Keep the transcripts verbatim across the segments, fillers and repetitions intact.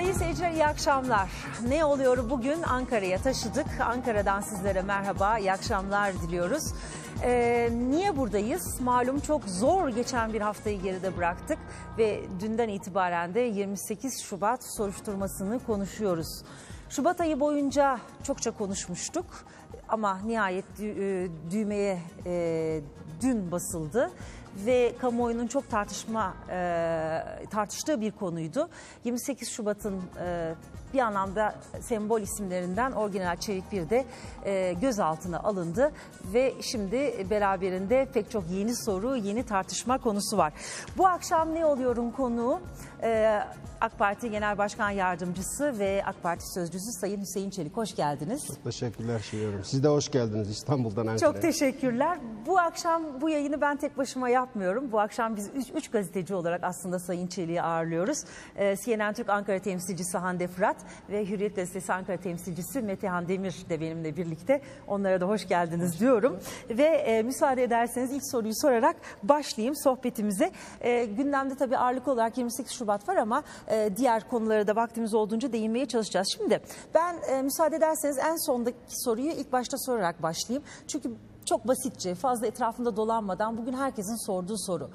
Sayın seyirciler, iyi akşamlar. Ne oluyor bugün? Ankara'ya taşıdık. Ankara'dan sizlere merhaba, iyi akşamlar diliyoruz. Ee, niye buradayız? Malum çok zor geçen bir haftayı geride bıraktık ve dünden itibaren de yirmi sekiz Şubat soruşturmasını konuşuyoruz. Şubat ayı boyunca çokça konuşmuştuk ama nihayet dü düğmeye e, dün basıldı. Ve kamuoyunun çok tartışma e, tartıştığı bir konuydu. yirmi sekiz Şubat'ın e, bir anlamda sembol isimlerinden Orgeneral Çevik bir de e, gözaltına alındı. Ve şimdi beraberinde pek çok yeni soru, yeni tartışma konusu var. Bu akşam ne oluyorun konuğu e, AK Parti Genel Başkan Yardımcısı ve AK Parti Sözcüsü Sayın Hüseyin Çelik. Hoş geldiniz. Çok teşekkürler Şirin. Siz de hoş geldiniz İstanbul'dan Ankara'ya. Çok teşekkürler. Bu akşam bu yayını ben tek başıma yapmıyorum. Bu akşam biz üç, üç gazeteci olarak aslında Sayın Çelik'i ağırlıyoruz. Ee, C N N Türk Ankara temsilcisi Hande Fırat ve Hürriyet Gazetesi Ankara temsilcisi Metehan Demir de benimle birlikte. Onlara da hoş geldiniz diyorum. Ve e, müsaade ederseniz ilk soruyu sorarak başlayayım sohbetimize. E, gündemde tabii ağırlık olarak yirmi sekiz Şubat var ama e, diğer konulara da vaktimiz olduğunca değinmeye çalışacağız. Şimdi ben e, müsaade ederseniz en sondaki soruyu ilk başta sorarak başlayayım. Çünkü çok basitçe, fazla etrafında dolanmadan bugün herkesin sorduğu soru.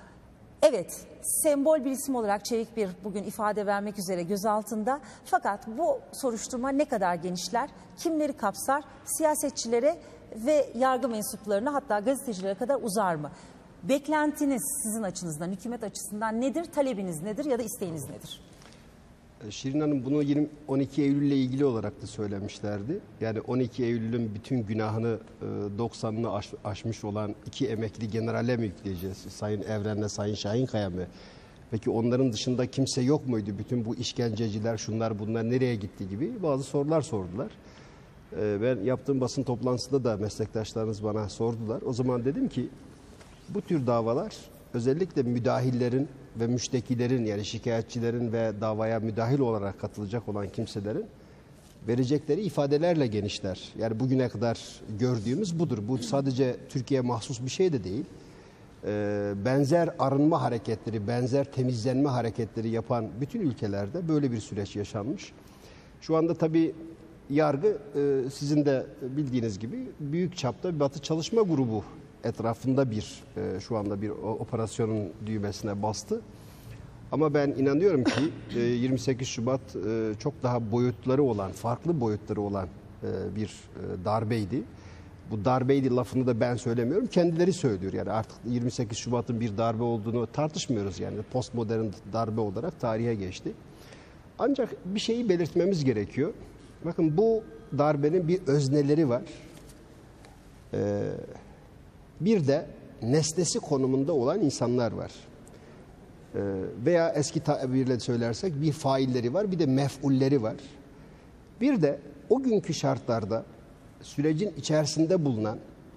Evet, sembol bir isim olarak Çevik bir bugün ifade vermek üzere gözaltında. Fakat bu soruşturma ne kadar genişler, kimleri kapsar, siyasetçilere ve yargı mensuplarına, hatta gazetecilere kadar uzar mı? Beklentiniz sizin açınızdan, hükümet açısından nedir, talebiniz nedir ya da isteğiniz nedir? Şirin Hanım bunu on iki Eylül ile ilgili olarak da söylemişlerdi. Yani on iki Eylül'ün bütün günahını doksanını aş, aşmış olan iki emekli generale mi yükleyeceğiz? Sayın Evren'le Sayın Şahinkaya mı? Peki onların dışında kimse yok muydu? Bütün bu işkenceciler, şunlar bunlar nereye gitti gibi bazı sorular sordular. Ben yaptığım basın toplantısında da meslektaşlarınız bana sordular. O zaman dedim ki bu tür davalar özellikle müdahillerin ve müştekilerin, yani şikayetçilerin ve davaya müdahil olarak katılacak olan kimselerin verecekleri ifadelerle genişler. Yani bugüne kadar gördüğümüz budur. Bu sadece Türkiye'ye mahsus bir şey de değil. Ee, benzer arınma hareketleri, benzer temizlenme hareketleri yapan bütün ülkelerde böyle bir süreç yaşanmış. Şu anda tabii yargı e, sizin de bildiğiniz gibi büyük çapta bir Batı Çalışma Grubu etrafında bir e, şu anda bir operasyonun düğmesine bastı. Ama ben inanıyorum ki e, yirmi sekiz Şubat e, çok daha boyutları olan, farklı boyutları olan e, bir e, darbeydi. Bu darbeydi lafını da ben söylemiyorum, kendileri söylüyor. Yani artık yirmi sekiz Şubat'ın bir darbe olduğunu tartışmıyoruz, yani postmodern darbe olarak tarihe geçti. Ancak bir şeyi belirtmemiz gerekiyor. Bakın, bu darbenin bir özneleri var. Eee Bir de nesnesi konumunda olan insanlar var. Ee, veya eski tabirle söylersek bir failleri var, bir de mef'ulleri var. Bir de o günkü şartlarda sürecin içerisinde bulunan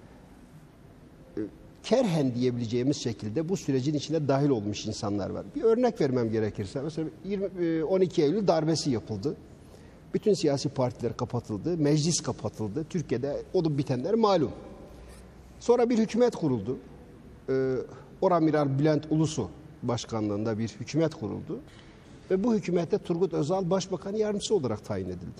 e, kerhen diyebileceğimiz şekilde bu sürecin içine dahil olmuş insanlar var. Bir örnek vermem gerekirse, mesela yirmi, on iki Eylül darbesi yapıldı. Bütün siyasi partiler kapatıldı, meclis kapatıldı. Türkiye'de olup bitenler malum. Sonra bir hükümet kuruldu. Ee, Oramiral Bülent Ulusu başkanlığında bir hükümet kuruldu. Ve bu hükümette Turgut Özal Başbakan Yardımcısı olarak tayin edildi.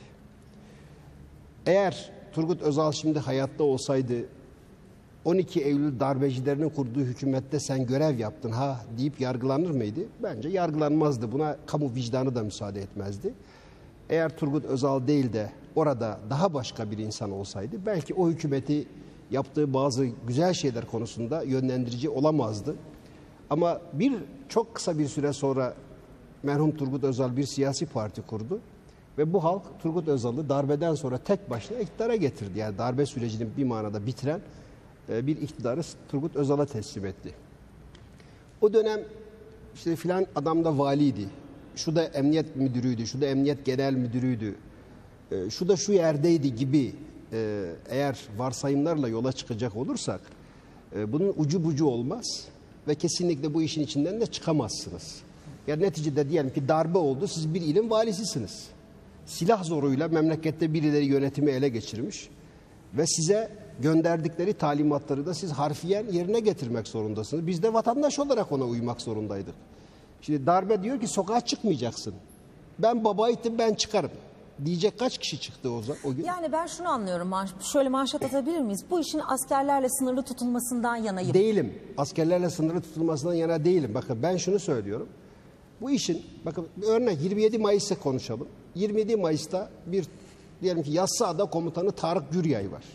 Eğer Turgut Özal şimdi hayatta olsaydı on iki Eylül darbecilerinin kurduğu hükümette sen görev yaptın ha deyip yargılanır mıydı? Bence yargılanmazdı. Buna kamu vicdanı da müsaade etmezdi. Eğer Turgut Özal değil de orada daha başka bir insan olsaydı belki o hükümeti yaptığı bazı güzel şeyler konusunda yönlendirici olamazdı. Ama bir çok kısa bir süre sonra merhum Turgut Özal bir siyasi parti kurdu. Ve bu halk Turgut Özal'ı darbeden sonra tek başına iktidara getirdi. Yani darbe sürecini bir manada bitiren bir iktidarı Turgut Özal'a teslim etti. O dönem işte filan adam da valiydi. Şu da emniyet müdürüydü, şu da emniyet genel müdürüydü. Şu da şu yerdeydi gibi eğer varsayımlarla yola çıkacak olursak bunun ucu bucu olmaz ve kesinlikle bu işin içinden de çıkamazsınız. Yani neticede diyelim ki darbe oldu, siz bir ilin valisisiniz. Silah zoruyla memlekette birileri yönetimi ele geçirmiş ve size gönderdikleri talimatları da siz harfiyen yerine getirmek zorundasınız. Biz de vatandaş olarak ona uymak zorundaydık. Şimdi darbe diyor ki sokağa çıkmayacaksın. Ben babaydım, ben çıkarım diyecek kaç kişi çıktı o, o gün? Yani ben şunu anlıyorum. Şöyle manşet atabilir miyiz? Bu işin askerlerle sınırlı tutulmasından yanayım. Değilim. Askerlerle sınırlı tutulmasından yana değilim. Bakın ben şunu söylüyorum. Bu işin, bakın örnek yirmi yedi Mayıs'ı konuşalım. yirmi yedi Mayıs'ta bir diyelim ki Yassıada komutanı Tarık Güryay var.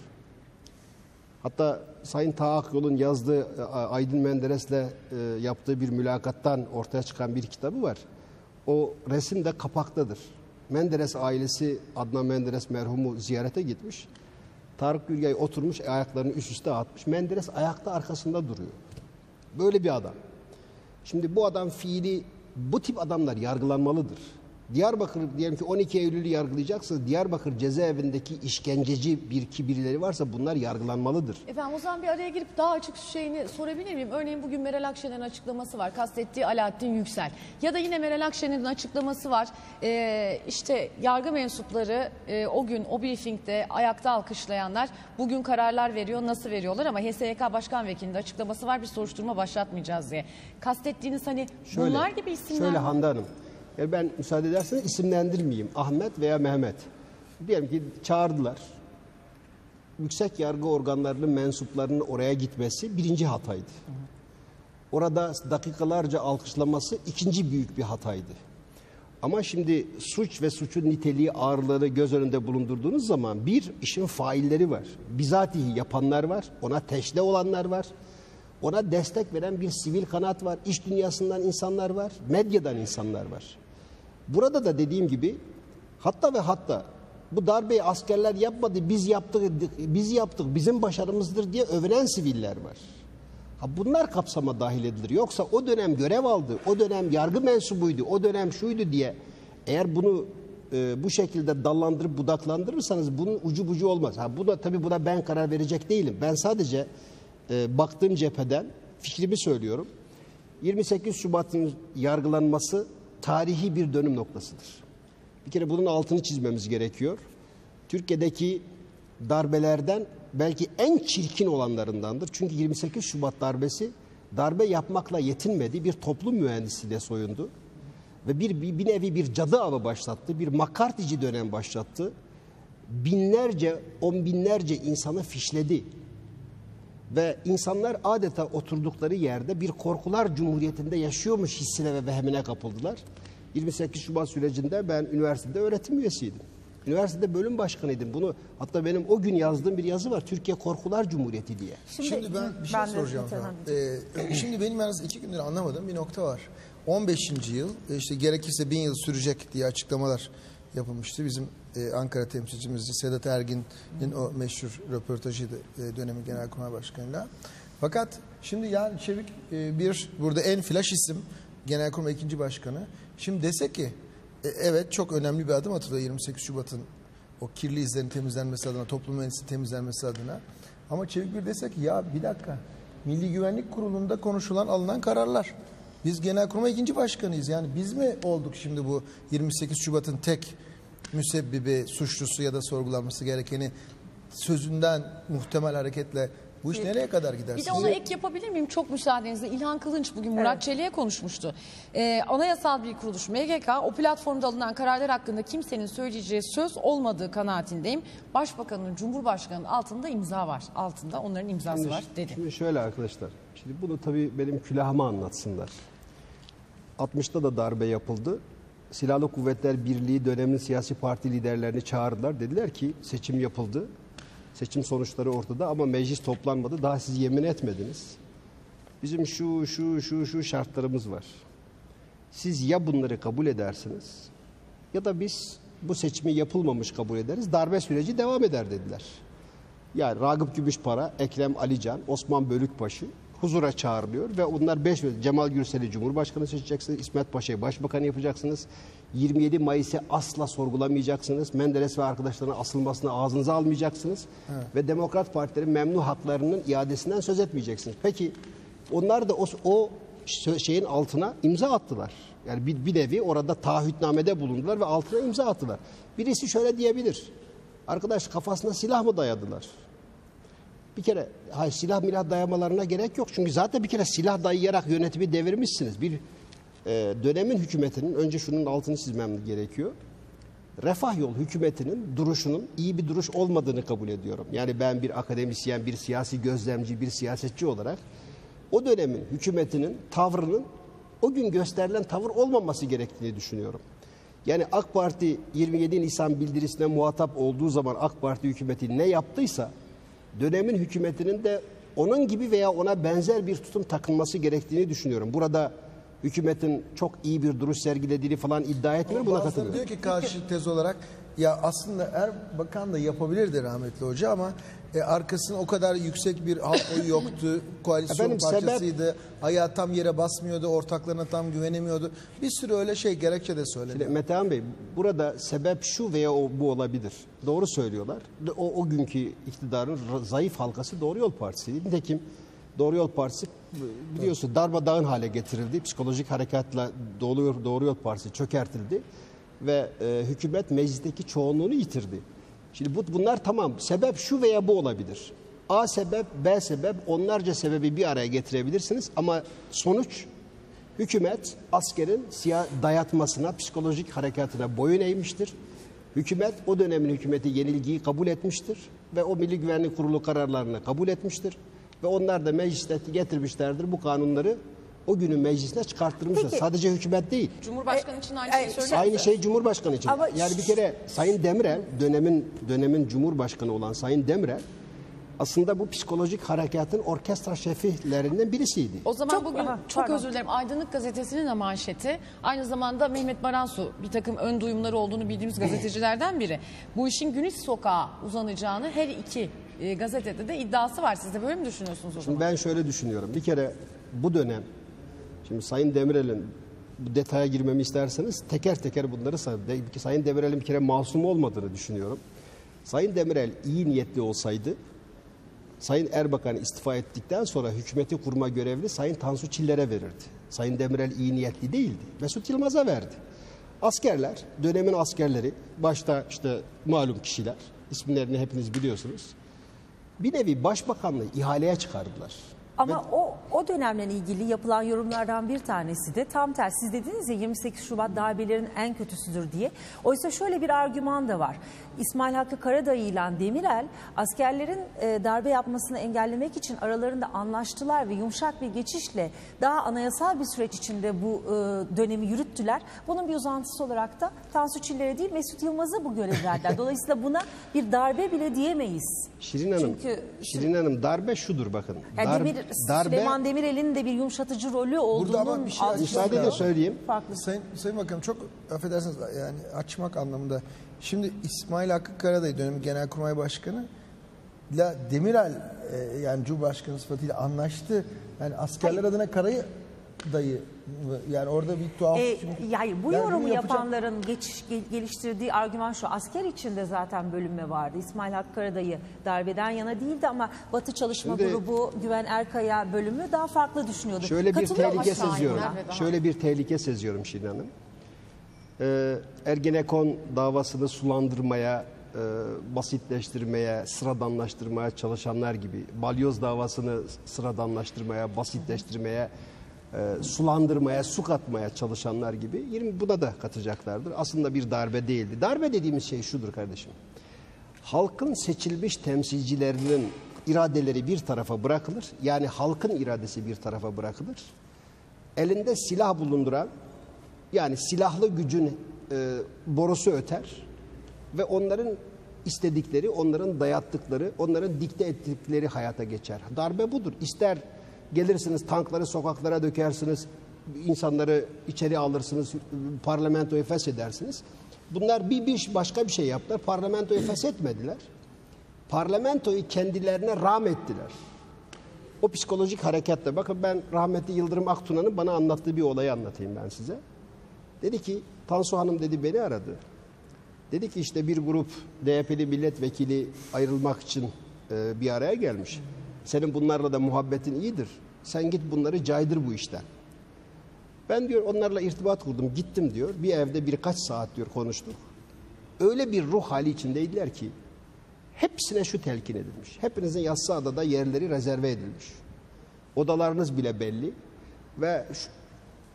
Hatta Sayın Taha Akyol'un yazdığı Aydın Menderes'le e, yaptığı bir mülakattan ortaya çıkan bir kitabı var. O resim de kapaktadır. Menderes ailesi Adnan Menderes merhumu ziyarete gitmiş. Tarık Güryay oturmuş, ayaklarını üst üste atmış. Menderes ayakta arkasında duruyor. Böyle bir adam. Şimdi bu adam fiili, bu tip adamlar yargılanmalıdır. Diyarbakır diyelim ki on iki Eylül'ü yargılayacaksınız. Diyarbakır cezaevindeki işkenceci bir iki birileri varsa bunlar yargılanmalıdır. Efendim o zaman bir araya girip daha açık şeyini sorabilir miyim? Örneğin bugün Meral Akşener'in açıklaması var. Kastettiği Alaaddin Yüksel. Ya da yine Meral Akşener'in açıklaması var. Ee, işte yargı mensupları e, o gün o briefingde ayakta alkışlayanlar bugün kararlar veriyor. Nasıl veriyorlar? Ama H S Y K Başkan Vekili'nin açıklaması var. Bir soruşturma başlatmayacağız diye. Kastettiğiniz hani şöyle, bunlar gibi isimler Şöyle mi? Hande Hanım. Yani ben müsaade ederseniz isimlendirmeyeyim. Ahmet veya Mehmet. Diyelim ki çağırdılar. Yüksek yargı organlarının mensuplarının oraya gitmesi birinci hataydı. Orada dakikalarca alkışlaması ikinci büyük bir hataydı. Ama şimdi suç ve suçun niteliği, ağırlığını göz önünde bulundurduğunuz zaman bir, işin failleri var. Bizatihi yapanlar var. Ona teşne olanlar var. Ona destek veren bir sivil kanat var. İş dünyasından insanlar var. Medyadan insanlar var. Burada da dediğim gibi hatta ve hatta bu darbeyi askerler yapmadı, biz yaptık, biz yaptık, bizim başarımızdır diye övünen siviller var. Ha bunlar kapsama dahil edilir. Yoksa o dönem görev aldı, o dönem yargı mensubuydu, o dönem şuydu diye eğer bunu e, bu şekilde dallandırıp budaklandırırsanız bunun ucu bucu olmaz. Ha bu da tabii buna ben karar verecek değilim. Ben sadece e, baktığım cepheden fikrimi söylüyorum. yirmi sekiz Şubat'ın yargılanması tarihi bir dönüm noktasıdır. Bir kere bunun altını çizmemiz gerekiyor. Türkiye'deki darbelerden belki en çirkin olanlarındandır. Çünkü yirmi sekiz Şubat darbesi darbe yapmakla yetinmedi. Bir toplum mühendisiyle soyundu. Ve bir, bir, bir nevi bir cadı avı başlattı. Bir makartici dönem başlattı. Binlerce, on binlerce insanı fişledi. Ve insanlar adeta oturdukları yerde bir korkular cumhuriyetinde yaşıyormuş hissine ve vehmine kapıldılar. yirmi sekiz Şubat sürecinde ben üniversitede öğretim üyesiydim. Üniversitede bölüm başkanıydım. Bunu hatta benim o gün yazdığım bir yazı var. Türkiye Korkular Cumhuriyeti diye. Şimdi, şimdi ben bir şey ben soracağım. Ee, şimdi benim yalnız iki gündür anlamadığım bir nokta var. on beşinci yıl işte gerekirse bin yıl sürecek diye açıklamalar yapılmıştı. Bizim e, Ankara temsilcimiz Sedat Ergin'in o meşhur röportajıydı e, dönemin Genelkurmay Başkanı'yla. Fakat şimdi yani Çevik e, bir burada en flash isim Genelkurmay ikinci Başkanı. Şimdi dese ki e, evet çok önemli bir adım atılıyor yirmi sekiz Şubat'ın o kirli izlerin temizlenmesi adına, toplum mühendisliğinin temizlenmesi adına. Ama Çevik bir dese ki ya bir dakika Milli Güvenlik Kurulu'nda konuşulan alınan kararlar. Biz Genelkurmay ikinci Başkanıyız. Yani biz mi olduk şimdi bu yirmi sekiz Şubat'ın tek müsebbibi, suçlusu ya da sorgulanması gerekeni sözünden muhtemel hareketle bu iş nereye kadar gider? Bir de ona ek yapabilir miyim? Çok müsaadenizle. İlhan Kılınç bugün Murat evet. Çelik'e konuşmuştu. Ee, anayasal bir kuruluş M G K o platformda alınan kararlar hakkında kimsenin söyleyeceği söz olmadığı kanaatindeyim. Başbakanın, Cumhurbaşkanı'nın altında imza var. Altında onların imzası şimdi, var dedi. Şimdi şöyle arkadaşlar. Şimdi bunu tabii benim külahıma anlatsınlar. altmışta da darbe yapıldı. Silahlı Kuvvetler Birliği dönemin siyasi parti liderlerini çağırdılar. Dediler ki seçim yapıldı. Seçim sonuçları ortada ama meclis toplanmadı. Daha siz yemin etmediniz. Bizim şu şu şu şu şartlarımız var. Siz ya bunları kabul edersiniz ya da biz bu seçimi yapılmamış kabul ederiz. Darbe süreci devam eder dediler. Yani Ragıp Gümüşpara, Ekrem Alican, Osman Bölükbaşı huzura çağrılıyor ve onlar beş Cemal Gürsel'i Cumhurbaşkanı seçeceksiniz. İsmet Paşa'yı Başbakan yapacaksınız. yirmi yedi Mayıs'ı asla sorgulamayacaksınız. Menderes ve arkadaşlarının asılmasını ağzınıza almayacaksınız. Evet. Ve Demokrat Partilerin memnu haklarının iadesinden söz etmeyeceksiniz. Peki onlar da o, o şeyin altına imza attılar. Yani bir, bir nevi orada taahhütnamede bulundular ve altına imza attılar. Birisi şöyle diyebilir. Arkadaş kafasına silah mı dayadılar? Bir kere hayır, silah milah dayamalarına gerek yok. Çünkü zaten bir kere silah dayayarak yönetimi devirmişsiniz. Bir e, dönemin hükümetinin, önce şunun altını çizmem gerekiyor. Refah Yol hükümetinin duruşunun iyi bir duruş olmadığını kabul ediyorum. Yani ben bir akademisyen, bir siyasi gözlemci, bir siyasetçi olarak o dönemin hükümetinin tavrının o gün gösterilen tavır olmaması gerektiğini düşünüyorum. Yani AK Parti yirmi yedi Nisan bildirisine muhatap olduğu zaman AK Parti hükümeti ne yaptıysa dönemin hükümetinin de onun gibi veya ona benzer bir tutum takılması gerektiğini düşünüyorum. Burada hükümetin çok iyi bir duruş sergilediğini falan iddia etmiyorum. Buna Bazıları katılıyorum. diyor ki karşı tez olarak ya aslında Erbakan da yapabilirdi rahmetli hoca ama e, arkasında o kadar yüksek bir halk oyu yoktu. Koalisyon Benim parçasıydı. sebep- Ayağı tam yere basmıyordu. Ortaklarına tam güvenemiyordu. Bir sürü öyle şey gerekçe de söyledi. Şimdi Metehan Bey, burada sebep şu veya o, bu olabilir. Doğru söylüyorlar. O, o günkü iktidarın zayıf halkası Doğru Yol Partisi'ydi. Nitekim Doğru Yol Partisi biliyorsun darmadağın hale getirildi. Psikolojik harekatla Doğru Yol, Doğru Yol Partisi çökertildi. Ve e, hükümet meclisteki çoğunluğunu yitirdi. Şimdi bu, bunlar tamam. Sebep şu veya bu olabilir. A sebep, B sebep, onlarca sebebi bir araya getirebilirsiniz. Ama sonuç hükümet askerin siyah dayatmasına, psikolojik harekatına boyun eğmiştir. Hükümet o dönemin hükümeti yenilgiyi kabul etmiştir. Ve o Milli Güvenlik Kurulu kararlarını kabul etmiştir. Ve onlar da mecliste getirmişlerdir bu kanunları. O günün meclisine çıkarttırmışlar. Peki. Sadece hükümet değil. Cumhurbaşkanı için aynı e, şeyi söylüyor. Aynı şey Cumhurbaşkanı için. Ama Yani bir kere Sayın Demirel, dönemin dönemin Cumhurbaşkanı olan Sayın Demirel aslında bu psikolojik harekatın orkestra şeflerinden birisiydi. O zaman Çok- bugün aha, çok pardon. özür dilerim. Aydınlık Gazetesi'nin de manşeti aynı zamanda Mehmet Baransu bir takım ön duyumları olduğunu bildiğimiz gazetecilerden biri. Bu işin Güneş Sokağa uzanacağını her iki e, gazetede de iddiası var. Siz de böyle mi düşünüyorsunuz o zaman? Şimdi ben şöyle düşünüyorum. Bir kere bu dönem, şimdi Sayın Demirel'in bu detaya girmemi isterseniz teker teker bunları sayayım. De- Sayın Demirel'in bir kere masum olmadığını düşünüyorum. Sayın Demirel iyi niyetli olsaydı, Sayın Erbakan istifa ettikten sonra hükümeti kurma görevli Sayın Tansu Çiller'e verirdi. Sayın Demirel iyi niyetli değildi. Mesut Yılmaz'a verdi. Askerler, dönemin askerleri, başta işte malum kişiler, isimlerini hepiniz biliyorsunuz. Bir nevi başbakanlığı ihaleye çıkardılar. Ama o o dönemle ilgili yapılan yorumlardan bir tanesi de tam tersi. Siz dediniz ya yirmi sekiz Şubat darbelerin en kötüsüdür diye. Oysa şöyle bir argüman da var. İsmail Hakkı Karadayı ile Demirel askerlerin e, darbe yapmasını engellemek için aralarında anlaştılar ve yumuşak bir geçişle daha anayasal bir süreç içinde bu e, dönemi yürüttüler. Bunun bir uzantısı olarak da Tansu Çiller'e değil Mesut Yılmaz'a bu görev verdiler. Dolayısıyla buna bir darbe bile diyemeyiz. Şirin Hanım, Çünkü- Şirin Hanım darbe şudur bakın. Yani Dar- Demir, Süleyman Demirel'in de bir yumuşatıcı rolü olduğunun ama bir şey altı- müsaade de söyleyeyim. farklı. Sayın, Sayın Bakanım çok affedersiniz yani açmak anlamında. Şimdi İsmail Hakkı Karadayı dönemi Genelkurmay Başkanı ile Demirel e, yani Cumhurbaşkanı sıfatıyla anlaştı. Yani askerler adına Karadayı yani orada bir tuhaf. Ee, yani bu Yani yorumu bunu yapacak- yapanların geçiş, gel- geliştirdiği argüman şu. Asker içinde zaten bölünme vardı. İsmail Hakkı Karadayı darbeden yana değildi ama Batı Çalışma Şimdi- Grubu Güven Erkaya bölümü daha farklı düşünüyordu. Şöyle bir Katılıyor tehlike musun? seziyorum. Evet, daha. Şöyle bir tehlike seziyorum Şirin Hanım. Ee, Ergenekon davasını sulandırmaya, e, basitleştirmeye, sıradanlaştırmaya çalışanlar gibi, Balyoz davasını sıradanlaştırmaya, basitleştirmeye, e, sulandırmaya, su katmaya çalışanlar gibi yirmi buna da katacaklardır. Aslında bir darbe değildi. Darbe dediğimiz şey şudur kardeşim. Halkın seçilmiş temsilcilerinin iradeleri bir tarafa bırakılır. Yani halkın iradesi bir tarafa bırakılır. Elinde silah bulunduran, yani silahlı gücün e, borusu öter ve onların istedikleri, onların dayattıkları, onların dikte ettikleri hayata geçer. Darbe budur. İster gelirsiniz tankları sokaklara dökersiniz, insanları içeri alırsınız, parlamentoyu feshedersiniz. Bunlar bir, bir başka bir şey yaptılar. Parlamentoyu feshetmediler. Parlamentoyu kendilerine rağm ettiler. O psikolojik hareketle, bakın ben rahmetli Yıldırım Aktuna'nın bana anlattığı bir olayı anlatayım ben size. Dedi ki, Tansu Hanım dedi beni aradı. Dedi ki işte bir grup D H P'li milletvekili ayrılmak için e, bir araya gelmiş. Senin bunlarla da muhabbetin iyidir. Sen git bunları caydır bu işten. Ben diyor onlarla irtibat kurdum, gittim diyor. Bir evde birkaç saat diyor konuştuk. Öyle bir ruh hali içindeydiler ki hepsine şu telkin edilmiş. Hepinizin Yassıada'da yerleri rezerve edilmiş. Odalarınız bile belli ve şu,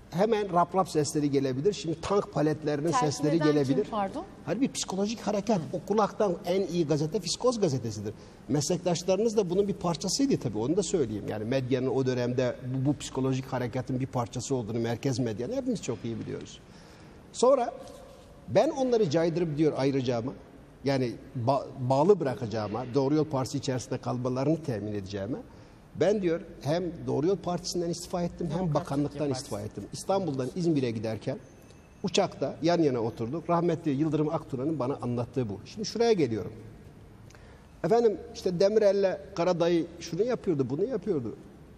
hemen rap rap sesleri gelebilir. Şimdi tank paletlerinin Telkin sesleri eden gelebilir. kim, pardon? Hani bir psikolojik hareket. O kulaktan en iyi gazete Fiskoz gazetesidir. Meslektaşlarınız da bunun bir parçasıydı tabii. Onu da söyleyeyim. Yani medyanın o dönemde bu, bu psikolojik hareketin bir parçası olduğunu, merkez medyanın hepimiz çok iyi biliyoruz. Sonra ben onları caydırıp diyor ayıracağıma, yani ba bağlı bırakacağıma, Doğru Yol Partisi içerisinde kalmalarını temin edeceğime, ben diyor hem Doğru Yol Partisi'nden istifa ettim hem bakanlıktan istifa ettim. İstanbul'dan İzmir'e giderken uçakta yan yana oturduk. Rahmetli Yıldırım Akturan'ın bana anlattığı bu. Şimdi şuraya geliyorum. Efendim işte Demirel'le Karadayı şunu yapıyordu, bunu yapıyordu.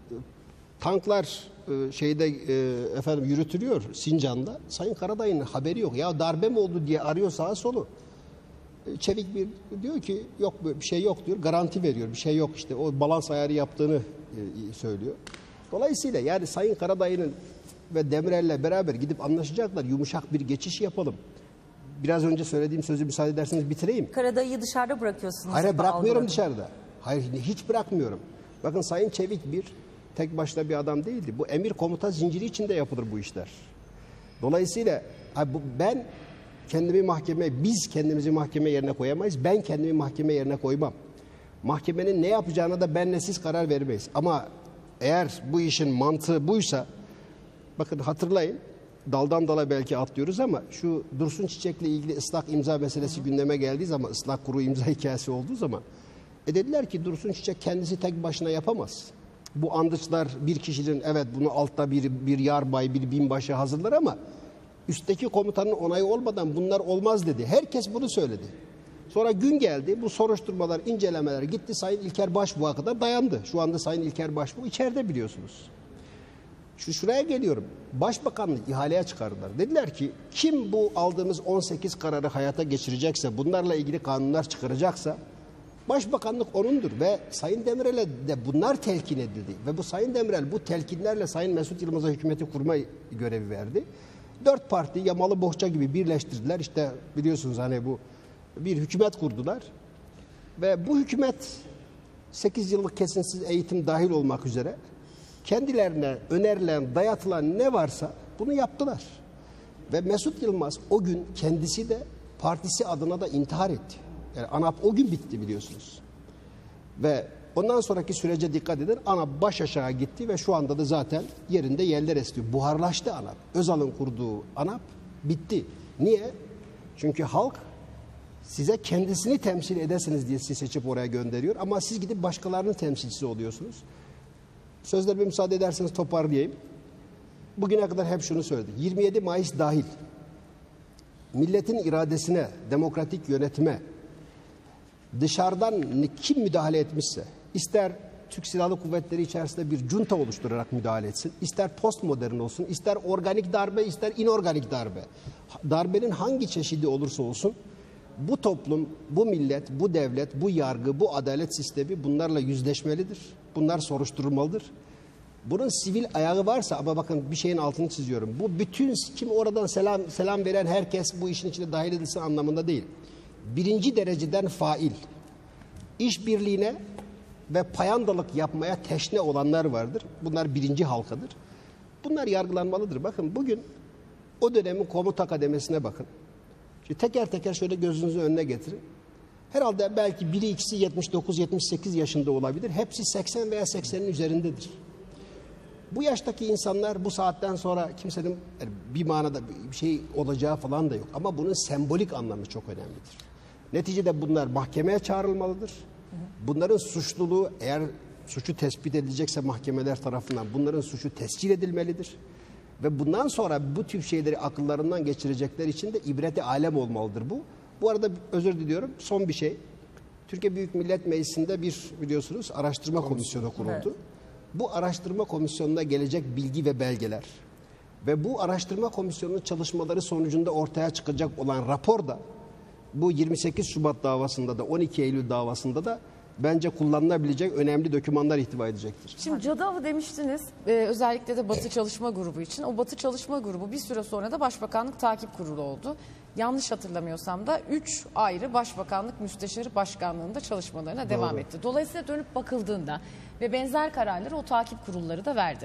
Tanklar şeyde efendim yürütülüyor Sincan'da. Sayın Karadayı'nın haberi yok. Ya darbe mi oldu diye arıyor sağa solu. Çevik bir diyor ki yok bir şey yok diyor. Garanti veriyor. Bir şey yok işte. O balans ayarı yaptığını söylüyor. Dolayısıyla yani Sayın Karadayı'nın ve Demirel'le beraber gidip anlaşacaklar. Yumuşak bir geçiş yapalım. Biraz önce söylediğim sözü müsaade ederseniz bitireyim. Karadayı'yı dışarıda bırakıyorsunuz. Hayır bırakmıyorum dışarıda. Hayır hiç bırakmıyorum. Bakın Sayın Çevik bir tek başına bir adam değildi. Bu emir komuta zinciri içinde yapılır bu işler. Dolayısıyla ben kendimi mahkemeye, biz kendimizi mahkeme yerine koyamayız. Ben kendimi mahkeme yerine koymam. Mahkemenin ne yapacağına da benle siz karar vermeyiz. Ama eğer bu işin mantığı buysa, bakın hatırlayın, daldan dala belki atlıyoruz ama şu Dursun Çiçek'le ilgili ıslak imza meselesi gündeme geldiği zaman, ıslak kuru imza hikayesi olduğu zaman, e dediler ki Dursun Çiçek kendisi tek başına yapamaz. Bu andıçlar bir kişinin, evet bunu altta bir, bir yarbay, bir binbaşı hazırlar ama üstteki komutanın onayı olmadan bunlar olmaz dedi. Herkes bunu söyledi. Sonra gün geldi, bu soruşturmalar, incelemeler gitti, Sayın İlker Başbuğ'a kadar dayandı. Şu anda Sayın İlker Başbuğ içeride biliyorsunuz. Şu şuraya geliyorum. Başbakanlık ihaleye çıkardılar. Dediler ki kim bu aldığımız on sekiz kararı hayata geçirecekse, bunlarla ilgili kanunlar çıkaracaksa Başbakanlık onundur ve Sayın Demirel'e de bunlar telkin edildi. Ve bu Sayın Demirel bu telkinlerle Sayın Mesut Yılmaz'a hükümeti kurma görevi verdi. Dört parti yamalı bohça gibi birleştirdiler. İşte biliyorsunuz hani bu bir hükümet kurdular. Ve bu hükümet sekiz yıllık kesinsiz eğitim dahil olmak üzere kendilerine önerilen, dayatılan ne varsa bunu yaptılar. Ve Mesut Yılmaz o gün kendisi de partisi adına da intihar etti. Yani ANAP o gün bitti biliyorsunuz. Ve ondan sonraki sürece dikkat edin, ANAP baş aşağı gitti ve şu anda da zaten yerinde yerler esiyor. Buharlaştı ANAP. Özal'ın kurduğu ANAP bitti. Niye? Çünkü halk size kendisini temsil edesiniz diye sizi seçip oraya gönderiyor. Ama siz gidip başkalarının temsilcisi oluyorsunuz. Sözlerime müsaade ederseniz toparlayayım. Bugüne kadar hep şunu söyledik. yirmi yedi Mayıs dahil milletin iradesine, demokratik yönetime dışarıdan kim müdahale etmişse, ister Türk Silahlı Kuvvetleri içerisinde bir junta oluşturarak müdahale etsin, ister postmodern olsun, ister organik darbe, ister inorganik darbe. Darbenin hangi çeşidi olursa olsun bu toplum, bu millet, bu devlet, bu yargı, bu adalet sistemi bunlarla yüzleşmelidir. Bunlar soruşturulmalıdır. Bunun sivil ayağı varsa, ama bakın bir şeyin altını çiziyorum. Bu bütün kim oradan selam selam veren herkes bu işin içine dahil edilsin anlamında değil. Birinci dereceden fail, işbirliğine ve payandalık yapmaya teşne olanlar vardır. Bunlar birinci halkadır. Bunlar yargılanmalıdır. Bakın bugün o dönemin komuta kademesine bakın. Şimdi teker teker şöyle gözünüzün önüne getirin. Herhalde belki biri ikisi yetmiş dokuz yetmiş sekiz yaşında olabilir. Hepsi seksen veya seksenin üzerindedir. Bu yaştaki insanlar bu saatten sonra kimsenin yani bir manada bir şey olacağı falan da yok. Ama bunun sembolik anlamı çok önemlidir. Neticede bunlar mahkemeye çağrılmalıdır. Bunların suçluluğu, eğer suçu tespit edilecekse mahkemeler tarafından bunların suçu tescil edilmelidir. Ve bundan sonra bu tür şeyleri akıllarından geçirecekler için de ibreti alem olmalıdır bu. Bu arada özür diliyorum, son bir şey. Türkiye Büyük Millet Meclisi'nde bir biliyorsunuz araştırma komisyonu kuruldu. Evet. Bu araştırma komisyonuna gelecek bilgi ve belgeler ve bu araştırma komisyonunun çalışmaları sonucunda ortaya çıkacak olan rapor da bu yirmi sekiz Şubat davasında da on iki Eylül davasında da bence kullanılabilecek önemli dokümanlar ihtiva edecektir. Şimdi cadı avı demiştiniz, ee, özellikle de Batı Çalışma Grubu için. O Batı Çalışma Grubu bir süre sonra da Başbakanlık Takip Kurulu oldu. Yanlış hatırlamıyorsam da üç ayrı Başbakanlık Müsteşarı Başkanlığı'nda çalışmalarına Doğru. devam etti. Dolayısıyla dönüp bakıldığında ve benzer kararları o takip kurulları da verdi.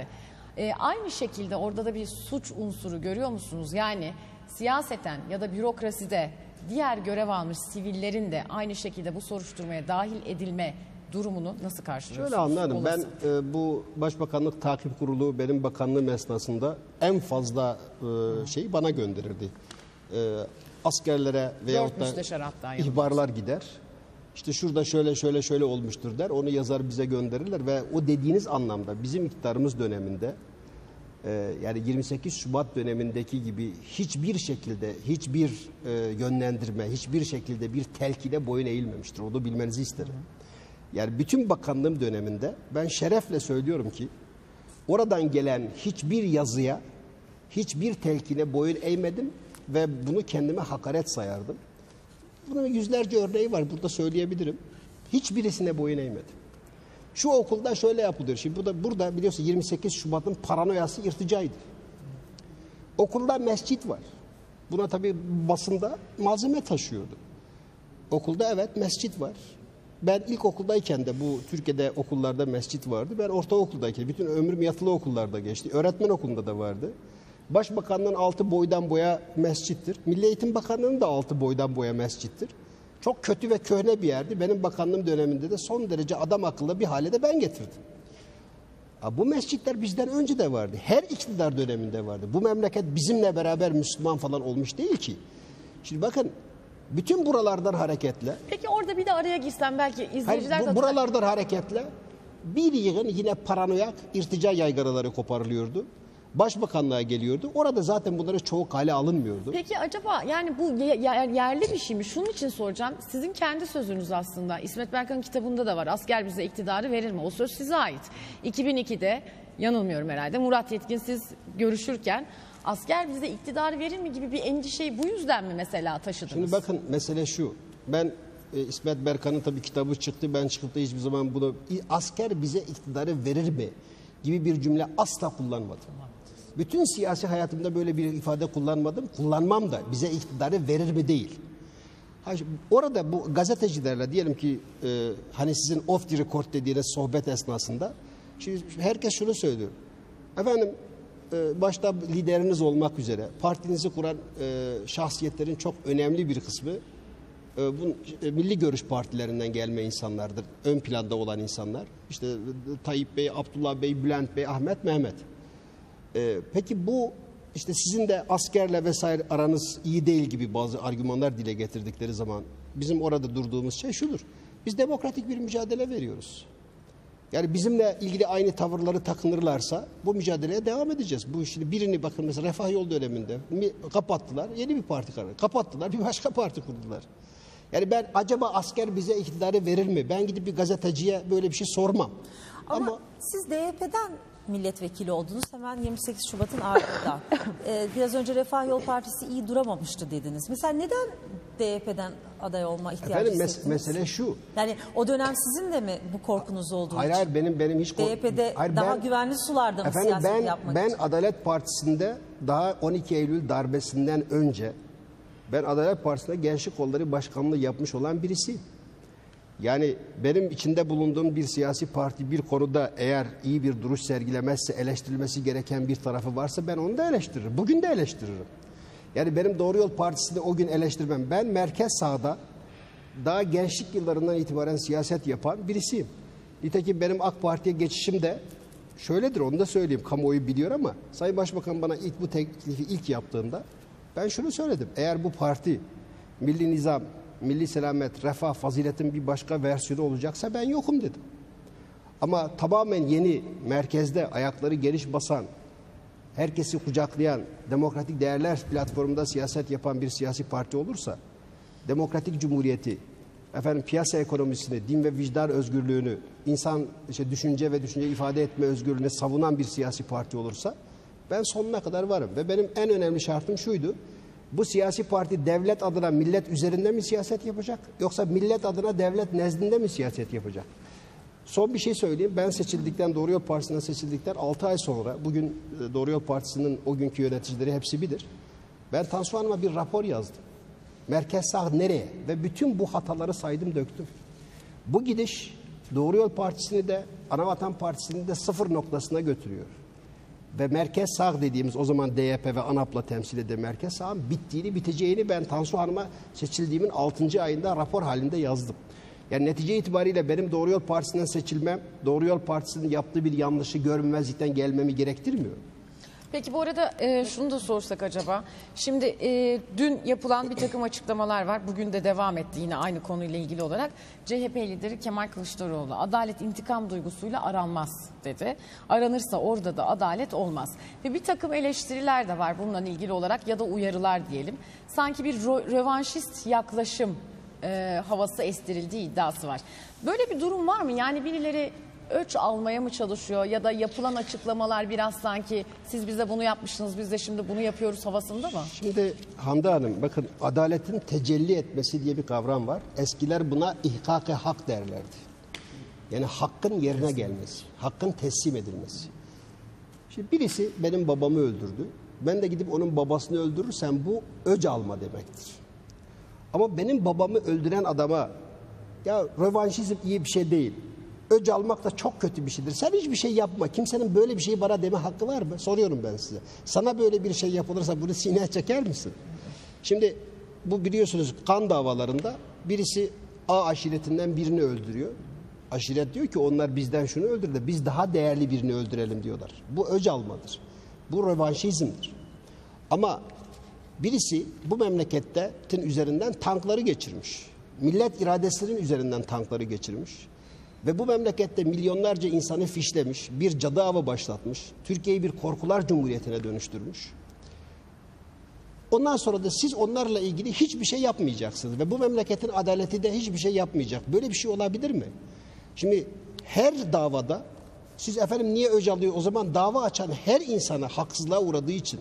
E, aynı şekilde orada da bir suç unsuru görüyor musunuz? Yani siyaseten ya da bürokraside diğer görev almış sivillerin de aynı şekilde bu soruşturmaya dahil edilme durumunu nasıl karşılıyorsunuz? Şöyle anladım. Olası. Ben e, bu Başbakanlık Takip Kurulu benim bakanlığım esnasında en fazla e, şeyi bana gönderirdi. E, askerlere veyahut da müsteşar hatta ihbarlar gider. İşte şurada şöyle şöyle şöyle olmuştur der. Onu yazar bize gönderirler ve o dediğiniz anlamda bizim iktidarımız döneminde e, yani yirmi sekiz Şubat dönemindeki gibi hiçbir şekilde hiçbir e, yönlendirme, hiçbir şekilde bir telkine boyun eğilmemiştir. Onu bilmenizi isterim. Yani bütün bakanlığım döneminde ben şerefle söylüyorum ki oradan gelen hiçbir yazıya, hiçbir telkine boyun eğmedim ve bunu kendime hakaret sayardım. Bunun yüzlerce örneği var, burada söyleyebilirim. Hiçbirisine boyun eğmedim. Şu okulda şöyle yapılıyor. Şimdi burada, burada biliyorsun yirmi sekiz Şubat'ın paranoyası irticaydı. Okulda mescit var. Buna tabii basında malzeme taşıyordu. Okulda evet mescit var. Ben ilkokuldayken de bu Türkiye'de okullarda mescit vardı. Ben ortaokuldayken bütün ömrüm yatılı okullarda geçti. Öğretmen okulunda da vardı. Başbakanlığın altı boydan boya mescittir. Milli Eğitim Bakanlığı'nın da altı boydan boya mescittir. Çok kötü ve köhne bir yerdi. Benim bakanlığım döneminde de son derece adam akıllı bir hale de ben getirdim. Ha, bu mescitler bizden önce de vardı. Her iktidar döneminde vardı. Bu memleket bizimle beraber Müslüman falan olmuş değil ki. Şimdi bakın bütün buralardan hareketle. Peki orada bir de araya girsem belki izleyiciler... Hayır, bu, buralardan hareketle bir yığın yine paranoyak irtica yaygaraları koparılıyordu. Başbakanlığa geliyordu. Orada zaten bunları çoğu kale alınmıyordu. Peki acaba yani bu yerli bir şey mi? Şunun için soracağım. Sizin kendi sözünüz aslında. İsmet Berkan'ın kitabında da var. Asker bize iktidarı verir mi? O söz size ait. iki bin ikide yanılmıyorum herhalde. Murat Yetkin siz görüşürken asker bize iktidarı verir mi gibi bir endişeyi bu yüzden mi mesela taşıdınız? Şimdi bakın mesele şu. Ben e, İsmet Berkan'ın tabii kitabı çıktı. Ben çıkıp da hiçbir zaman bunu asker bize iktidarı verir mi gibi bir cümle asla kullanmadım. Bütün siyasi hayatımda böyle bir ifade kullanmadım. Kullanmam da bize iktidarı verir mi değil. Orada bu gazetecilerle diyelim ki e, hani sizin off the record dediğiniz sohbet esnasında şimdi herkes şunu söylüyor. Efendim e, başta lideriniz olmak üzere partinizi kuran e, şahsiyetlerin çok önemli bir kısmı e, bu e, milli görüş partilerinden gelme insanlardır. Ön planda olan insanlar. İşte e, Tayyip Bey, Abdullah Bey, Bülent Bey, Ahmet, Mehmet. Ee, peki bu işte sizin de askerle vesaire aranız iyi değil gibi bazı argümanlar dile getirdikleri zaman bizim orada durduğumuz şey şudur. Biz demokratik bir mücadele veriyoruz. Yani bizimle ilgili aynı tavırları takınırlarsa bu mücadeleye devam edeceğiz. Bu şimdi birini bakın mesela Refah Yol döneminde kapattılar. Yeni bir parti kararı. Kapattılar. Bir başka parti kurdular. Yani ben acaba asker bize iktidarı verir mi? Ben gidip bir gazeteciye böyle bir şey sormam. Ama, Ama siz D Y P'den milletvekili oldunuz hemen yirmi sekiz Şubat'ın ardından. ee, biraz önce Refah Yol Partisi iyi duramamıştı dediniz. Mesela neden D Y P'den aday olma ihtiyacı efendim, mes- hissettiniz? mesele şu. Yani o dönem sizin de mi bu korkunuz olduğu Hayır için? hayır benim benim hiç D Y P'de hayır, daha ben, güvenli sularda mı efendim, siyaset ben, yapmak ben için? Adalet Partisi'nde daha on iki Eylül darbesinden önce ben Adalet Partisi'nde Gençlik Kolları Başkanlığı yapmış olan birisiyim. Yani benim içinde bulunduğum bir siyasi parti bir konuda eğer iyi bir duruş sergilemezse, eleştirilmesi gereken bir tarafı varsa ben onu da eleştiririm. Bugün de eleştiririm. Yani benim Doğru Yol Partisi'ni o gün eleştirmem. Ben merkez sağda daha gençlik yıllarından itibaren siyaset yapan birisiyim. Nitekim benim AK Parti'ye geçişim de şöyledir, onu da söyleyeyim. Kamuoyu biliyor ama Sayın Başbakan bana ilk bu teklifi ilk yaptığında ben şunu söyledim. Eğer bu parti milli nizam, milli selamet, refah, faziletin bir başka versiyonu olacaksa ben yokum dedim. Ama tamamen yeni, merkezde ayakları geniş basan, herkesi kucaklayan, demokratik değerler platformunda siyaset yapan bir siyasi parti olursa, demokratik cumhuriyeti, efendim piyasa ekonomisini, din ve vicdan özgürlüğünü, insan işte düşünce ve düşünce ifade etme özgürlüğünü savunan bir siyasi parti olursa ben sonuna kadar varım. Ve benim en önemli şartım şuydu. Bu siyasi parti devlet adına millet üzerinde mi siyaset yapacak? Yoksa millet adına devlet nezdinde mi siyaset yapacak? Son bir şey söyleyeyim. Ben seçildikten, Doğru Yol Partisi'nden seçildikten altı ay sonra, bugün Doğru Yol Partisi'nin o günkü yöneticileri hepsi bilir. Ben Tansu Hanım'a bir rapor yazdım. Merkez sağ nereye? Ve bütün bu hataları saydım, döktüm. Bu gidiş Doğru Yol Partisi'ni de, Anavatan Partisi'ni de sıfır noktasına götürüyor. ve merkez sağ dediğimiz o zaman D Y P ve ANAP'la temsil eden merkez sağın bittiğini, biteceğini ben Tansu Hanım'a seçildiğimin altıncı ayında rapor halinde yazdım. Yani netice itibariyle benim Doğru Yol Partisi'nden seçilmem, Doğru Yol Partisi'nin yaptığı bir yanlışı görmemezlikten gelmemi gerektirmiyor. Peki bu arada e, şunu da sorsak acaba. Şimdi e, dün yapılan bir takım açıklamalar var. Bugün de devam etti yine aynı konuyla ilgili olarak. C H P lideri Kemal Kılıçdaroğlu adalet intikam duygusuyla aranmaz dedi. Aranırsa orada da adalet olmaz. Ve bir takım eleştiriler de var bununla ilgili olarak ya da uyarılar diyelim. Sanki bir rövanşist yaklaşım e, havası estirildiği iddiası var. Böyle bir durum var mı? Yani birileri ölç almaya mı çalışıyor ya da yapılan açıklamalar biraz sanki siz bize bunu yapmışsınız biz de şimdi bunu yapıyoruz havasında mı? Şimdi Hande Hanım bakın adaletin tecelli etmesi diye bir kavram var. Eskiler buna ihkak-ı hak derlerdi. Yani hakkın yerine gelmesi, hakkın teslim edilmesi. Şimdi birisi benim babamı öldürdü. Ben de gidip onun babasını öldürürsem bu öc alma demektir. Ama benim babamı öldüren adama ya rövanşizm iyi bir şey değil. Öc almak da çok kötü bir şeydir. Sen hiçbir şey yapma. Kimsenin böyle bir şeyi bana deme hakkı var mı? Soruyorum ben size. Sana böyle bir şey yapılırsa bunu sineye çeker misin? Şimdi bu biliyorsunuz kan davalarında birisi A aşiretinden birini öldürüyor. Aşiret diyor ki onlar bizden şunu öldürdü. Biz daha değerli birini öldürelim diyorlar. Bu öc almadır. Bu rövanşizmdir. Ama birisi bu memleketin üzerinden tankları geçirmiş. Millet iradesinin üzerinden tankları geçirmiş. Ve bu memlekette milyonlarca insanı fişlemiş, bir cadı avı başlatmış, Türkiye'yi bir korkular cumhuriyetine dönüştürmüş. Ondan sonra da siz onlarla ilgili hiçbir şey yapmayacaksınız ve bu memleketin adaleti de hiçbir şey yapmayacak. Böyle bir şey olabilir mi? Şimdi her davada siz efendim niye öc alıyor? O zaman dava açan her insana haksızlığa uğradığı için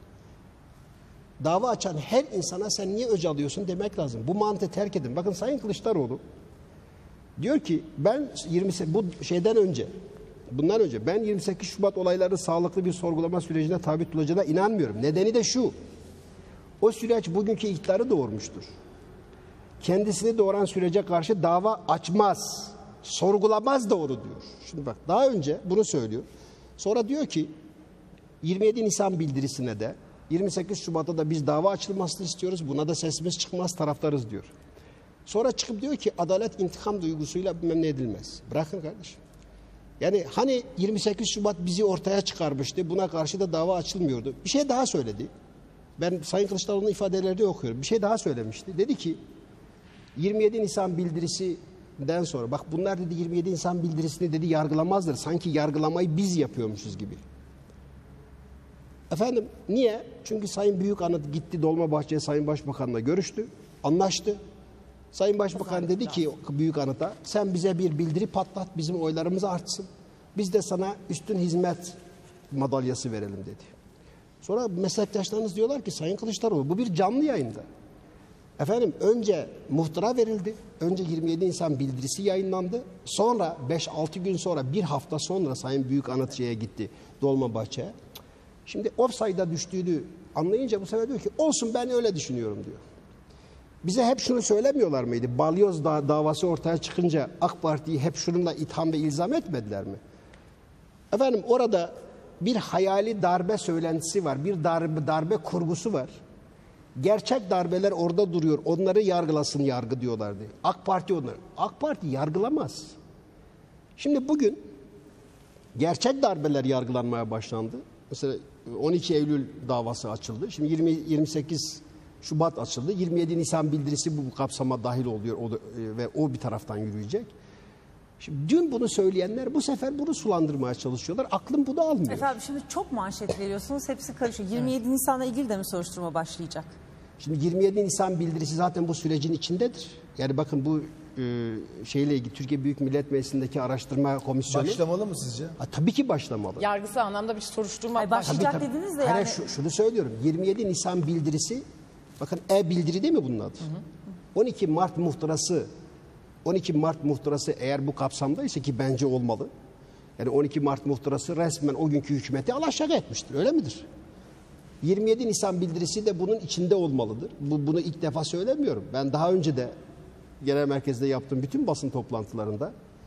dava açan her insana sen niye öc alıyorsun demek lazım. Bu mantığı terk edin. Bakın Sayın Kılıçdaroğlu diyor ki ben yirmi bu şeyden önce bundan önce ben yirmi sekiz Şubat olaylarının sağlıklı bir sorgulama sürecine tabi tutulacağına inanmıyorum. Nedeni de şu. O süreç bugünkü iktidarı doğurmuştur. Kendisini doğuran sürece karşı dava açmaz, sorgulamaz doğru diyor. Şimdi bak daha önce bunu söylüyor. Sonra diyor ki yirmi yedi Nisan bildirisine de yirmi sekiz Şubat'ta da biz dava açılmasını istiyoruz. Buna da sesimiz çıkmaz taraftarız diyor. Sonra çıkıp diyor ki adalet intikam duygusuyla bilmem ne edilmez. Bırakın kardeşim. Yani hani yirmi sekiz Şubat bizi ortaya çıkarmıştı. Buna karşı da dava açılmıyordu. Bir şey daha söyledi. Ben Sayın Kılıçdaroğlu'nun ifadeleri de okuyorum. Bir şey daha söylemişti. Dedi ki yirmi yedi Nisan bildirisinden sonra bak bunlar dedi yirmi yedi Nisan bildirisini dedi yargılamazlar. Sanki yargılamayı biz yapıyormuşuz gibi. Efendim niye? Çünkü Sayın Büyükanıt gitti Dolmabahçe'ye Sayın Başbakan'la görüştü. Anlaştı. Sayın Başbakan dedi ki Büyükanıt'a sen bize bir bildiri patlat bizim oylarımız artsın. Biz de sana üstün hizmet madalyası verelim dedi. Sonra meslektaşlarınız diyorlar ki Sayın Kılıçdaroğlu bu bir canlı yayında. Efendim önce muhtıra verildi. Önce yirmi yedi Nisan bildirisi yayınlandı. Sonra beş altı gün sonra bir hafta sonra Sayın Büyükanıtçı'ya gitti Dolmabahçe'ye. Şimdi offside'a düştüğünü anlayınca bu sefer diyor ki olsun ben öyle düşünüyorum diyor. Bize hep şunu söylemiyorlar mıydı? Balyoz davası ortaya çıkınca AK Parti'yi hep şununla itham ve ilzam etmediler mi? Efendim orada bir hayali darbe söylentisi var. Bir darbe, darbe kurgusu var. Gerçek darbeler orada duruyor. Onları yargılasın yargı diyorlardı. AK Parti onları. AK Parti yargılamaz. Şimdi bugün gerçek darbeler yargılanmaya başlandı. Mesela on iki Eylül davası açıldı. Şimdi yirmi yirmi sekiz Şubat açıldı. yirmi yedi Nisan bildirisi bu kapsama dahil oluyor o da, e, ve o bir taraftan yürüyecek. Şimdi dün bunu söyleyenler bu sefer bunu sulandırmaya çalışıyorlar. Aklım bunu almıyor. Efendim şimdi çok manşet veriyorsunuz. Hepsi karışıyor. yirmi yedi Nisan'la ilgili de mi soruşturma başlayacak? Şimdi yirmi yedi Nisan bildirisi zaten bu sürecin içindedir. Yani bakın bu e, şeyle ilgili Türkiye Büyük Millet Meclisi'ndeki araştırma komisyonu. Başlamalı mı sizce? Ha, tabii ki başlamalı. Yargısal anlamda bir soruşturma Ay, başlayacak Tabii, tabii. dediniz de Hayır, yani. şu, şunu söylüyorum. yirmi yedi Nisan bildirisi bakın e-bildiri değil mi bunun adı? Hı hı. on iki Mart muhtırası on iki Mart muhtırası eğer bu kapsamdaysa ki bence olmalı. Yani on iki Mart muhtırası resmen o günkü hükümeti alaşağı etmiştir. Öyle midir? yirmi yedi Nisan bildirisi de bunun içinde olmalıdır. Bu, bunu ilk defa söylemiyorum. Ben daha önce de genel merkezde yaptığım bütün basın toplantılarında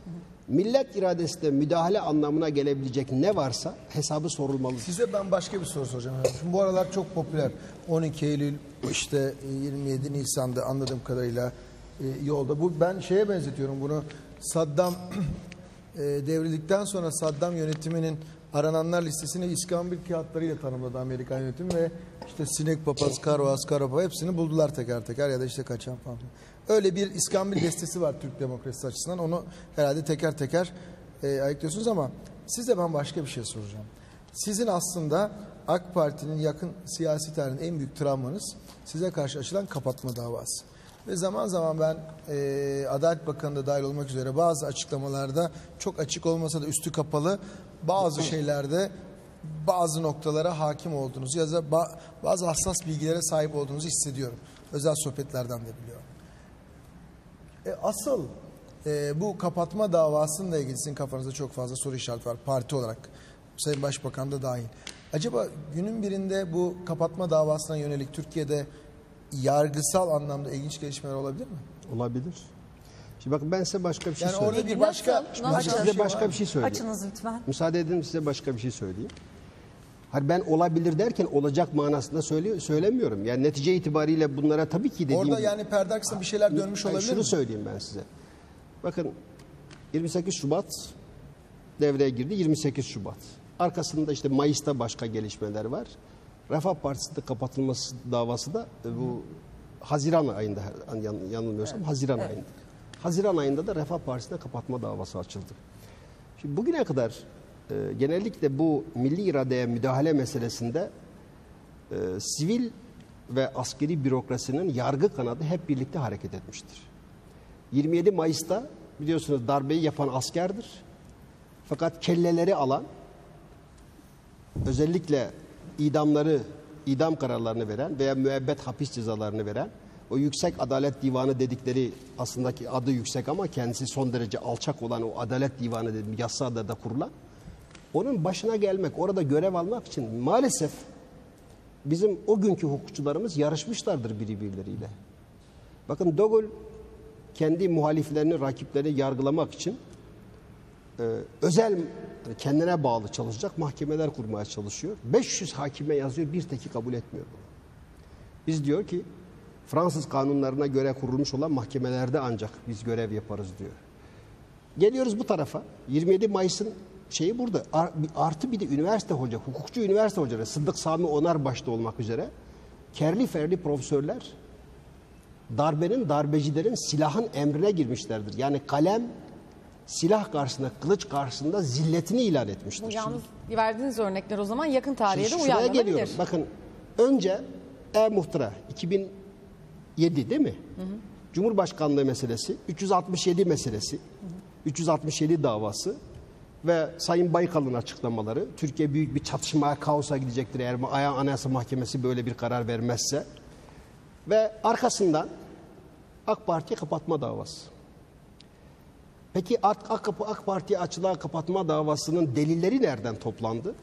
Millet iradesine müdahale anlamına gelebilecek ne varsa hesabı sorulmalı. Size ben başka bir soru soracağım. Şimdi bu aralar çok popüler. on iki Eylül işte yirmi yedi Nisan'da anladığım kadarıyla e, yolda. Bu ben şeye benzetiyorum bunu. Saddam e, devrildikten sonra Saddam yönetiminin arananlar listesini iskambil kağıtlarıyla tanımladı Amerikan yönetimi ve işte sinek papaz, karvaz, karapa hepsini buldular teker teker ya da işte kaçan falan. Öyle bir iskambil listesi var Türk demokrasisi açısından. Onu herhalde teker teker e, ayıklıyorsunuz ama size ben başka bir şey soracağım. Sizin aslında AK Parti'nin yakın siyasi tarihinin en büyük travmanız size karşı açılan kapatma davası. Ve zaman zaman ben e, Adalet Bakanı da dahil olmak üzere bazı açıklamalarda çok açık olmasa da üstü kapalı bazı şeylerde bazı noktalara hakim olduğunuzu ya da bazı hassas bilgilere sahip olduğunuzu hissediyorum. Özel sohbetlerden de biliyorum. E, asıl e, bu kapatma davasıyla ilgili sizin kafanızda çok fazla soru işareti var parti olarak. Sayın Başbakan da dahil. Acaba günün birinde bu kapatma davasına yönelik Türkiye'de yargısal anlamda ilginç gelişmeler olabilir mi? Olabilir. Şimdi bakın ben size başka bir şey Yani söyleyeyim. orada bir başka, Nasıl? Ben Nasıl? size başka bir şey söyleyeyim. Açınız lütfen. Müsaade edin size başka bir şey söyleyeyim. Hayır ben olabilir derken olacak manasında söyle, söylemiyorum. Yani netice itibariyle bunlara tabii ki dediğim orada gibi- yani perde arkasında bir şeyler dönmüş Hayır, olabilir şunu mi? söyleyeyim ben size. Bakın yirmi sekiz Şubat devreye girdi. yirmi sekiz Şubat. Arkasında işte Mayıs'ta başka gelişmeler var. Refah Partisi'nde kapatılması davası da e, bu Haziran ayında yan, yanılmıyorsam evet. Haziran evet. ayında. Haziran ayında da Refah Partisi'nde kapatma davası açıldı. Şimdi bugüne kadar e, genellikle bu milli iradeye müdahale meselesinde e, sivil ve askeri bürokrasinin yargı kanadı hep birlikte hareket etmiştir. yirmi yedi Mayıs'ta biliyorsunuz darbeyi yapan askerdir. Fakat kelleleri alan, özellikle idamları, idam kararlarını veren veya müebbet hapis cezalarını veren, o Yüksek Adalet Divanı dedikleri aslındaki adı yüksek ama kendisi son derece alçak olan o Adalet Divanı dediğim Yassıada'da kurulan, onun başına gelmek, orada görev almak için maalesef bizim o günkü hukukçularımız yarışmışlardır birbirleriyle. Bakın De Gaulle kendi muhaliflerini, rakiplerini yargılamak için e, özel kendine bağlı çalışacak mahkemeler kurmaya çalışıyor. beş yüz hakime yazıyor, bir teki kabul etmiyor bunu. Biz diyor ki Fransız kanunlarına göre kurulmuş olan mahkemelerde ancak biz görev yaparız diyor. Geliyoruz bu tarafa. yirmi yedi Mayıs'ın şeyi burada. Artı bir de üniversite hoca, hukukçu üniversite hocaları, Sıddık Sami Onar başta olmak üzere kerli ferli profesörler darbenin, darbecilerin silahın emrine girmişlerdir. Yani kalem silah karşısında, kılıç karşısında zilletini ilan etmiştir. Bu yalnız verdiğiniz örnekler o zaman yakın tarihe de Şimdi şuraya uyarlanabilir. geliyorum. Bakın önce E-Muhtıra iki bin yedi değil mi? Hı hı. Cumhurbaşkanlığı meselesi, üç yüz altmış yedi meselesi, hı hı. üç yüz altmış yedi davası ve Sayın Baykal'ın açıklamaları. Türkiye büyük bir çatışmaya, kaosa gidecektir eğer Anayasa Mahkemesi böyle bir karar vermezse. Ve arkasından AK Parti'ye kapatma davası. Peki AK, AK, AK Parti'ye açılan kapatma davasının delilleri nereden toplandı?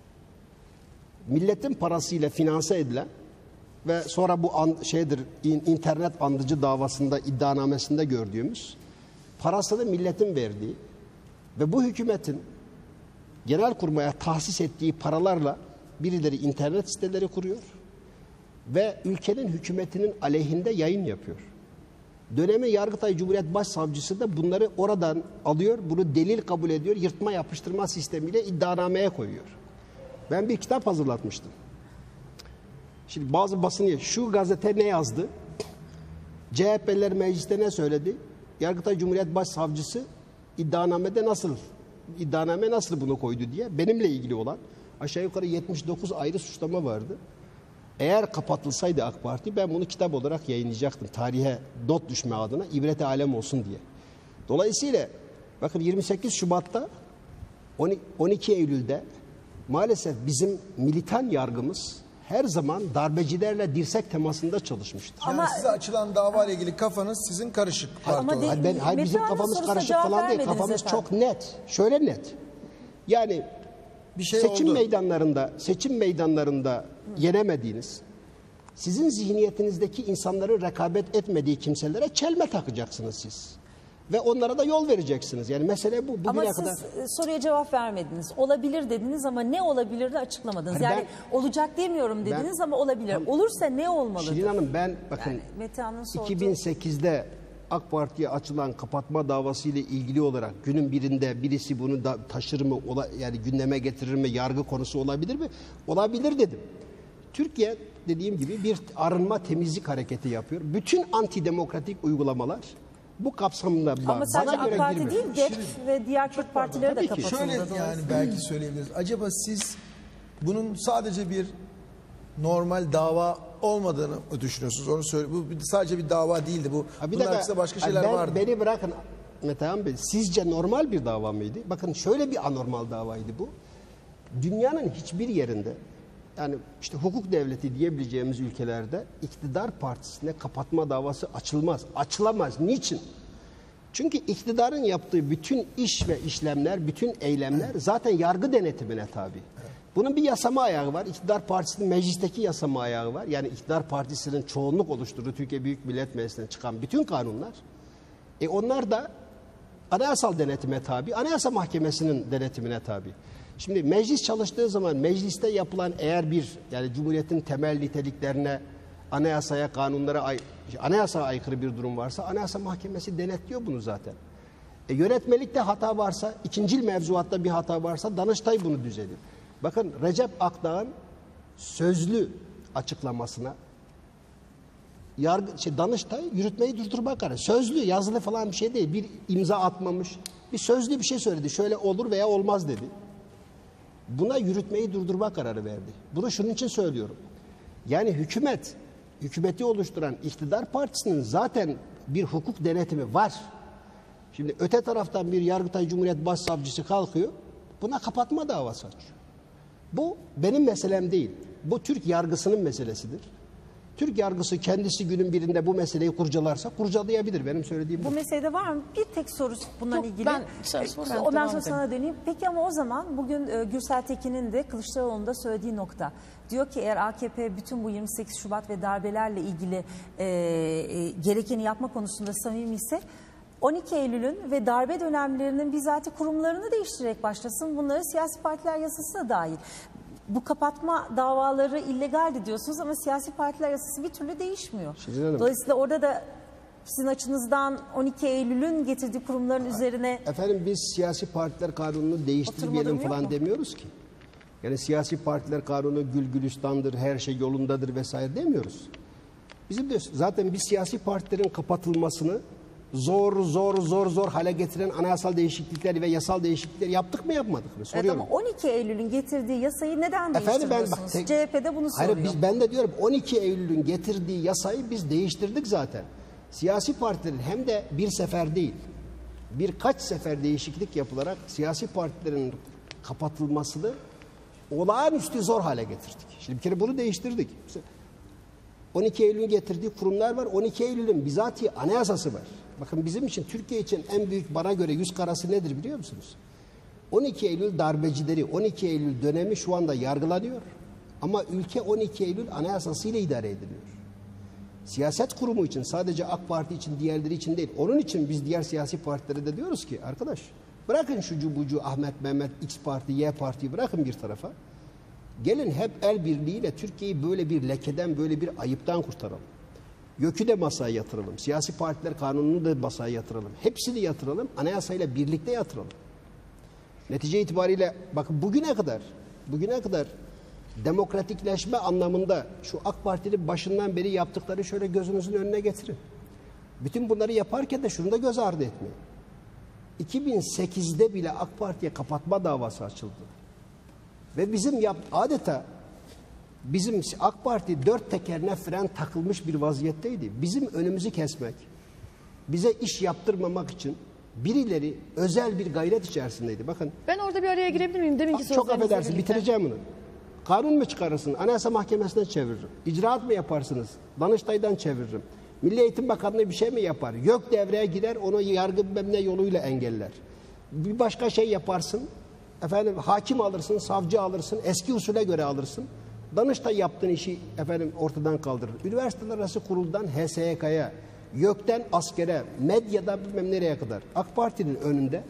Milletin parasıyla finanse edilen ve sonra bu an, şeydir in, internet andıcı davasında iddianamesinde gördüğümüz parasını milletin verdiği ve bu hükümetin Genelkurmay'a tahsis ettiği paralarla birileri internet siteleri kuruyor ve ülkenin hükümetinin aleyhinde yayın yapıyor. Dönemi Yargıtay Cumhuriyet Başsavcısı da bunları oradan alıyor, bunu delil kabul ediyor, yırtma yapıştırma sistemiyle iddianameye koyuyor. Ben bir kitap hazırlatmıştım. Şimdi bazı basın, şu gazete ne yazdı? C H P'liler mecliste ne söyledi? Yargıtay Cumhuriyet Başsavcısı iddianamede nasıl, iddianame nasıl bunu koydu diye benimle ilgili olan aşağı yukarı yetmiş dokuz ayrı suçlama vardı. Eğer kapatılsaydı AK Parti ben bunu kitap olarak yayınlayacaktım. Tarihe not düşme adına, ibreti alem olsun diye. Dolayısıyla bakın yirmi sekiz Şubat'ta on iki Eylül'de maalesef bizim militan yargımız her zaman darbecilerle dirsek temasında çalışmıştır. Yani Ama size açılan dava ile ilgili kafanız sizin karışık. Ama de, hayır, ben, hayır bizim Metin kafamız sorusuna karışık cevap falan değil. vermediniz Kafamız efendim. çok net. Şöyle net. Yani Bir şey seçim oldu. meydanlarında, seçim meydanlarında yenemediğiniz, sizin zihniyetinizdeki insanların rekabet etmediği kimselere çelme takacaksınız siz. ve onlara da yol vereceksiniz. Yani mesele bu. Bugüne ama siz kadar... soruya cevap vermediniz. Olabilir dediniz ama ne olabilir de açıklamadınız. Hani yani ben, olacak demiyorum dediniz ben, ama olabilir. Tam, Olursa ne olmalıdır? Şirin Hanım ben bakın yani Mete Hanım'ın sorduğu... iki bin sekizde AK Parti'ye açılan kapatma davası ile ilgili olarak günün birinde birisi bunu da taşır mı, ola, yani gündeme getirir mi, yargı konusu olabilir mi? Olabilir dedim. Türkiye dediğim gibi bir arınma temizlik hareketi yapıyor. Bütün antidemokratik uygulamalar bu kapsamda ama sadece AK Parti girmiyor. değil, D E P ve diğer Kürt partileri de kapatıldı. Şöyle yani belki söyleyebiliriz. Acaba siz bunun sadece bir normal dava olmadığını düşünüyorsunuz? Onu söyle. Bu sadece bir dava değildi bu. Ha, bir Bunun dakika, arkasında başka şeyler ben, vardı. Beni bırakın Metehan Bey. Sizce normal bir dava mıydı? Bakın şöyle bir anormal davaydı bu. Dünyanın hiçbir yerinde, yani işte hukuk devleti diyebileceğimiz ülkelerde iktidar partisine kapatma davası açılmaz. Açılamaz. Niçin? Çünkü iktidarın yaptığı bütün iş ve işlemler, bütün eylemler zaten yargı denetimine tabi. Bunun bir yasama ayağı var. İktidar partisinin meclisteki yasama ayağı var. Yani iktidar partisinin çoğunluk oluşturduğu Türkiye Büyük Millet Meclisi'ne çıkan bütün kanunlar. E onlar da anayasal denetime tabi. Anayasa Mahkemesi'nin denetimine tabi. Şimdi meclis çalıştığı zaman mecliste yapılan eğer bir yani Cumhuriyet'in temel niteliklerine, anayasaya, kanunlara, ay, anayasaya aykırı bir durum varsa Anayasa Mahkemesi denetliyor bunu zaten. E, yönetmelikte hata varsa, ikincil mevzuatta bir hata varsa Danıştay bunu düzenliyor. Bakın Recep Akdağ'ın sözlü açıklamasına yargı, şey, Danıştay yürütmeyi durdurma kararı. Sözlü, yazılı falan bir şey değil. Bir imza atmamış. Bir sözlü bir şey söyledi. Şöyle olur veya olmaz dedi. Buna yürütmeyi durdurma kararı verdi. Bunu şunun için söylüyorum. Yani hükümet, hükümeti oluşturan iktidar partisinin zaten bir hukuk denetimi var. Şimdi öte taraftan bir Yargıtay Cumhuriyet Başsavcısı kalkıyor, buna kapatma davası açıyor. Bu benim meselem değil. Bu Türk yargısının meselesidir. Türk yargısı kendisi günün birinde bu meseleyi kurcalarsa kurcalayabilir. Benim söylediğim bu. Bu meselede var mı? Bir tek soru bundan Yok, ilgili. ben sen sor, sen Ondan devam sonra edelim. sana döneyim. Peki ama o zaman bugün e, Gürsel Tekin'in de Kılıçdaroğlu'nun da söylediği nokta. Diyor ki eğer A K P bütün bu yirmi sekiz Şubat ve darbelerle ilgili e, e, gerekeni yapma konusunda samimi ise on iki Eylül'ün ve darbe dönemlerinin bizzati kurumlarını değiştirerek başlasın. Bunları siyasi partiler yasası da dahil. Bu kapatma davaları illegaldi diyorsunuz ama siyasi partiler yasası bir türlü değişmiyor. Dolayısıyla orada da sizin açınızdan on iki Eylül'ün getirdiği kurumların üzerine... Efendim biz siyasi partiler kanununu değiştirmeyelim falan demiyoruz ki. Yani siyasi partiler kanunu gül gülistandır, her şey yolundadır vesaire demiyoruz. Bizim de zaten biz siyasi partilerin kapatılmasını zor zor zor zor hale getiren anayasal değişiklikler ve yasal değişiklikler yaptık mı yapmadık mı? Soruyorum. Evet, ama on iki Eylül'ün getirdiği yasayı neden Efendim ben değiştiriyorsunuz? bak, tek, C H P'de bunu soruyor. Hayır biz, ben de diyorum on iki Eylül'ün getirdiği yasayı biz değiştirdik zaten. Siyasi partilerin hem de bir sefer değil birkaç sefer değişiklik yapılarak siyasi partilerin kapatılmasını olağanüstü zor hale getirdik. Şimdi bir kere bunu değiştirdik. on iki Eylül'ün getirdiği kurumlar var. on iki Eylül'ün bizatihi anayasası var. Bakın bizim için, Türkiye için en büyük bana göre yüz karası nedir biliyor musunuz? on iki Eylül darbecileri, on iki Eylül dönemi şu anda yargılanıyor. Ama ülke on iki Eylül anayasasıyla idare ediliyor. Siyaset kurumu için, sadece AK Parti için, diğerleri için değil. Onun için biz diğer siyasi partilere de diyoruz ki arkadaş bırakın şucu bucu Ahmet, Mehmet, X Parti, Y Parti'yi bırakın bir tarafa. Gelin hep el birliğiyle Türkiye'yi böyle bir lekeden, böyle bir ayıptan kurtaralım. YÖK'ü de masaya yatıralım. Siyasi partiler kanununu da masaya yatıralım. Hepsini yatıralım. Anayasayla birlikte yatıralım. Netice itibariyle bakın bugüne kadar, bugüne kadar demokratikleşme anlamında şu AK Parti'nin başından beri yaptıkları şöyle gözünüzün önüne getirin. Bütün bunları yaparken de şunu da göz ardı etmeyin. iki bin sekizde bile AK Parti'ye kapatma davası açıldı. Ve bizim yap, adeta bizim AK Parti dört tekerine fren takılmış bir vaziyetteydi. Bizim önümüzü kesmek, bize iş yaptırmamak için birileri özel bir gayret içerisindeydi. Bakın. Ben orada bir araya girebilir miyim? Deminki Çok affedersin, bitireceğim bunu. Kanun mu çıkarırsın? Anayasa Mahkemesi'nden çeviririm. İcraat mı yaparsınız? Danıştay'dan çeviririm. Milli Eğitim Bakanlığı bir şey mi yapar? YÖK devreye gider, onu yargı bilmem ne yoluyla engeller. Bir başka şey yaparsın. Efendim hakim alırsın, savcı alırsın, eski usule göre alırsın. Danıştay yaptığın işi efendim ortadan kaldırır. Üniversiteler arası kuruldan H S Y K'ya, YÖK'ten askere, medyadan bilmem nereye kadar AK Parti'nin önünde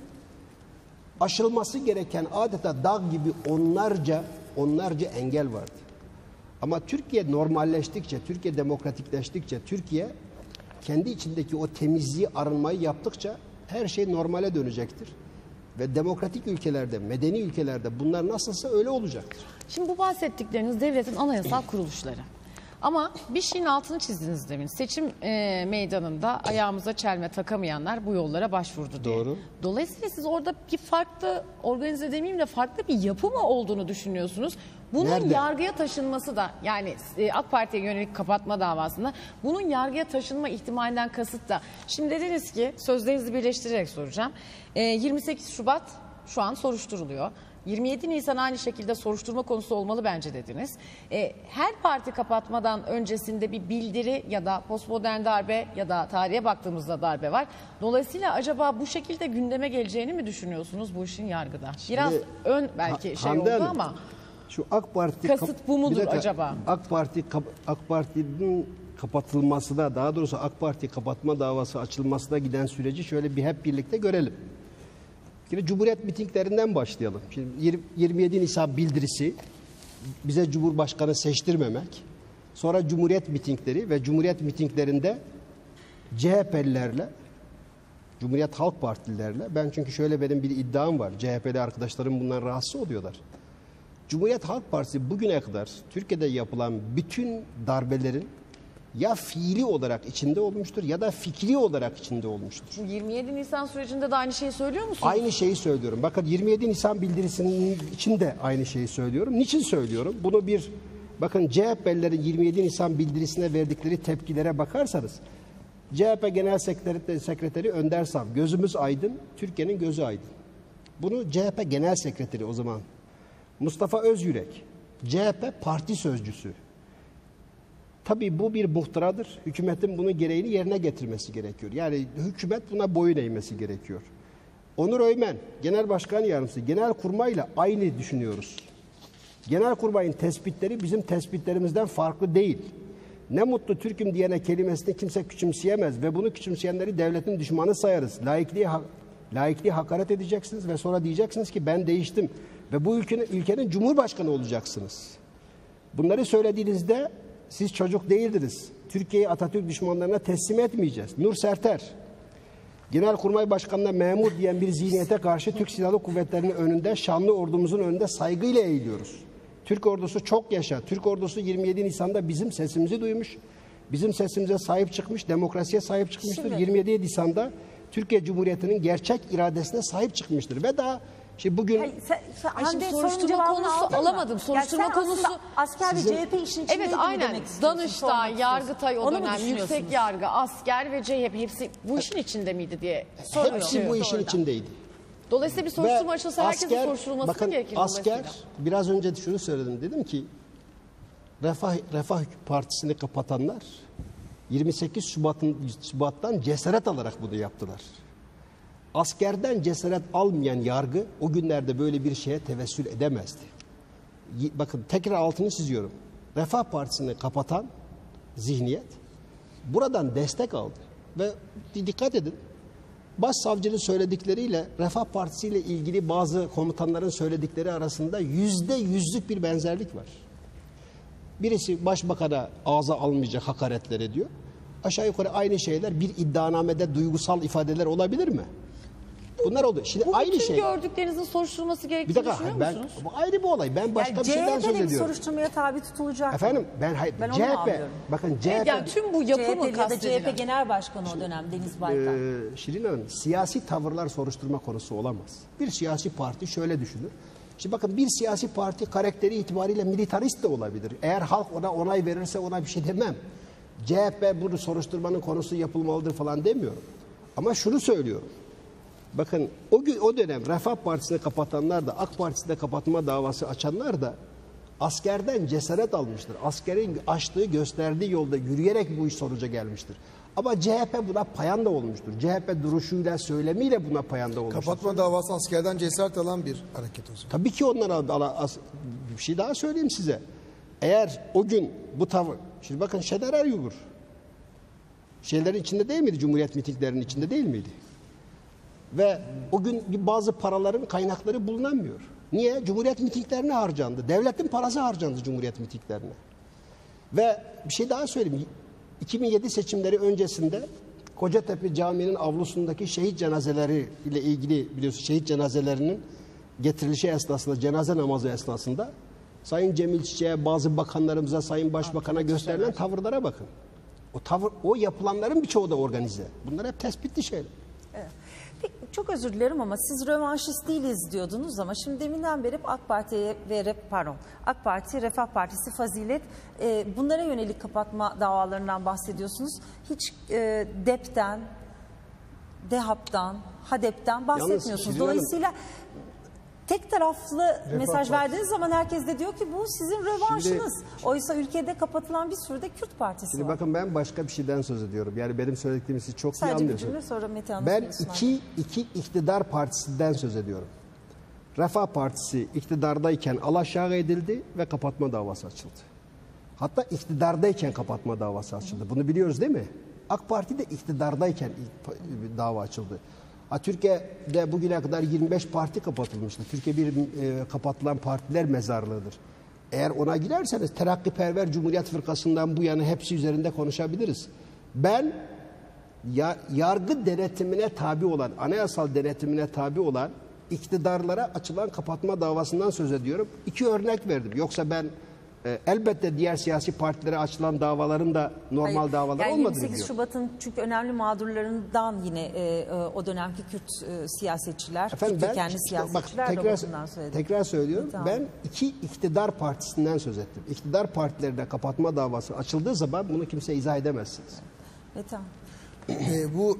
aşılması gereken adeta dağ gibi onlarca onlarca engel vardı. Ama Türkiye normalleştikçe, Türkiye demokratikleştikçe, Türkiye kendi içindeki o temizliği, arınmayı yaptıkça her şey normale dönecektir. Ve demokratik ülkelerde, medeni ülkelerde bunlar nasılsa öyle olacaktır. Şimdi bu bahsettikleriniz devletin anayasal kuruluşları. Ama bir şeyin altını çizdiniz demin. Seçim e, meydanında ayağımıza çelme takamayanlar bu yollara başvurdu diye. Doğru. Dolayısıyla siz orada bir farklı, organize demeyeyim de farklı bir yapı mı olduğunu düşünüyorsunuz? Bunun Nerede? yargıya taşınması da, yani e, AK Parti'ye yönelik kapatma davasında bunun yargıya taşınma ihtimalinden kasıt da. Şimdi dediniz ki, sözlerinizi birleştirerek soracağım. E, yirmi sekiz Şubat şu an soruşturuluyor. yirmi yedi Nisan aynı şekilde soruşturma konusu olmalı bence dediniz. E, her parti kapatmadan öncesinde bir bildiri ya da postmodern darbe ya da tarihe baktığımızda darbe var. Dolayısıyla acaba bu şekilde gündeme geleceğini mi düşünüyorsunuz bu işin yargıda? Biraz Şimdi, ön belki Ha- şey Hande oldu Hanım, ama şu AK Parti kasıt bu mudur bir dakika, acaba? AK Parti AK Parti'nin kapatılması da, daha doğrusu AK Parti kapatma davası açılması da giden süreci şöyle bir hep birlikte görelim. Yine Cumhuriyet mitinglerinden başlayalım. Şimdi yirmi yedi Nisan bildirisi, bize Cumhurbaşkanı seçtirmemek, sonra Cumhuriyet mitingleri ve Cumhuriyet mitinglerinde C H P'lilerle, Cumhuriyet Halk Partililerle, ben çünkü şöyle benim bir iddiam var, C H P'li arkadaşlarım bundan rahatsız oluyorlar. Cumhuriyet Halk Partisi bugüne kadar Türkiye'de yapılan bütün darbelerin ya fiili olarak içinde olmuştur ya da fikri olarak içinde olmuştur. Bu yirmi yedi Nisan sürecinde de aynı şeyi söylüyor musunuz? Aynı şeyi söylüyorum. Bakın yirmi yedi Nisan bildirisinin içinde aynı şeyi söylüyorum. Niçin söylüyorum? Bunu bir, bakın C H P'lilerin yirmi yedi Nisan bildirisine verdikleri tepkilere bakarsanız, C H P Genel Sekreteri, Sekreteri Önder Sav, gözümüz aydın, Türkiye'nin gözü aydın. Bunu C H P Genel Sekreteri o zaman Mustafa Özyürek, C H P Parti Sözcüsü. Tabii bu bir muhtıradır. Hükümetin bunun gereğini yerine getirmesi gerekiyor. Yani hükümet buna boyun eğmesi gerekiyor. Onur Öymen, Genel Başkan Yardımcısı, Genelkurmay'la aynı düşünüyoruz. Genelkurmay'ın tespitleri bizim tespitlerimizden farklı değil. Ne mutlu Türk'üm diyene kelimesini kimse küçümseyemez ve bunu küçümseyenleri devletin düşmanı sayarız. Laikliği, laikliği hakaret edeceksiniz ve sonra diyeceksiniz ki ben değiştim ve bu ülkenin, ülkenin Cumhurbaşkanı olacaksınız. Bunları söylediğinizde siz çocuk değildiniz. Türkiye'yi Atatürk düşmanlarına teslim etmeyeceğiz. Nur Serter, Genelkurmay Başkanı'na memur diyen bir zihniyete karşı Türk Silahlı Kuvvetleri'nin önünde, şanlı ordumuzun önünde saygıyla eğiliyoruz. Türk ordusu çok yaşa. Türk ordusu yirmi yedi Nisan'da bizim sesimizi duymuş. Bizim sesimize sahip çıkmış, demokrasiye sahip çıkmıştır. Şimdi, yirmi yedi Nisan'da Türkiye Cumhuriyeti'nin gerçek iradesine sahip çıkmıştır. Ve daha şimdi bugün... Hayır, sen, sen, Ay, şimdi Hande, soruşturma sorunun cevabını konusu aldın mı? alamadım. Soruşturma Yani sen konusu- aslında asker ve Sizin- C H P işin içindeydi Evet mi aynen. demek istiyorsun, Danıştay, sormak istiyorsun. Yargıtay o Onu mu dönem, düşünüyorsunuz? yüksek yargı, asker ve C H P hepsi bu işin içinde miydi diye soruyor. Hepsi bu işin içindeydi. Dolayısıyla bir Ve soruşturma açılsa herkesin asker- soruşturulması bakın, mı gerekir? asker, dolayısıyla? biraz önce şunu söyledim. Dedim ki Refah, Refah Partisi'ni kapatanlar yirmi sekiz Şubat'ın, Şubat'tan cesaret alarak bunu yaptılar. Askerden cesaret almayan yargı o günlerde böyle bir şeye tevessül edemezdi. Y- Bakın tekrar altını çiziyorum. Refah Partisi'ni kapatan zihniyet buradan destek aldı. Ve dikkat edin, Başsavcının söyledikleriyle Refah Partisi ile ilgili bazı komutanların söyledikleri arasında yüzde yüzlük bir benzerlik var. Birisi başbakana ağza almayacak hakaretler ediyor. Aşağı yukarı aynı şeyler bir iddianamede duygusal ifadeler olabilir mi? Bunlar oldu. Şimdi Bu aynı bütün şey. gördüklerinizin soruşturulması Bir gerektiğini dakika düşünüyor ben musunuz? bu ayrı bir olay. Ben başka Yani bir şeyden söz C H P'de bir ediyorum. soruşturmaya tabi tutulacak. Efendim ben hayır Ben onu C H P anlıyorum. bakın C H P Evet, yani tüm bu yapı C H mı P ya da C H P kastedilen? Genel Başkanı o dönem Deniz Baykan. Ee, Şirin Hanım, siyasi tavırlar soruşturma konusu olamaz. Bir siyasi parti şöyle düşünür. Şimdi bakın bir siyasi parti karakteri itibariyle militarist de olabilir. Eğer halk ona onay verirse ona bir şey demem. C H P bunu soruşturmanın konusu yapılmalıdır falan demiyorum. Ama şunu söylüyorum. Bakın o gün o dönem Refah Partisi'ni kapatanlar da AK Partisi'de kapatma davası açanlar da askerden cesaret almıştır. Askerin açtığı gösterdiği yolda yürüyerek bu iş sonuca gelmiştir. Ama C H P buna payanda olmuştur. C H P duruşuyla, söylemiyle buna payanda olmuştur. Kapatma davası askerden cesaret alan bir hareket o zaman. Tabii ki onlara bir şey daha söyleyeyim size. Eğer o gün bu tavır, şimdi bakın Şener Ergugur şeylerin içinde değil miydi? Cumhuriyet mitinglerinin içinde değil miydi? Ve o gün bazı paraların kaynakları bulunamıyor. Niye? Cumhuriyet mitinglerine harcandı. Devletin parası harcandı Cumhuriyet mitinglerine. Ve bir şey daha söyleyeyim. iki bin yedi seçimleri öncesinde Kocatepe Camii'nin avlusundaki şehit cenazeleri ile ilgili biliyorsunuz şehit cenazelerinin getirilişi esnasında, cenaze namazı esnasında Sayın Cemil Çiçek'e, bazı bakanlarımıza, Sayın Başbakan'a gösterilen tavırlara bakın. O tavır, o yapılanların birçoğu da organize. Bunlar hep tespitli şeyler. Evet. Peki, çok özür dilerim ama siz rövanşist değiliz diyordunuz ama şimdi deminden beri AK Parti'ye ve pardon AK Parti, Refah Partisi, Fazilet e, bunlara yönelik kapatma davalarından bahsediyorsunuz. Hiç e, D E P'ten, DEHAP'tan, HADEP'ten bahsetmiyorsunuz. Dolayısıyla tek taraflı Refah mesaj Partisi verdiğiniz zaman herkes de diyor ki bu sizin rövanşınız. Şimdi, Oysa ülkede kapatılan bir sürü de Kürt partisi şimdi var. Bakın ben başka bir şeyden söz ediyorum. Yani benim söylediklerimi siz çok Sadece iyi anlıyorsunuz. Cümle, sonra Mete Hanım ben iki, iki iktidar partisinden söz ediyorum. Refah Partisi iktidardayken alaşağı edildi ve kapatma davası açıldı. Hatta iktidardayken kapatma davası açıldı. Bunu biliyoruz değil mi? AK Parti de iktidardayken dava açıldı. Ha, Türkiye'de bugüne kadar yirmi beş parti kapatılmıştı. Türkiye bir e, kapatılan partiler mezarlığıdır. Eğer ona girerseniz Terakkiperver Cumhuriyet Fırkası'ndan bu yana hepsi üzerinde konuşabiliriz. Ben ya, yargı denetimine tabi olan, anayasal denetimine tabi olan iktidarlara açılan kapatma davasından söz ediyorum. İki örnek verdim. Yoksa ben e, elbette diğer siyasi partilere açılan davaların da normal Hayır, davalar yani olmadığını yirmi sekiz biliyorum. Şubat'ın çünkü önemli mağdurlarından yine e, e, o dönemki Kürt e, siyasetçiler, Efendim, Kürt ben, kendi işte, siyasetçiler bak, tekrar, de bundan söyledi. Tekrar söylüyorum. Tamam. Ben iki iktidar partisinden söz ettim. İktidar partilerine kapatma davası açıldığı zaman bunu kimse izah edemezsiniz. Evet, tamam. E, bu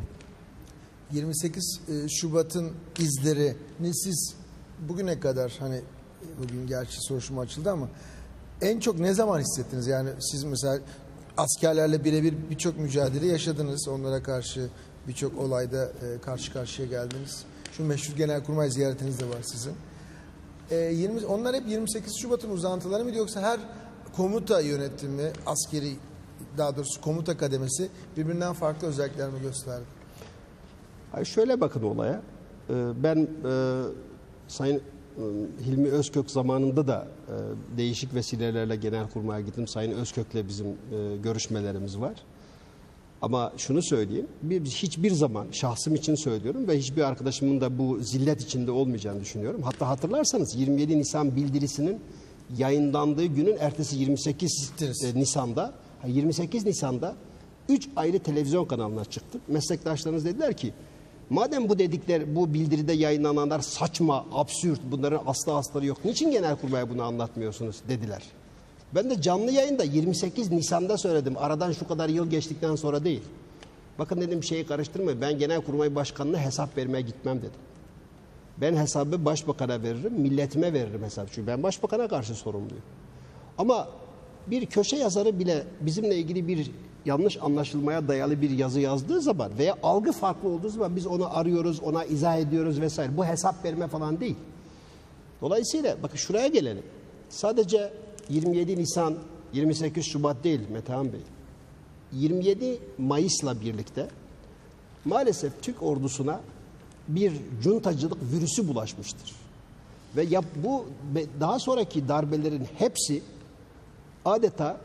yirmi sekiz Şubat'ın izlerini siz bugüne kadar, hani bugün gerçi soruşturma açıldı ama en çok ne zaman hissettiniz? Yani siz mesela askerlerle birebir birçok mücadele yaşadınız. Onlara karşı birçok olayda e, karşı karşıya geldiniz. Şu meşhur Genelkurmay ziyaretiniz de var sizin. E, yirmi, onlar hep yirmi sekiz Şubat'ın uzantıları mıydı, yoksa her komuta yönetimi, askeri, daha doğrusu komuta kademesi birbirinden farklı özellikler mi gösterdi? Hayır, şöyle bakın olaya. Ee, ben e, Sayın Hilmi Özkök zamanında da e, değişik vesilelerle Genelkurmay'a gittim. Sayın Özkök'le bizim e, görüşmelerimiz var. Ama şunu söyleyeyim, bir, hiçbir zaman şahsım için söylüyorum ve hiçbir arkadaşımın da bu zillet içinde olmayacağını düşünüyorum. Hatta hatırlarsanız yirmi yedi Nisan bildirisinin yayınlandığı günün ertesi yirmi sekiz Nisan'da, yirmi sekiz Nisan'da üç ayrı televizyon kanalına çıktı. Meslektaşlarınız dediler ki, madem bu dedikler, bu bildiride yayınlananlar saçma, absürt, bunların aslı astarı yok, niçin Genelkurmay'a bunu anlatmıyorsunuz dediler. Ben de canlı yayında yirmi sekiz Nisan'da söyledim. Aradan şu kadar yıl geçtikten sonra değil. Bakın dedim, şeyi karıştırmayın. Ben Genelkurmay Başkanı'na hesap vermeye gitmem dedim. Ben hesabı Başbakan'a veririm, milletime veririm hesabı. Çünkü ben Başbakan'a karşı sorumluyum. Ama bir köşe yazarı bile bizimle ilgili bir yanlış anlaşılmaya dayalı bir yazı yazdığı zaman veya algı farklı olduğu zaman biz onu arıyoruz, ona izah ediyoruz vesaire. Bu hesap verme falan değil. Dolayısıyla bakın şuraya gelelim. Sadece yirmi yedi Nisan, yirmi sekiz Şubat değil Metehan Bey. yirmi yedi Mayıs'la birlikte maalesef Türk ordusuna bir cuntacılık virüsü bulaşmıştır. Ve yap, bu daha sonraki darbelerin hepsi adeta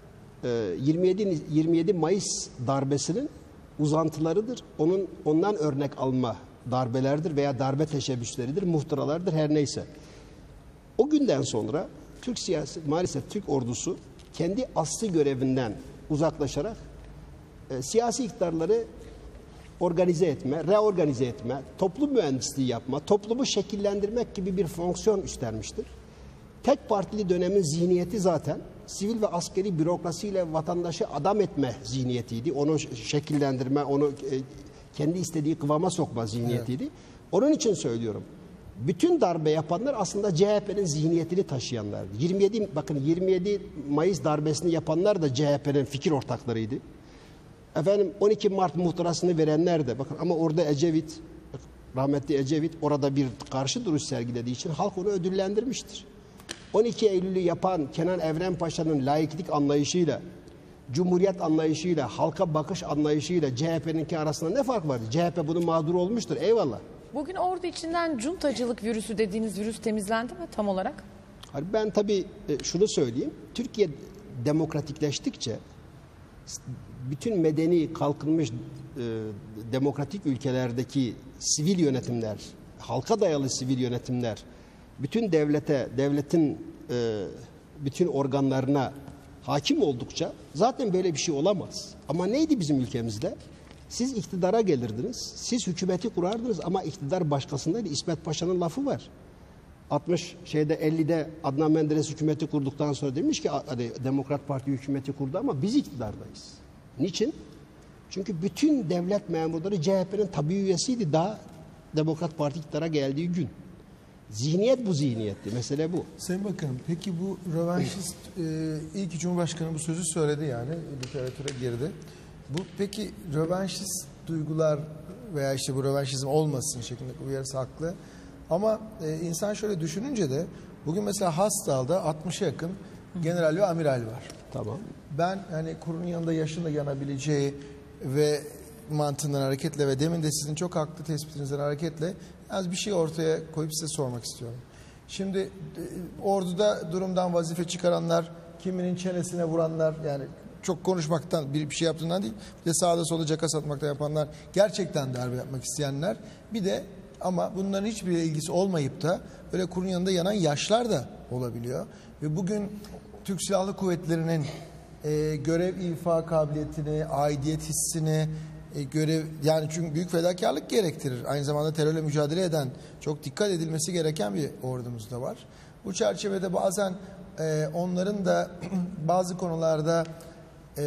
yirmi yedi Mayıs darbesinin uzantılarıdır. Onun ondan örnek alma darbelerdir veya darbe teşebbüsleridir, muhtıralardır, her neyse. O günden sonra Türk siyasi, maalesef Türk ordusu kendi asli görevinden uzaklaşarak e, siyasi iktidarları organize etme, reorganize etme, toplum mühendisliği yapma, toplumu şekillendirmek gibi bir fonksiyon üstlenmiştir. Tek partili dönemin zihniyeti zaten sivil ve askeri bürokrasiyle vatandaşı adam etme zihniyetiydi. Onu şekillendirme, onu e, kendi istediği kıvama sokma zihniyetiydi. Evet. Onun için söylüyorum. Bütün darbe yapanlar aslında C H P'nin zihniyetini taşıyanlardı. yirmi yedi bakın yirmi yedi Mayıs darbesini yapanlar da C H P'nin fikir ortaklarıydı. Efendim on iki Mart muhtırasını verenler de bakın, ama orada Ecevit, rahmetli Ecevit orada bir karşı duruş sergilediği için halk onu ödüllendirmiştir. on iki Eylül'ü yapan Kenan Evren Paşa'nın laiklik anlayışıyla Cumhuriyet anlayışıyla, halka bakış anlayışıyla C H P'ninki arasında ne fark var? C H P bunun mağduru olmuştur. Eyvallah. Bugün ordu içinden cuntacılık virüsü dediğiniz virüs temizlendi mi tam olarak? Ben tabii şunu söyleyeyim. Türkiye demokratikleştikçe bütün medeni kalkınmış e, demokratik ülkelerdeki sivil yönetimler, halka dayalı sivil yönetimler, bütün devlete, devletin e, bütün organlarına hakim oldukça zaten böyle bir şey olamaz. Ama neydi bizim ülkemizde? Siz iktidara gelirdiniz, siz hükümeti kurardınız ama iktidar başkasındaydı. İsmet Paşa'nın lafı var. altmış şeyde ellide Adnan Menderes hükümeti kurduktan sonra demiş ki hani, Demokrat Parti hükümeti kurdu ama biz iktidardayız. Niçin? Çünkü bütün devlet memurları C H P'nin tabii üyesiydi daha Demokrat Parti iktidara geldiği gün. Zihniyet bu zihniyetti. Mesele bu. Sayın Bakanım, peki bu rövanşist e, ilk Cumhurbaşkanı bu sözü söyledi, yani literatüre girdi. Bu peki rövanşist duygular veya işte bu rövanşizm olmasın şeklinde uyarısı haklı. Ama e, insan şöyle düşününce de bugün mesela Hastal'da altmışa yakın general ve amiral var. Tamam. Ben hani kurunun yanında yaşın da yanabileceği ve mantığından hareketle ve demin de sizin çok haklı tespitinizden hareketle az bir şey ortaya koyup size sormak istiyorum. Şimdi e, orduda durumdan vazife çıkaranlar, kiminin çenesine vuranlar, yani çok konuşmaktan, bir, bir şey yaptığından değil, bir de sağda solda caka satmaktan yapanlar, gerçekten darbe yapmak isteyenler, bir de ama bunların hiçbir ilgisi olmayıp da böyle kurun yanında yanan yaşlar da olabiliyor. Ve bugün Türk Silahlı Kuvvetleri'nin e, görev ifa kabiliyetini, aidiyet hissini, e, görev yani çünkü büyük fedakarlık gerektirir. Aynı zamanda terörle mücadele eden, çok dikkat edilmesi gereken bir ordumuz da var. Bu çerçevede bazen e, onların da bazı konularda e,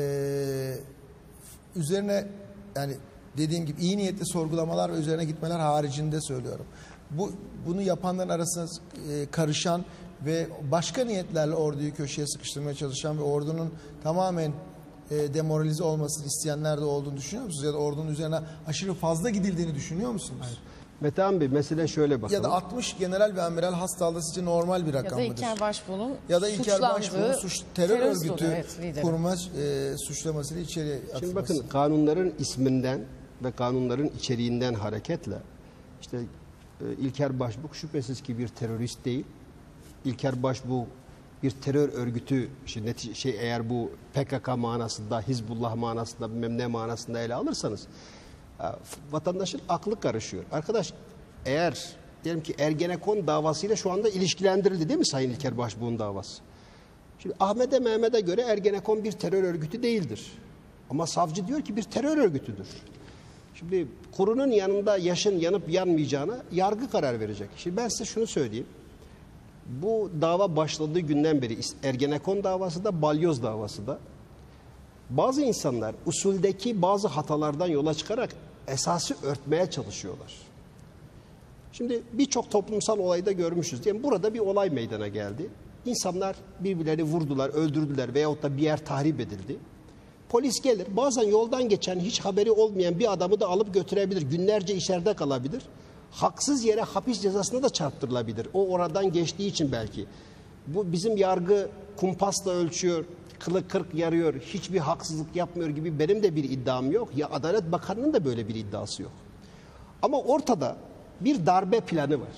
üzerine, yani dediğim gibi iyi niyetli sorgulamalar ve üzerine gitmeler haricinde söylüyorum. Bu bunu yapanların arasında e, karışan ve başka niyetlerle orduyu köşeye sıkıştırmaya çalışan ve ordunun tamamen e, demoralize olmasını isteyenler de olduğunu düşünüyor musunuz? Ya da ordunun üzerine aşırı fazla gidildiğini düşünüyor musunuz? Hayır. Metehan Bey, mesele şöyle bakalım. Ya da altmış general ve amiral Hastal'da sizce normal bir rakam mıdır? Ya da mıdır? İlker Başbuğ'un ya da İlker Başbuğ'un suç, terör örgütü evet, kurma e, suçlamasını içeri atılması. Şimdi bakın, kanunların isminden ve kanunların içeriğinden hareketle işte e, İlker Başbuğ şüphesiz ki bir terörist değil. İlker Başbuğ bir terör örgütü, şey, şey eğer bu P K K manasında, Hizbullah manasında, bilmem ne manasında ele alırsanız vatandaşın aklı karışıyor. Arkadaş, eğer diyelim ki Ergenekon davasıyla şu anda ilişkilendirildi değil mi Sayın İlker Başbuğ'un davası? Şimdi Ahmet'e Mehmet'e göre Ergenekon bir terör örgütü değildir. Ama savcı diyor ki bir terör örgütüdür. Şimdi kurunun yanında yaşın yanıp yanmayacağına yargı karar verecek. Şimdi ben size şunu söyleyeyim. Bu dava başladığı günden beri Ergenekon davası da Balyoz davası da bazı insanlar usuldeki bazı hatalardan yola çıkarak esası örtmeye çalışıyorlar. Şimdi birçok toplumsal olayda görmüşüz. Yani burada bir olay meydana geldi. İnsanlar birbirlerini vurdular, öldürdüler veyahut da bir yer tahrip edildi. Polis gelir. Bazen yoldan geçen, hiç haberi olmayan bir adamı da alıp götürebilir. Günlerce içeride kalabilir. Haksız yere hapis cezasına da çarptırılabilir. O oradan geçtiği için belki. Bu bizim yargı kumpasla ölçüyor, kılı kırk yarıyor, hiçbir haksızlık yapmıyor gibi benim de bir iddiam yok. Ya Adalet Bakanı'nın da böyle bir iddiası yok. Ama ortada bir darbe planı var.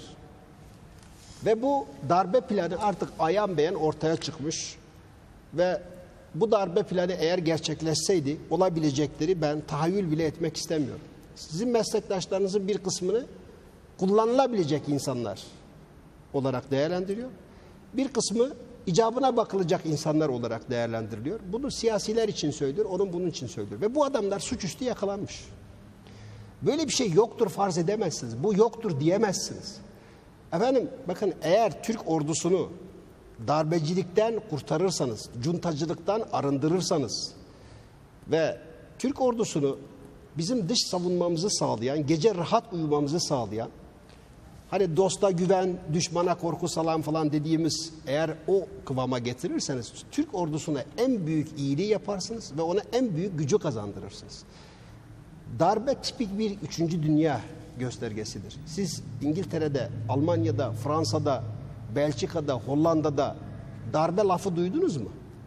Ve bu darbe planı artık ayan beyan ortaya çıkmış. Ve bu darbe planı eğer gerçekleşseydi olabilecekleri ben tahayyül bile etmek istemiyorum. Sizin meslektaşlarınızın bir kısmını kullanılabilecek insanlar olarak değerlendiriyor. Bir kısmı icabına bakılacak insanlar olarak değerlendiriliyor. Bunu siyasiler için söylüyor, onun bunun için söylüyor. Ve bu adamlar suçüstü yakalanmış. Böyle bir şey yoktur farz edemezsiniz. Bu yoktur diyemezsiniz. Efendim bakın, eğer Türk ordusunu darbecilikten kurtarırsanız, cuntacılıktan arındırırsanız ve Türk ordusunu bizim dış savunmamızı sağlayan, gece rahat uyumamızı sağlayan, hani dosta güven, düşmana korku salan falan dediğimiz eğer o kıvama getirirseniz Türk ordusuna en büyük iyiliği yaparsınız ve ona en büyük gücü kazandırırsınız. Darbe tipik bir üçüncü dünya göstergesidir. Siz İngiltere'de, Almanya'da, Fransa'da, Belçika'da, Hollanda'da darbe lafı duydunuz mu?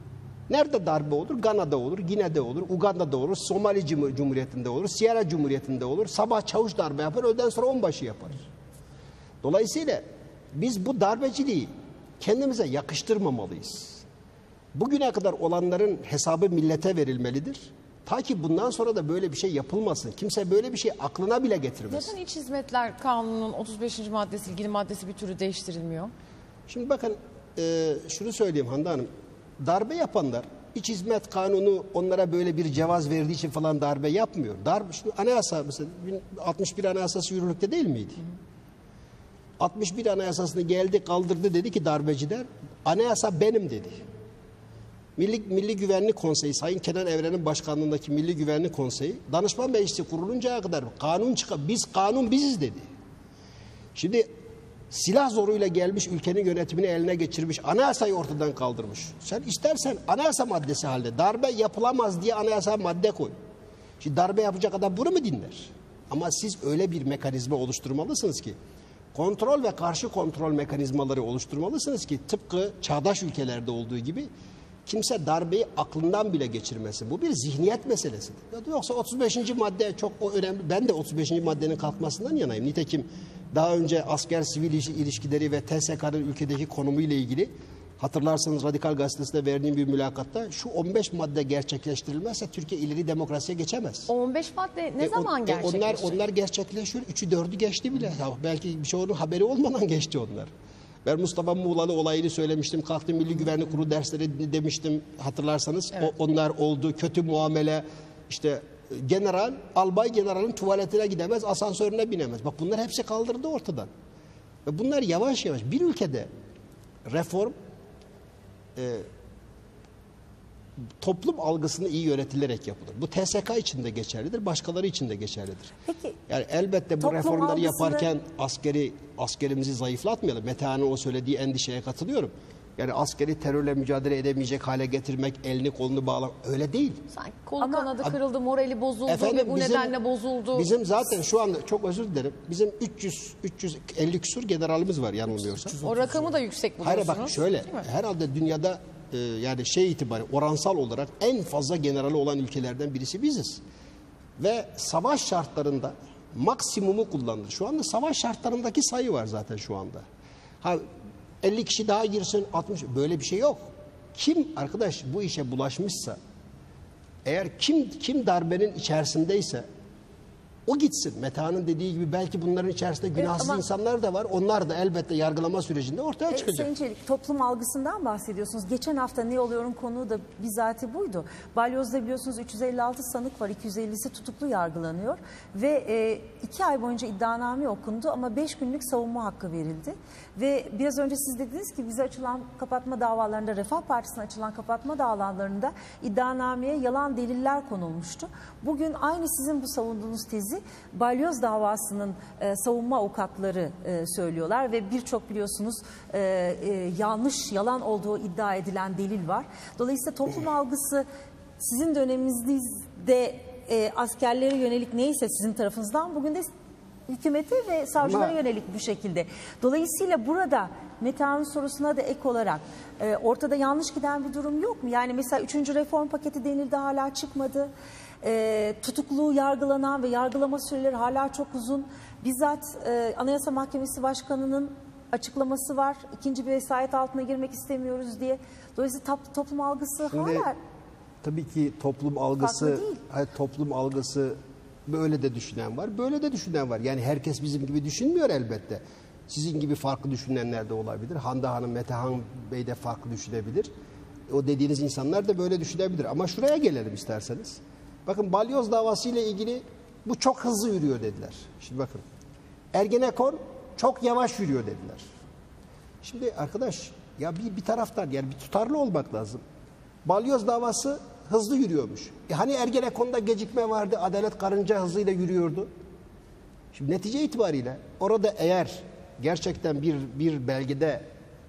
Nerede darbe olur? Gana'da olur, Gine'de olur, Uganda'da olur, Somali Cumhuriyeti'nde olur, Sierra Cumhuriyeti'nde olur. Sabah çavuş darbe yapar, öğleden sonra onbaşı yapar. Dolayısıyla biz bu darbeciliği kendimize yakıştırmamalıyız. Bugüne kadar olanların hesabı millete verilmelidir. Ta ki bundan sonra da böyle bir şey yapılmasın. Kimse böyle bir şey aklına bile getirmesin. Neden İç Hizmetler Kanunu'nun otuz beşinci maddesi, ilgili maddesi bir türlü değiştirilmiyor? Şimdi bakın e, şunu söyleyeyim Hande Hanım. Darbe yapanlar İç Hizmet Kanunu onlara böyle bir cevaz verdiği için falan darbe yapmıyor. Darbe, şimdi anayasa mesela altmış bir Anayasası yürürlükte değil miydi? Hı hı. altmış bir Anayasasını geldi kaldırdı, dedi ki darbeciler anayasa benim dedi. Milli, Milli Güvenlik Konseyi, Sayın Kenan Evren'in başkanlığındaki Milli Güvenlik Konseyi danışman meclisi kuruluncaya kadar kanun çıkar, biz kanun biziz dedi. Şimdi silah zoruyla gelmiş, ülkenin yönetimini eline geçirmiş, anayasayı ortadan kaldırmış. Sen istersen anayasa maddesi halde darbe yapılamaz diye anayasa madde koy. Şimdi darbe yapacak adam bunu mu dinler? Ama siz öyle bir mekanizma oluşturmalısınız ki, kontrol ve karşı kontrol mekanizmaları oluşturmalısınız ki tıpkı çağdaş ülkelerde olduğu gibi kimse darbeyi aklından bile geçirmesin. Bu bir zihniyet meselesidir. Yoksa otuz beşinci madde çok o önemli. Ben de otuz beşinci maddenin kalkmasından yanayım. Nitekim daha önce asker sivil ilişkileri ve T S K'nın ülkedeki konumu ile ilgili hatırlarsanız Radikal Gazetesi'nde verdiğim bir mülakatta şu on beş madde gerçekleştirilmezse Türkiye ileri demokrasiye geçemez. O on beş madde ne e, zaman o, gerçekleşecek? Onlar, onlar gerçekleşiyor. Üçü dördü geçti bile. Ya, belki bir çoğunun haberi olmadan geçti onlar. Ben Mustafa Muğlalı olayını söylemiştim. Kalktım Milli Güvenlik Kurulu dersleri demiştim. Hatırlarsanız evet. o, onlar oldu. Kötü muamele. İşte general, albay generalin tuvaletine gidemez, asansörüne binemez. Bak bunlar hepsi kaldırıldı ortadan. Ve bunlar yavaş yavaş bir ülkede reform e, toplum algısını iyi yönetilerek yapılır. Bu T S K için de geçerlidir, başkaları için de geçerlidir. Peki, yani elbette bu reformları algısını... yaparken askeri askerimizi zayıflatmayalım. Metehan'ın o söylediği endişeye katılıyorum. Yani askeri terörle mücadele edemeyecek hale getirmek, elini kolunu bağlamak öyle değil. Sanki kolu Ama, kanadı kırıldı, morali bozuldu efendim, ve bu bizim, nedenle bozuldu. Bizim zaten şu anda çok özür dilerim. Bizim üç yüz üç yüz elli küsur generalimiz var yanılmıyorsam. O rakamı da yüksek buluyorsunuz. Hayır bak şöyle, herhalde dünyada e, yani şey itibariyle oransal olarak en fazla generali olan ülkelerden birisi biziz. Ve savaş şartlarında maksimumu kullanılır. Şu anda savaş şartlarındaki sayı var zaten şu anda. Ha, elli kişi daha girsin, altmış, böyle bir şey yok. Kim arkadaş bu işe bulaşmışsa, eğer kim kim darbenin içerisindeyse o gitsin. Metehan'ın dediği gibi belki bunların içerisinde günahsız evet, ama... insanlar da var. Onlar da elbette yargılama sürecinde ortaya çıkacak. Sayın Çelik, toplum algısından bahsediyorsunuz. Geçen hafta Ne Oluyor'un konuğu da bizzati buydu. Balyoz'da biliyorsunuz üç yüz elli altı sanık var. iki yüz ellisi tutuklu yargılanıyor. Ve e, iki ay boyunca iddianame okundu ama beş günlük savunma hakkı verildi. Ve biraz önce siz dediniz ki bize açılan kapatma davalarında, Refah Partisi'ne açılan kapatma davalarında iddianameye yalan deliller konulmuştu. Bugün aynı sizin bu savunduğunuz tezi Balyoz davasının e, savunma avukatları e, söylüyorlar ve birçok biliyorsunuz e, e, yanlış, yalan olduğu iddia edilen delil var. Dolayısıyla toplum algısı sizin döneminizde e, askerlere yönelik neyse sizin tarafınızdan bugün de hükümete ve savcılara Ama... yönelik bu şekilde. Dolayısıyla burada Metehan'ın sorusuna da ek olarak e, ortada yanlış giden bir durum yok mu? Yani mesela üçüncü reform paketi denildi, hala çıkmadı. E, tutuklu yargılanan ve yargılama süreleri hala çok uzun. Bizzat e, Anayasa Mahkemesi Başkanı'nın açıklaması var. İkinci bir vesayet altına girmek istemiyoruz diye. Dolayısıyla top, toplum algısı Şimdi, hala tabii ki toplum algısı hayır, toplum algısı böyle de düşünen var, böyle de düşünen var. Yani herkes bizim gibi düşünmüyor elbette. Sizin gibi farklı düşünenler de olabilir. Hande Hanım, Metehan Bey de farklı düşünebilir. O dediğiniz insanlar da böyle düşünebilir. Ama şuraya gelelim isterseniz. Bakın Balyoz davası ile ilgili bu çok hızlı yürüyor dediler. Şimdi bakın. Ergenekon çok yavaş yürüyor dediler. Şimdi arkadaş ya bir, bir taraftan yani bir tutarlı olmak lazım. Balyoz davası hızlı yürüyormuş. E hani Ergenekon'da gecikme vardı, Adalet Karınca hızıyla yürüyordu. Şimdi netice itibariyle orada eğer gerçekten bir bir belgede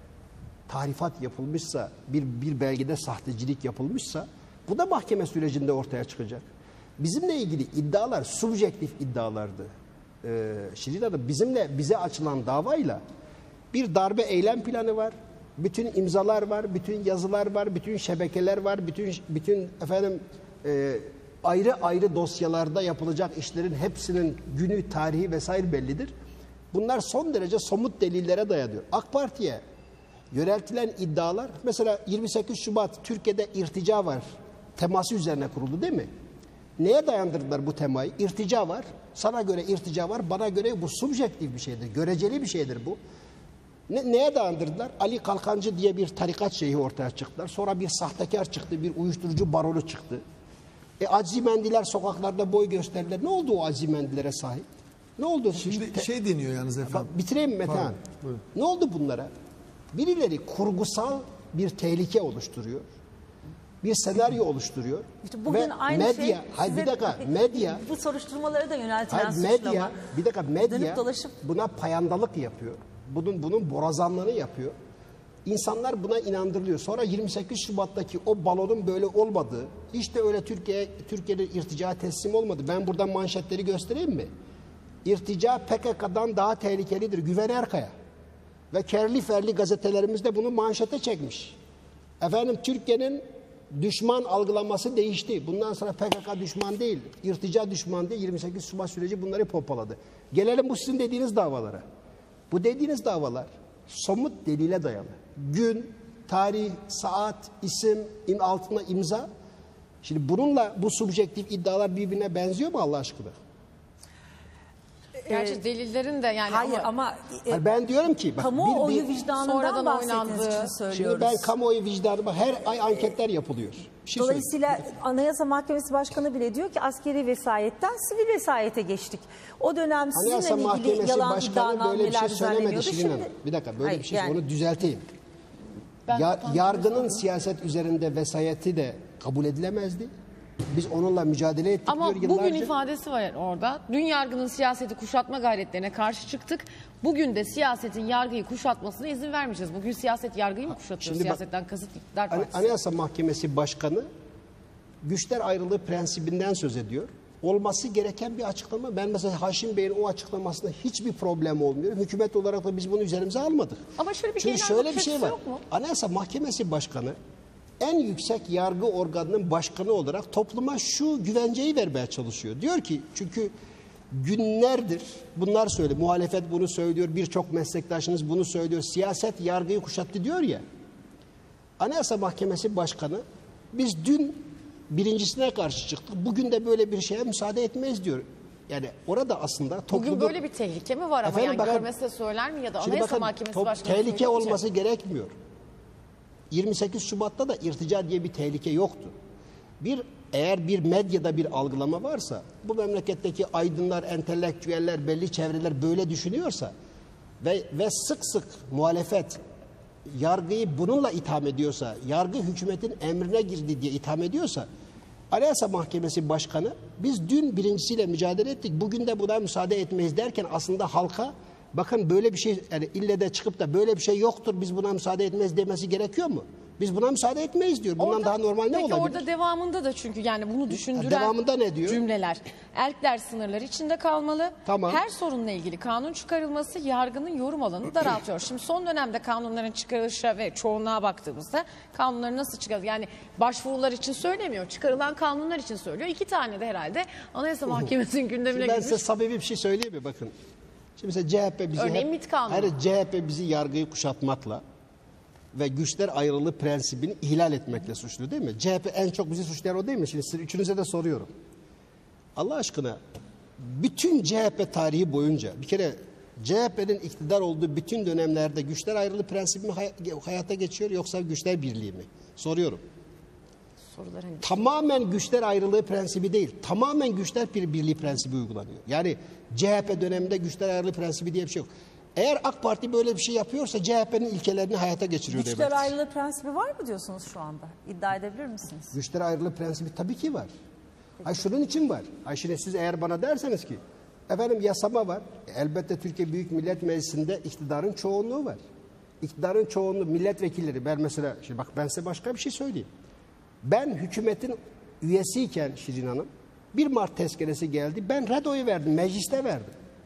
tarifat yapılmışsa, bir bir belgede sahtecilik yapılmışsa bu da mahkeme sürecinde ortaya çıkacak. Bizimle ilgili iddialar subjektif iddialardı. Ee, Şirin Hanım bizimle bize açılan davayla bir darbe eylem planı var, Bütün imzalar var, bütün yazılar var, bütün şebekeler var, bütün bütün efendim e, ayrı ayrı dosyalarda yapılacak işlerin hepsinin günü, tarihi vesaire bellidir. Bunlar son derece somut delillere dayanıyor. AK Parti'ye yöneltilen iddialar, mesela yirmi sekiz Şubat Türkiye'de irtica var teması üzerine kuruldu değil mi? Neye dayandırdılar bu temayı? İrtica var. Sana göre irtica var, bana göre bu subjektif bir şeydir, göreceli bir şeydir bu. Ne, neye dayandırdılar? Ali Kalkancı diye bir tarikat şeyhi ortaya çıktılar. Sonra bir sahtekar çıktı, bir uyuşturucu baronu çıktı. E acimendiler sokaklarda boy gösterdiler. Ne oldu o acimendilere sahip? Ne oldu? Şimdi Te şey deniyor yalnız efendim. Bak, bitireyim Metehan. Ne oldu bunlara? Birileri kurgusal bir tehlike oluşturuyor. Bir senaryo oluşturuyor. İşte bugün ve aynı medya, şey hayır bir dakika, medya, bu soruşturmalara da yöneltilen hayır, suçlama. medya, bir dakika medya Dönüp dolaşıp buna payandalık yapıyor. Bunun bunun borazanlığını yapıyor. İnsanlar buna inandırılıyor. Sonra yirmi sekiz Şubat'taki o balonun böyle olmadığı, hiç de öyle Türkiye Türkiye'nin irticaya teslim olmadı. Ben buradan manşetleri göstereyim mi? İrtica P K K'dan daha tehlikelidir. Güven Erkaya ve kerli ferli gazetelerimiz de bunu manşete çekmiş. Efendim Türkiye'nin düşman algılaması değişti. Bundan sonra P K K düşman değil, irtica düşman değil. yirmi sekiz Şubat süreci bunları pompaladı. Gelelim bu sizin dediğiniz davalara. Bu dediğiniz davalar somut delile dayalı. Gün, tarih, saat, isim, im altına imza. Şimdi bununla bu subjektif iddialar birbirine benziyor mu Allah aşkına? Gerçi Ee, delillerin de yani hayır ama, ama, e, Hayır, ben diyorum ki bak, kamuoyu bir, bir, vicdanından sonradan bahsettiğiniz oynandığı- için şimdi söylüyoruz. ben kamuoyu vicdanıma her ay anketler yapılıyor. Bir şey Dolayısıyla Anayasa Mahkemesi Başkanı bile diyor ki askeri vesayetten sivil vesayete geçtik. O dönem Anayasa sizinle ilgili Mahkemesi yalan Başkanı böyle bir şey iddianameler söylemedi düzenleniyordu. Şirin Hanım. Şimdi, Bir dakika böyle hayır, bir şey yani- onu düzelteyim. Ben Ya, tam yargının siyaset üzerinde vesayeti de kabul edilemezdi. Biz onunla mücadele ettik Ama diyor yıllarca. bugün ifadesi var orada. Dün yargının siyaseti kuşatma gayretlerine karşı çıktık. Bugün de siyasetin yargıyı kuşatmasına izin vermeyeceğiz. Bugün siyaset yargıyı mı kuşatıyor? Şimdi bak- Siyasetten kasıt iktidar Ana- partisi. Anayasa Mahkemesi Başkanı güçler ayrılığı prensibinden söz ediyor. Olması gereken bir açıklama. Ben mesela Haşim Bey'in o açıklamasında hiçbir problem olmuyor. Hükümet olarak da biz bunu üzerimize almadık. Ama şöyle bir Çünkü genel şöyle bir bakış şey açısı var. yok mu? Anayasa Mahkemesi Başkanı en yüksek yargı organının başkanı olarak topluma şu güvenceyi vermeye çalışıyor. Diyor ki çünkü günlerdir bunlar söyle muhalefet bunu söylüyor, birçok meslektaşınız bunu söylüyor. Siyaset yargıyı kuşattı diyor ya. Anayasa Mahkemesi Başkanı biz dün birincisine karşı çıktık. Bugün de böyle bir şeye müsaade etmeyiz diyor. Yani orada aslında toplumun... Bugün böyle bir tehlike mi var ama Efendim yani bakın- görmese söyler mi ya da Şimdi Anayasa bakın, Mahkemesi top- Başkanı tehlike söyleyince- olması gerekmiyor. yirmi sekiz Şubat'ta da irtica diye bir tehlike yoktu. Bir eğer bir medyada bir algılama varsa, bu memleketteki aydınlar, entelektüeller, belli çevreler böyle düşünüyorsa ve ve sık sık muhalefet yargıyı bununla itham ediyorsa, yargı hükümetin emrine girdi diye itham ediyorsa, Anayasa Mahkemesi Başkanı biz dün birincisiyle mücadele ettik, bugün de buna müsaade etmeyiz derken aslında halka bakın böyle bir şey, yani ille de çıkıp da böyle bir şey yoktur biz buna müsaade etmeyiz demesi gerekiyor mu? Biz buna müsaade etmeyiz diyor. Bundan Orada- daha normal ne peki olabilir? orada devamında da çünkü yani bunu düşündüren devamında ne diyor? cümleler. Erkler sınırları içinde kalmalı. Tamam. Her sorunla ilgili kanun çıkarılması yargının yorum alanını daraltıyor. Şimdi son dönemde kanunların çıkarılışa ve çoğunluğa baktığımızda kanunları nasıl çıkarılıyor? Yani başvurular için söylemiyor. Çıkarılan kanunlar için söylüyor. İki tane de herhalde Anayasa Mahkemesi'nin gündemine Şimdi ben girmiş. size samimi bir şey söyleyeyim mi? Bakın. Şimdi mesela C H P bizi Örneğin hep- MİT kanunu. hayır, C H P bizi yargıyı kuşatmakla ve güçler ayrılığı prensibini ihlal etmekle suçlu değil mi? C H P en çok bizi suçlayan o değil mi? Şimdi siz üçünüze de soruyorum. Allah aşkına bütün C H P tarihi boyunca bir kere C H P'nin iktidar olduğu bütün dönemlerde güçler ayrılığı prensibi mi hay- hayata geçiyor yoksa güçler birliği mi? Soruyorum. Sorular hani. Tamamen güçler ayrılığı prensibi değil, tamamen güçler bir- birliği prensibi uygulanıyor. Yani C H P döneminde güçler ayrılığı prensibi diye bir şey yok. Eğer AK Parti böyle bir şey yapıyorsa C H P'nin ilkelerini hayata geçiriyor Güçler demektir. ayrılığı prensibi var mı diyorsunuz şu anda? İddia edebilir misiniz? Güçler ayrılığı prensibi tabii ki var. Ay şunun için var. Ay şimdi siz eğer bana derseniz ki efendim yasama var. E, elbette Türkiye Büyük Millet Meclisi'nde iktidarın çoğunluğu var. İktidarın çoğunluğu milletvekilleri. Ben mesela şimdi bak ben size başka bir şey söyleyeyim. Ben hükümetin üyesiyken Şirin Hanım bir Mart tezkeresi geldi. Ben red oyu verdim. Mecliste verdim.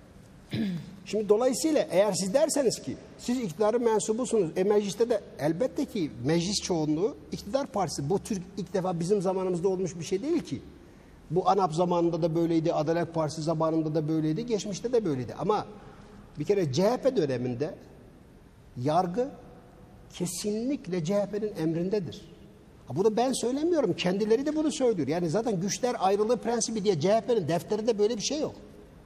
Şimdi dolayısıyla eğer siz derseniz ki siz iktidarın mensubusunuz, e mecliste de elbette ki meclis çoğunluğu iktidar partisi. Bu Türk ilk defa bizim zamanımızda olmuş bir şey değil ki. Bu ANAP zamanında da böyleydi, Adalet Partisi zamanında da böyleydi, geçmişte de böyleydi. Ama bir kere C H P döneminde yargı kesinlikle C H P'nin emrindedir. Ha, bunu ben söylemiyorum, kendileri de bunu söylüyor. Yani zaten güçler ayrılığı prensibi diye C H P'nin defterinde böyle bir şey yok.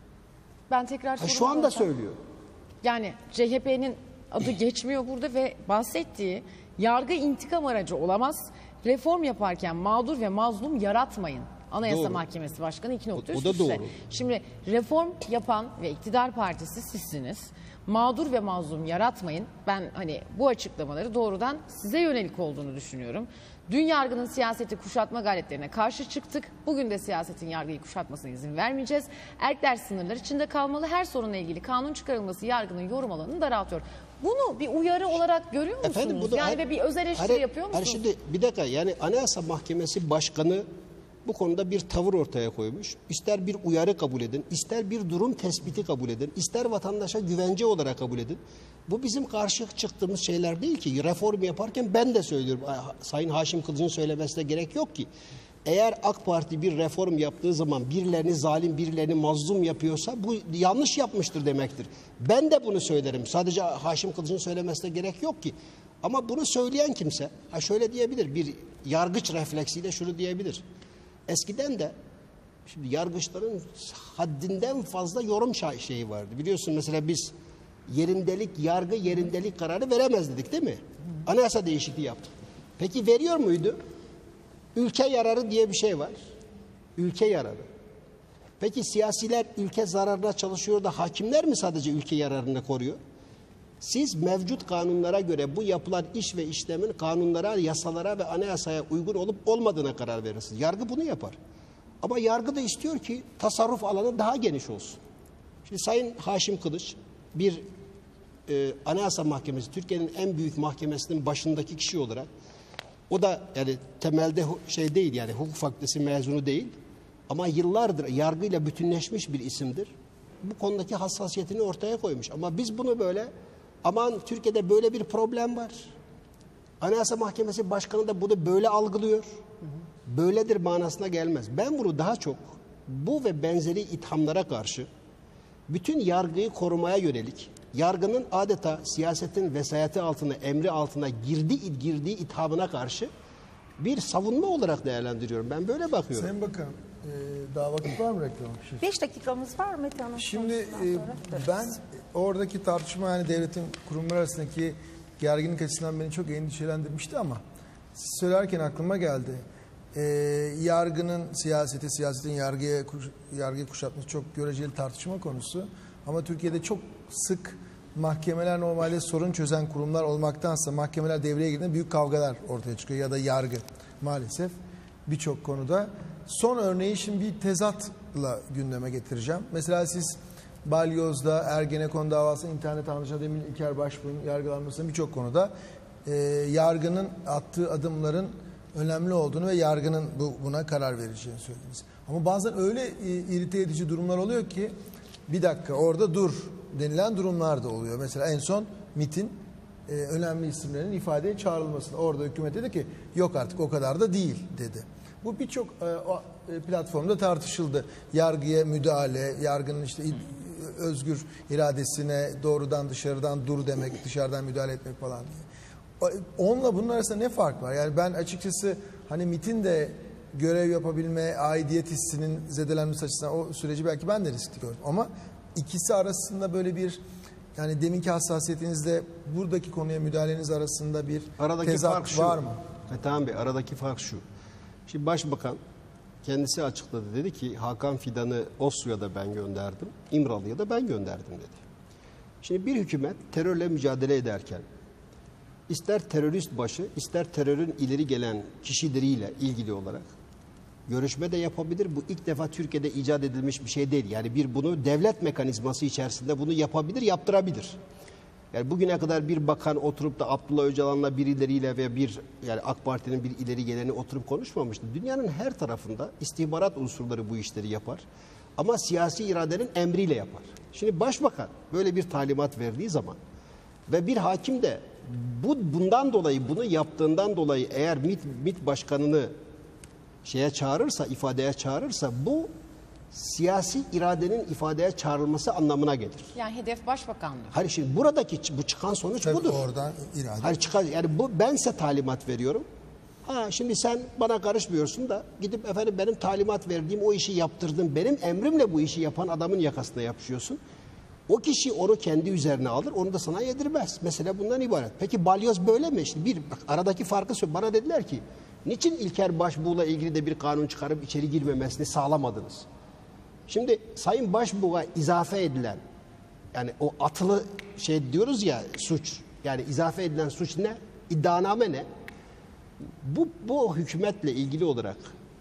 Ben tekrar Ha, sorumu şu anda sorsam. söylüyor. Yani C H P'nin adı geçmiyor burada ve bahsettiği yargı intikam aracı olamaz. Reform yaparken mağdur ve mazlum yaratmayın. Anayasa Doğru. Mahkemesi Başkanı iki nokta O- o üst da üste. doğru. Şimdi reform yapan ve iktidar partisi sizsiniz. Mağdur ve mazlum yaratmayın. Ben hani bu açıklamaları doğrudan size yönelik olduğunu düşünüyorum. Dün yargının siyaseti kuşatma gayretlerine karşı çıktık. Bugün de siyasetin yargıyı kuşatmasına izin vermeyeceğiz. Erkler sınırlar içinde kalmalı. Her sorunla ilgili kanun çıkarılması yargının yorum alanını daraltıyor. Bunu bir uyarı olarak görüyor musunuz? Efendim, bu da- yani ve bir öz eleştiri Hani- yapıyor musunuz? hani şimdi bir dakika, yani Anayasa Mahkemesi Başkanı bu konuda bir tavır ortaya koymuş. İster bir uyarı kabul edin, ister bir durum tespiti kabul edin, ister vatandaşa güvence olarak kabul edin. Bu bizim karşı çıktığımız şeyler değil ki. Reform yaparken ben de söylüyorum. Sayın Haşim Kılıç'ın söylemesine gerek yok ki. Eğer AK Parti bir reform yaptığı zaman birilerini zalim, birilerini mazlum yapıyorsa bu yanlış yapmıştır demektir. Ben de bunu söylerim. Sadece Haşim Kılıç'ın söylemesine gerek yok ki. Ama bunu söyleyen kimse ha şöyle diyebilir. Bir yargıç refleksiyle şunu diyebilir. Eskiden de şimdi yargıçların haddinden fazla yorum şeyi vardı. Biliyorsun mesela biz yerindelik, yargı yerindelik kararı veremez dedik değil mi? Anayasa değişikliği yaptık. Peki veriyor muydu? Ülke yararı diye bir şey var. Ülke yararı. Peki siyasiler ülke zararına çalışıyor da hakimler mi sadece ülke yararını koruyor? Siz mevcut kanunlara göre bu yapılan iş ve işlemin kanunlara, yasalara ve anayasaya uygun olup olmadığına karar verirsiniz. Yargı bunu yapar. Ama yargı da istiyor ki tasarruf alanı daha geniş olsun. Şimdi Sayın Haşim Kılıç bir e, Anayasa Mahkemesi, Türkiye'nin en büyük mahkemesinin başındaki kişi olarak, o da yani temelde şey değil, yani hukuk fakültesi mezunu değil ama yıllardır yargıyla bütünleşmiş bir isimdir. Bu konudaki hassasiyetini ortaya koymuş. Ama biz bunu böyle, aman Türkiye'de böyle bir problem var, Anayasa Mahkemesi Başkanı da bunu böyle algılıyor, böyledir manasına gelmez. Ben bunu daha çok bu ve benzeri ithamlara karşı bütün yargıyı korumaya yönelik, yargının adeta siyasetin vesayeti altına, emri altına girdiği, girdiği ithamına karşı bir savunma olarak değerlendiriyorum. Ben böyle bakıyorum. Sayın Bakanım, e, daha vakit var mı reklam? Şey. Beş dakikamız var Mete Hanım. Şimdi e, sonra. ben oradaki tartışma, yani devletin kurumlar arasındaki gerginlik açısından beni çok endişelendirmişti ama siz söylerken aklıma geldi. E, yargının siyaseti, siyasetin yargıya yargıyı kuşatması çok göreceli tartışma konusu. Ama Türkiye'de çok sık mahkemeler normalde sorun çözen kurumlar olmaktansa mahkemeler devreye girdiğinde büyük kavgalar ortaya çıkıyor ya da yargı maalesef birçok konuda. Son örneği şimdi bir tezatla gündeme getireceğim. Mesela siz Balyoz'da, Ergenekon davası, internet anlaşma, demin İlker Başbuğ'un yargılanmasının birçok konuda e, yargının attığı adımların önemli olduğunu ve yargının bu, buna karar vereceğini söylediniz. Ama bazen öyle e, irite edici durumlar oluyor ki bir dakika orada dur denilen durumlar da oluyor. Mesela en son MİT'in e, önemli isimlerinin ifadeye çağrılmasını, orada hükümet dedi ki yok artık o kadar da değil dedi. Bu birçok e, o, e, platformda tartışıldı. Yargıya müdahale, yargının işte özgür iradesine doğrudan dışarıdan dur demek, dışarıdan müdahale etmek falan diye. Onunla bunun arasında ne fark var? Yani ben açıkçası hani MİT'in de görev yapabilme, aidiyet hissinin zedelenmesi açısından o süreci belki ben de riskli gördüm. Ama ikisi arasında böyle bir, yani deminki hassasiyetinizde buradaki konuya müdahaleniz arasında bir Aradaki tezat fark şu. var mı? Metehan Bey, aradaki fark şu. Şimdi Başbakan kendisi açıkladı, dedi ki Hakan Fidan'ı Oslo'ya da ben gönderdim, İmralı'ya da ben gönderdim dedi. Şimdi bir hükümet terörle mücadele ederken ister terörist başı, ister terörün ileri gelen kişileriyle ilgili olarak görüşme de yapabilir. Bu ilk defa Türkiye'de icat edilmiş bir şey değil. Yani bir bunu devlet mekanizması içerisinde bunu yapabilir, yaptırabilir. Yani bugüne kadar bir bakan oturup da Abdullah Öcalan'la birileriyle ve bir yani AK Parti'nin bir ileri geleni oturup konuşmamıştı. Dünyanın her tarafında istihbarat unsurları bu işleri yapar. Ama siyasi iradenin emriyle yapar. Şimdi başbakan böyle bir talimat verdiği zaman ve bir hakim de bu bundan dolayı, bunu yaptığından dolayı eğer MİT, MİT başkanını şeye çağırırsa, ifadeye çağırırsa, bu siyasi iradenin ifadeye çağrılması anlamına gelir. Yani hedef başbakanlık. Hayır, şimdi buradaki bu çıkan sonuç Tabii budur. oradan irade. Hayır, çıkan, yani bu, ben size talimat veriyorum. Ha, şimdi sen bana karışmıyorsun da gidip efendim benim talimat verdiğim o işi yaptırdım, benim emrimle bu işi yapan adamın yakasına yapışıyorsun. O kişi onu kendi üzerine alır, onu da sana yedirmez. Mesela bundan ibaret. Peki balyoz böyle mi? İşte bir bak, aradaki farkı söyle. Bana dediler ki, niçin İlker Başbuğ'la ilgili de bir kanun çıkarıp içeri girmemesini sağlamadınız? Şimdi Sayın Başbuğ'a izafe edilen, yani o atılı şey diyoruz ya, suç, yani izafe edilen suç ne? İddianame ne? Bu, bu hükümetle ilgili olarak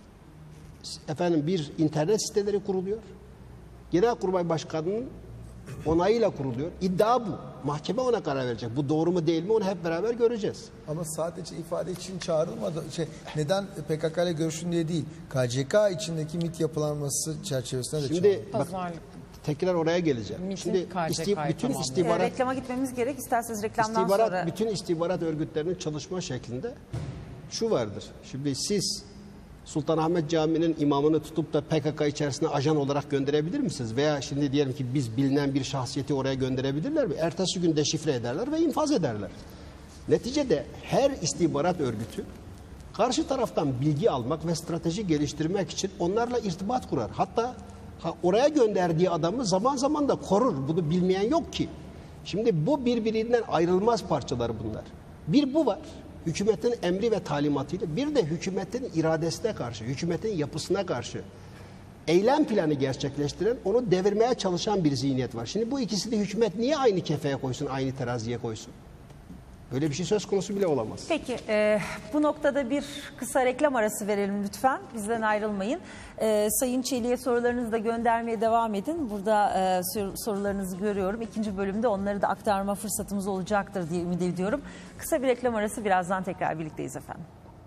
efendim bir internet siteleri kuruluyor. Genelkurmay Başkanı'nın onayıyla kuruluyor. İddia bu. Mahkeme ona karar verecek. Bu doğru mu değil mi onu hep beraber göreceğiz. Ama sadece ifade için çağrılmadı. Şey, neden P K K ile görüşün diye değil. K C K içindeki MİT yapılanması çerçevesinde de Şimdi çağrıldı. bak, Pazarlık. tekrar oraya geleceğim. MİT'in Şimdi K C K'yı isti- bütün tamamlıyor. istihbarat, E, reklama gitmemiz gerek. İsterseniz reklamdan istihbarat sonra. bütün istihbarat örgütlerinin çalışma şeklinde şu vardır. Şimdi siz Sultanahmet Camii'nin imamını tutup da P K K içerisine ajan olarak gönderebilir misiniz? Veya şimdi diyelim ki biz bilinen bir şahsiyeti oraya gönderebilirler mi? Ertesi gün deşifre ederler ve infaz ederler. Neticede her istihbarat örgütü karşı taraftan bilgi almak ve strateji geliştirmek için onlarla irtibat kurar. Hatta ha, oraya gönderdiği adamı zaman zaman da korur. Bunu bilmeyen yok ki. Şimdi bu birbirinden ayrılmaz parçalar bunlar. Bir bu var. Hükümetin emri ve talimatıyla, bir de hükümetin iradesine karşı, hükümetin yapısına karşı eylem planı gerçekleştiren, onu devirmeye çalışan bir zihniyet var. Şimdi bu ikisini hükümet niye aynı kefeye koysun, aynı teraziye koysun? Böyle bir şey söz konusu bile olamaz. Peki e, bu noktada bir kısa reklam arası verelim lütfen. Bizden ayrılmayın. E, Sayın Çelik'e sorularınızı da göndermeye devam edin. Burada e, sor- sorularınızı görüyorum. İkinci bölümde onları da aktarma fırsatımız olacaktır diye ümit ediyorum. Kısa bir reklam arası, birazdan tekrar birlikteyiz efendim.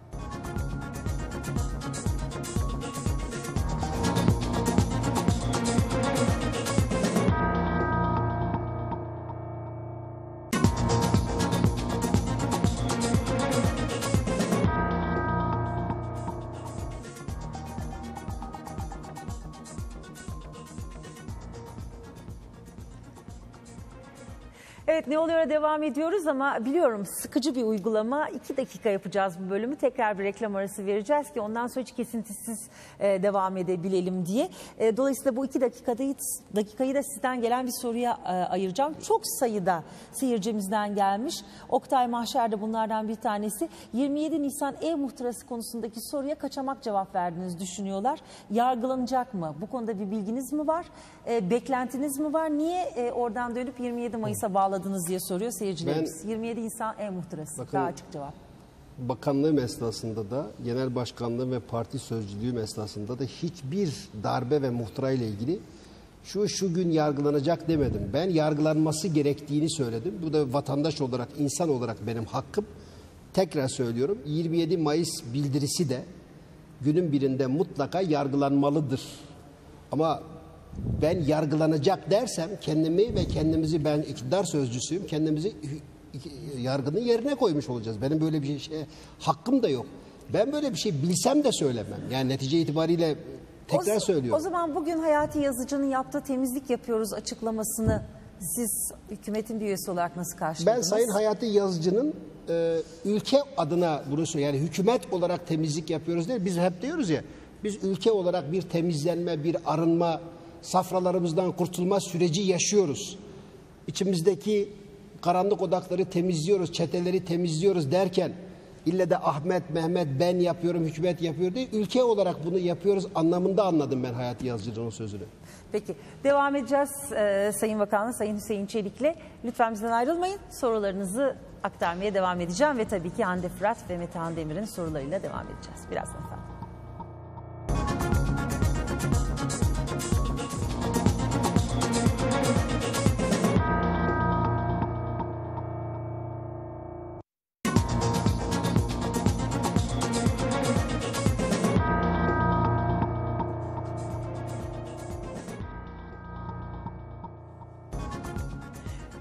Evet, Ne Oluyor'a devam ediyoruz ama biliyorum sıkıcı bir uygulama. İki dakika yapacağız bu bölümü. Tekrar bir reklam arası vereceğiz ki ondan sonra hiç kesintisiz e, devam edebilelim diye. E, dolayısıyla bu iki dakikada, dakikayı da sizden gelen bir soruya e, ayıracağım. Çok sayıda seyircimizden gelmiş. Oktay Mahşer de bunlardan bir tanesi. yirmi yedi Nisan e-muhtırası konusundaki soruya kaçamak cevap verdiğinizi düşünüyorlar. Yargılanacak mı? Bu konuda bir bilginiz mi var? E, beklentiniz mi var? Niye e, oradan dönüp yirmi yedi Mayıs'a bağladınız diye soruyor seyircilerimiz. Ben, yirmi yedi Nisan e-muhtırası. bakın, Daha açık cevap. Bakanlığım esnasında da, genel başkanlığım ve parti sözcülüğüm esnasında da hiçbir darbe ve muhtıra ile ilgili şu şu gün yargılanacak demedim. Ben yargılanması gerektiğini söyledim. Bu da vatandaş olarak, insan olarak benim hakkım. Tekrar söylüyorum, yirmi yedi Mayıs bildirisi de günün birinde mutlaka yargılanmalıdır. Ama ben yargılanacak dersem kendimi ve kendimizi, ben iktidar sözcüsüyüm, kendimizi yargının yerine koymuş olacağız. Benim böyle bir şey hakkım da yok. Ben böyle bir şey bilsem de söylemem. Yani netice itibariyle tekrar o, söylüyorum. O zaman bugün Hayati Yazıcı'nın yaptığı temizlik yapıyoruz açıklamasını siz hükümetin bir üyesi olarak nasıl karşıladınız? Ben Sayın Hayati Yazıcı'nın e, ülke adına bunu söylüyorum. Yani hükümet olarak temizlik yapıyoruz değil. Biz hep diyoruz ya, biz ülke olarak bir temizlenme, bir arınma, safralarımızdan kurtulma süreci yaşıyoruz. İçimizdeki karanlık odakları temizliyoruz, çeteleri temizliyoruz derken ille de Ahmet, Mehmet, ben yapıyorum, hükümet yapıyor değil. Ülke olarak bunu yapıyoruz anlamında anladım ben Hayati Yazıcı'nın o sözünü. Peki, devam edeceğiz ee, Sayın Bakanı, Sayın Hüseyin Çelik'le. Lütfen bizden ayrılmayın. Sorularınızı aktarmaya devam edeceğim ve tabii ki Hande Fırat ve Metehan Demir'in sorularıyla devam edeceğiz. Birazdan efendim.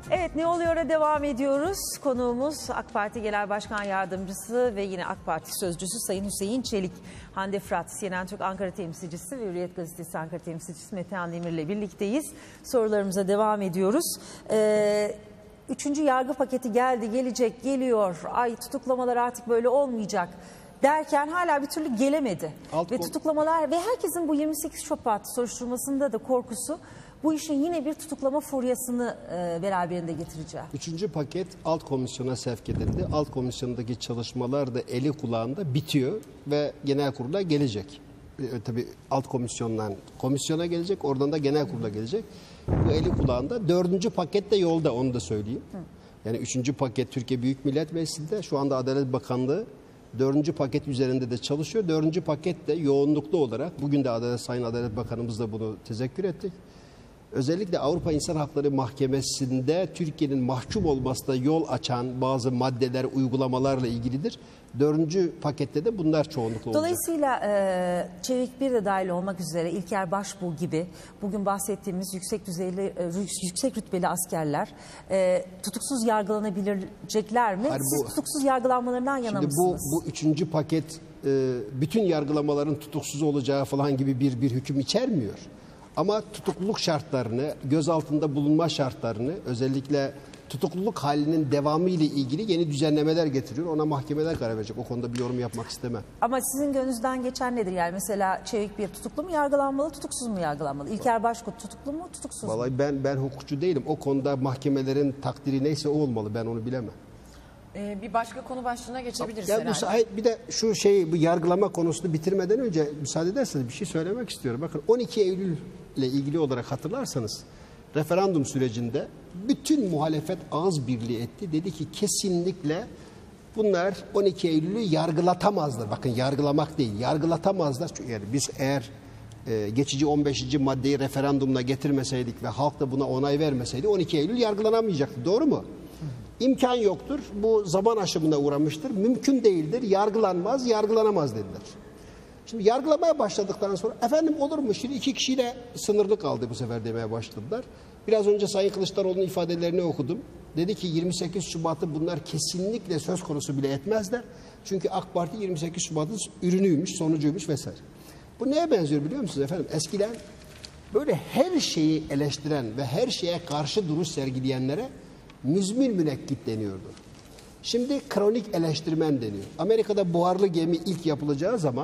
Evet, Ne Oluyor'a devam ediyoruz. Konuğumuz AK Parti Genel Başkan Yardımcısı ve yine AK Parti Sözcüsü Sayın Hüseyin Çelik. Hande Fırat, C N N Türk Ankara temsilcisi ve Hürriyet Gazetesi Ankara temsilcisi Metehan Demir ile birlikteyiz. Sorularımıza devam ediyoruz. Ee, üçüncü yargı paketi geldi, gelecek, geliyor. Ay tutuklamalar artık böyle olmayacak derken hala bir türlü gelemedi. Alt ve kol- tutuklamalar ve herkesin bu yirmi sekiz Şubat soruşturmasında da korkusu bu işin yine bir tutuklama furyasını e, beraberinde getireceği. Üçüncü paket alt komisyona sevk edildi. Alt komisyondaki çalışmalar da eli kulağında bitiyor ve genel kurula gelecek. E, tabii alt komisyondan komisyona gelecek, oradan da genel kurula gelecek. Bu eli kulağında. Dördüncü paket de yolda, onu da söyleyeyim. Hı. Yani üçüncü paket Türkiye Büyük Millet Meclisi'nde, şu anda Adalet Bakanlığı dördüncü paket üzerinde de çalışıyor. Dördüncü paket de yoğunluklu olarak, bugün de Adalet, Sayın Adalet Bakanımız da bunu tezekkür ettik. Özellikle Avrupa İnsan Hakları Mahkemesi'nde Türkiye'nin mahkum olmasına yol açan bazı maddeler, uygulamalarla ilgilidir. Dördüncü pakette de bunlar çoğunlukla olacak. Dolayısıyla e, Çevik bir de dahil olmak üzere İlker Başbuğ gibi bugün bahsettiğimiz yüksek düzeyli, e, yüksek rütbeli askerler e, tutuksuz yargılanabilecekler mi? Hayır, Siz bu, tutuksuz yargılanmalarından yana şimdi mısınız? Bu, bu üçüncü paket e, bütün yargılamaların tutuksuz olacağı falan gibi bir, bir hüküm içermiyor. Ama tutukluluk şartlarını, gözaltında bulunma şartlarını, özellikle tutukluluk halinin devamı ile ilgili yeni düzenlemeler getiriyor. Ona mahkemeler karar verecek. O konuda bir yorum yapmak istemem. Ama sizin gönlünüzden geçen nedir? Yani mesela Çevik bir tutuklu mu yargılanmalı, tutuksuz mu yargılanmalı? İlker Başkut tutuklu mu, tutuksuz mu? Vallahi ben ben hukukçu değilim. O konuda mahkemelerin takdiri neyse o olmalı. Ben onu bilemem. Ee, bir başka konu başlığına geçebiliriz Ya herhalde. müsait, bir de şu şey, bu yargılama konusunu bitirmeden önce müsaade ederseniz bir şey söylemek istiyorum. Bakın on iki Eylül ile ilgili olarak hatırlarsanız referandum sürecinde bütün muhalefet ağız birliği etti. Dedi ki kesinlikle bunlar on iki Eylül'ü yargılatamazlar. Bakın yargılamak değil, yargılatamazlar. Çünkü yani biz eğer e, geçici on beşinci maddeyi referandumla getirmeseydik ve halk da buna onay vermeseydi on iki Eylül yargılanamayacaktı. Doğru mu? İmkan yoktur. Bu zaman aşımına uğramıştır. Mümkün değildir. Yargılanmaz, yargılanamaz dediler. Şimdi yargılamaya başladıktan sonra efendim olur mu? Şimdi iki kişiyle sınırlı kaldı bu sefer demeye başladılar. Biraz önce Sayın Kılıçdaroğlu'nun ifadelerini okudum. Dedi ki yirmi sekiz Şubat'ı bunlar kesinlikle söz konusu bile etmezler. Çünkü AK Parti yirmi sekiz Şubat'ın ürünüymüş, sonucuymuş vesaire. Bu neye benziyor biliyor musunuz efendim? Eskiden böyle her şeyi eleştiren ve her şeye karşı duruş sergileyenlere müzmin münekkit deniyordu. Şimdi kronik eleştirmen deniyor. Amerika'da buharlı gemi ilk yapılacağı zaman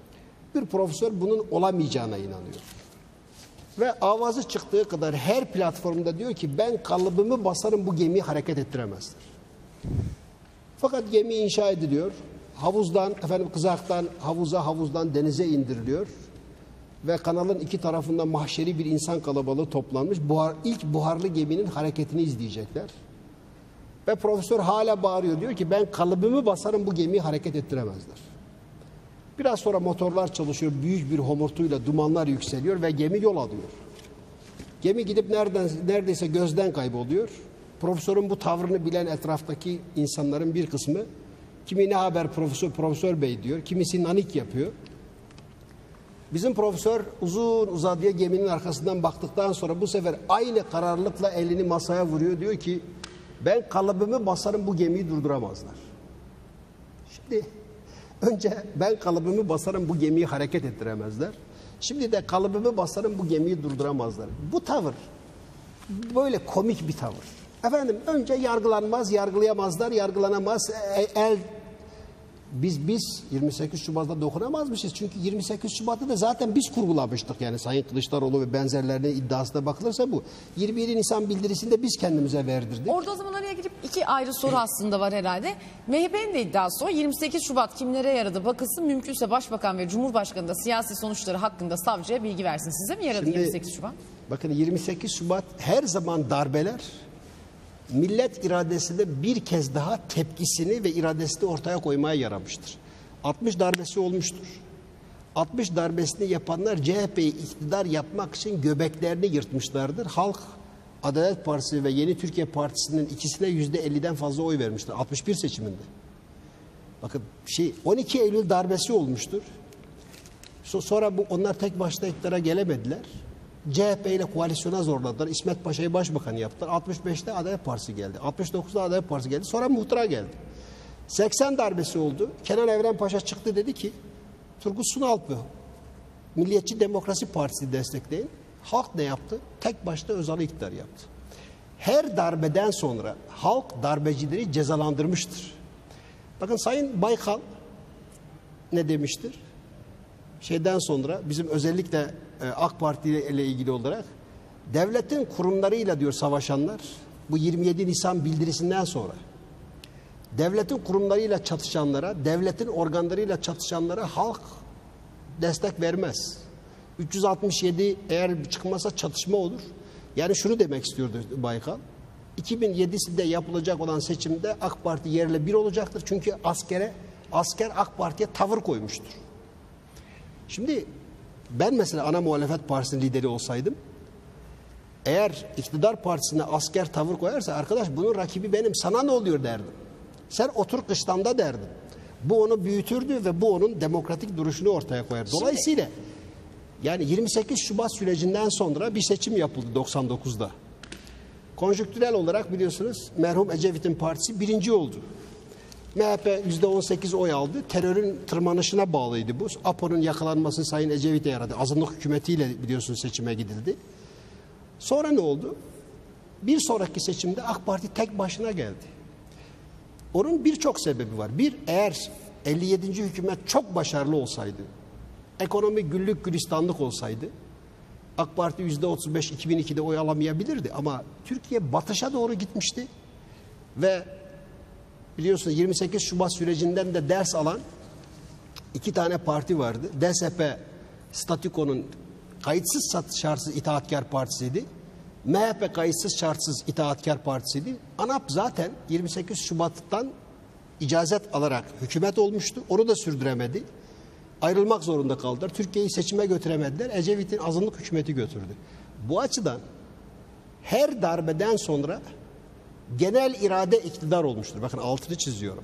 bir profesör bunun olamayacağına inanıyor. Ve avazı çıktığı kadar her platformda diyor ki ben kalıbımı basarım bu gemiyi hareket ettiremezler. Fakat gemi inşa ediliyor. Havuzdan, efendim kızaktan havuza, havuzdan denize indiriliyor. Ve kanalın iki tarafında mahşeri bir insan kalabalığı toplanmış. Buhar, ilk buharlı geminin hareketini izleyecekler. Ve profesör hala bağırıyor. Diyor ki ben kalıbımı basarım bu gemiyi hareket ettiremezler. Biraz sonra motorlar çalışıyor. Büyük bir homurtuyla dumanlar yükseliyor ve gemi yol alıyor. Gemi gidip nereden, neredeyse gözden kayboluyor. Profesörün bu tavrını bilen etraftaki insanların bir kısmı kimi ne haber profesör, profesör bey diyor. Kimisi nanik yapıyor. Bizim profesör uzun uzadıya geminin arkasından baktıktan sonra bu sefer aynı kararlılıkla elini masaya vuruyor. Diyor ki ben kalıbımı basarım bu gemiyi durduramazlar. Şimdi önce ben kalıbımı basarım bu gemiyi hareket ettiremezler. Şimdi de kalıbımı basarım bu gemiyi durduramazlar. Bu tavır böyle komik bir tavır. Efendim önce yargılanmaz, yargılayamazlar, yargılanamaz. El Biz biz yirmi sekiz Şubat'ta dokunamazmışız. Çünkü yirmi sekiz Şubat'ta da zaten biz kurgulamıştık. Yani Sayın Kılıçdaroğlu ve benzerlerine iddiasına bakılırsa bu. yirmi yedi Nisan bildirisini de biz kendimize verdirdik. Orada o zaman araya girip iki ayrı soru aslında var herhalde. M H P'nin de iddiası o. yirmi sekiz Şubat kimlere yaradı bakılsın. Mümkünse Başbakan ve Cumhurbaşkanı da siyasi sonuçları hakkında savcıya bilgi versin. Size mi yaradı Şimdi, yirmi sekiz Şubat? Bakın yirmi sekiz Şubat her zaman darbeler millet iradesinde bir kez daha tepkisini ve iradesini ortaya koymaya yaramıştır. altmış darbesi olmuştur. altmış darbesini yapanlar C H P'yi iktidar yapmak için göbeklerini yırtmışlardır. Halk Adalet Partisi ve Yeni Türkiye Partisi'nin ikisine yüzde elliden fazla oy vermiştir. altmış bir seçiminde. Bakın şey on iki Eylül darbesi olmuştur. Sonra bu onlar tek başına iktidara gelemediler. C H P ile koalisyona zorladılar. İsmet Paşa'yı başbakan yaptılar. altmış beşte Adalet Partisi geldi. altmış dokuzda Adalet Partisi geldi. Sonra muhtıra geldi. seksen darbesi oldu. Kenan Evren Paşa çıktı, dedi ki Turgut Sunalp'ı Milliyetçi Demokrasi Partisi destekleyin. Halk ne yaptı? Tek başta Özal'ı iktidar yaptı. Her darbeden sonra halk darbecileri cezalandırmıştır. Bakın Sayın Baykal ne demiştir? Şeyden sonra bizim özellikle e, AK Parti ile ilgili olarak devletin kurumlarıyla diyor savaşanlar, bu yirmi yedi Nisan bildirisinden sonra devletin kurumlarıyla çatışanlara, devletin organlarıyla çatışanlara halk destek vermez. üç yüz altmış yedi eğer çıkmazsa çatışma olur. Yani şunu demek istiyordu Baykal. iki bin yedide yapılacak olan seçimde AK Parti yerle bir olacaktır. Çünkü askere, asker AK Parti'ye tavır koymuştur. Şimdi ben mesela ana muhalefet partisinin lideri olsaydım, eğer iktidar partisine asker tavır koyarsa, arkadaş bunun rakibi benim, sana ne oluyor derdim. Sen otur kışlamda derdim. Bu onu büyütürdü ve bu onun demokratik duruşunu ortaya koyar. Dolayısıyla yani yirmi sekiz Şubat sürecinden sonra bir seçim yapıldı doksan dokuzda. Konjüktürel olarak biliyorsunuz merhum Ecevit'in partisi birinci oldu. M H P yüzde on sekiz oy aldı. Terörün tırmanışına bağlıydı bu. APO'nun yakalanması Sayın Ecevit'e yaradı. Azınlık hükümetiyle biliyorsunuz seçime gidildi. Sonra ne oldu? Bir sonraki seçimde AK Parti tek başına geldi. Onun birçok sebebi var. Bir, eğer elli yedinci hükümet çok başarılı olsaydı, ekonomi güllük gülistanlık olsaydı, AK Parti yüzde otuz beş iki bin ikide oy alamayabilirdi. Ama Türkiye batışa doğru gitmişti ve biliyorsunuz yirmi sekiz Şubat sürecinden de ders alan iki tane parti vardı. D S P statükonun kayıtsız şartsız itaatkar partisiydi. M H P kayıtsız şartsız itaatkar partisiydi. ANAP zaten yirmi sekiz Şubat'tan icazet alarak hükümet olmuştu. Onu da sürdüremedi. Ayrılmak zorunda kaldılar. Türkiye'yi seçime götüremediler. Ecevit'in azınlık hükümeti götürdü. Bu açıdan her darbeden sonra genel irade iktidar olmuştur. Bakın altını çiziyorum.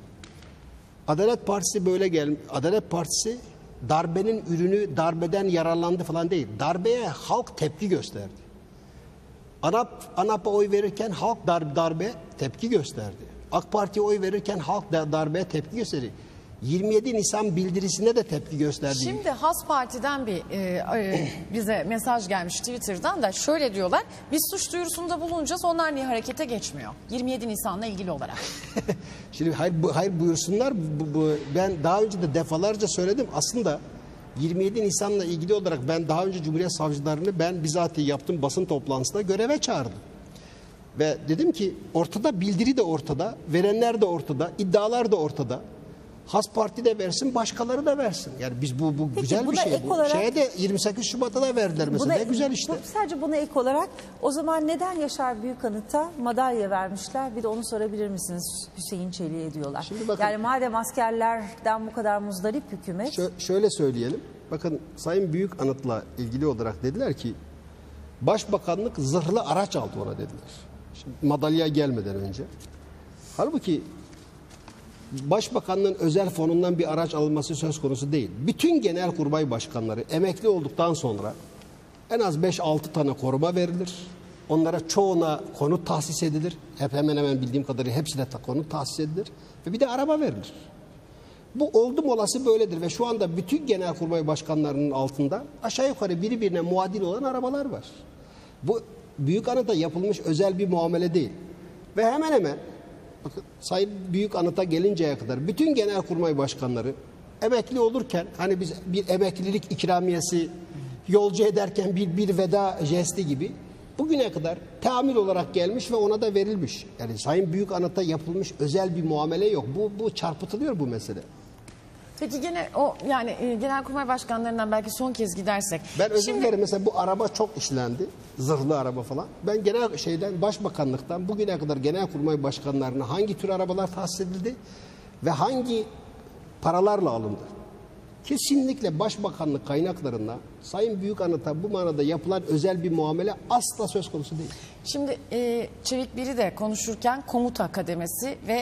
Adalet Partisi böyle gel. Adalet Partisi darbenin ürünü, darbeden yararlandı falan değil. Darbeye halk tepki gösterdi. ANAP, ANAP'a oy verirken halk darbe, darbe tepki gösterdi. AK Parti'ye oy verirken halk da darbeye tepki gösterdi. yirmi yedi Nisan bildirisine de tepki gösterdi. Şimdi Has Parti'den bir e, e, bize mesaj gelmiş Twitter'dan da şöyle diyorlar. Biz suç duyurusunda bulunacağız, onlar niye harekete geçmiyor? yirmi yedi Nisan'la ilgili olarak. Şimdi hayır, bu, hayır buyursunlar. Bu, bu, ben daha önce de defalarca söyledim. Aslında yirmi yedi Nisan'la ilgili olarak ben daha önce Cumhuriyet Savcılarını ben bizatihi yaptığım basın toplantısında göreve çağırdım. Ve dedim ki ortada, bildiri de ortada, verenler de ortada, iddialar da ortada. Has Parti de versin, başkaları da versin. Yani biz bu, bu Peki, güzel bir şey. Bu olarak, şeye de yirmi sekiz Şubat'ta da verdiler mesela. Buna, ne güzel işte. Bu, sadece buna ek olarak o zaman neden Yaşar Büyükanıt'a madalya vermişler? Bir de onu sorabilir misiniz Hüseyin Çelik'e diyorlar. Şimdi bakın, yani madem askerlerden bu kadar muzdarip hükümet. Şö şöyle söyleyelim. Bakın Sayın Büyükanıt'la ilgili olarak dediler ki Başbakanlık zırhlı araç aldı ona dediler. Şimdi madalya gelmeden önce. Halbuki Başbakanlığın özel fonundan bir araç alınması söz konusu değil. Bütün genelkurmay başkanları emekli olduktan sonra en az beş altı tane koruma verilir. Onlara çoğuna konut tahsis edilir. Hep hemen hemen bildiğim kadarıyla hepsine konut tahsis edilir. Ve bir de araba verilir. Bu oldum olası böyledir ve şu anda bütün genelkurmay başkanlarının altında aşağı yukarı birbirine muadil olan arabalar var. Bu Büyükanıt'a yapılmış özel bir muamele değil. Ve hemen hemen bakın, Sayın Büyükanıt'a gelinceye kadar bütün genelkurmay başkanları emekli olurken hani biz bir emeklilik ikramiyesi yolcu ederken bir, bir veda jesti gibi bugüne kadar teamül olarak gelmiş ve ona da verilmiş. Yani Sayın Büyükanıt'a yapılmış özel bir muamele yok. Bu, bu çarpıtılıyor bu mesele. Peki gene o yani e, genelkurmay başkanlarından belki son kez gidersek. Ben özür Şimdi... dilerim mesela bu araba çok işlendi. Zırhlı araba falan. Ben genel şeyden Başbakanlıktan bugüne kadar genelkurmay başkanlarına hangi tür arabalar tahsis edildi ve hangi paralarla alındı? Kesinlikle Başbakanlık kaynaklarında Sayın Büyükanıt'a bu manada yapılan özel bir muamele asla söz konusu değil. Şimdi e, Çevik biri de konuşurken komuta kademesi ve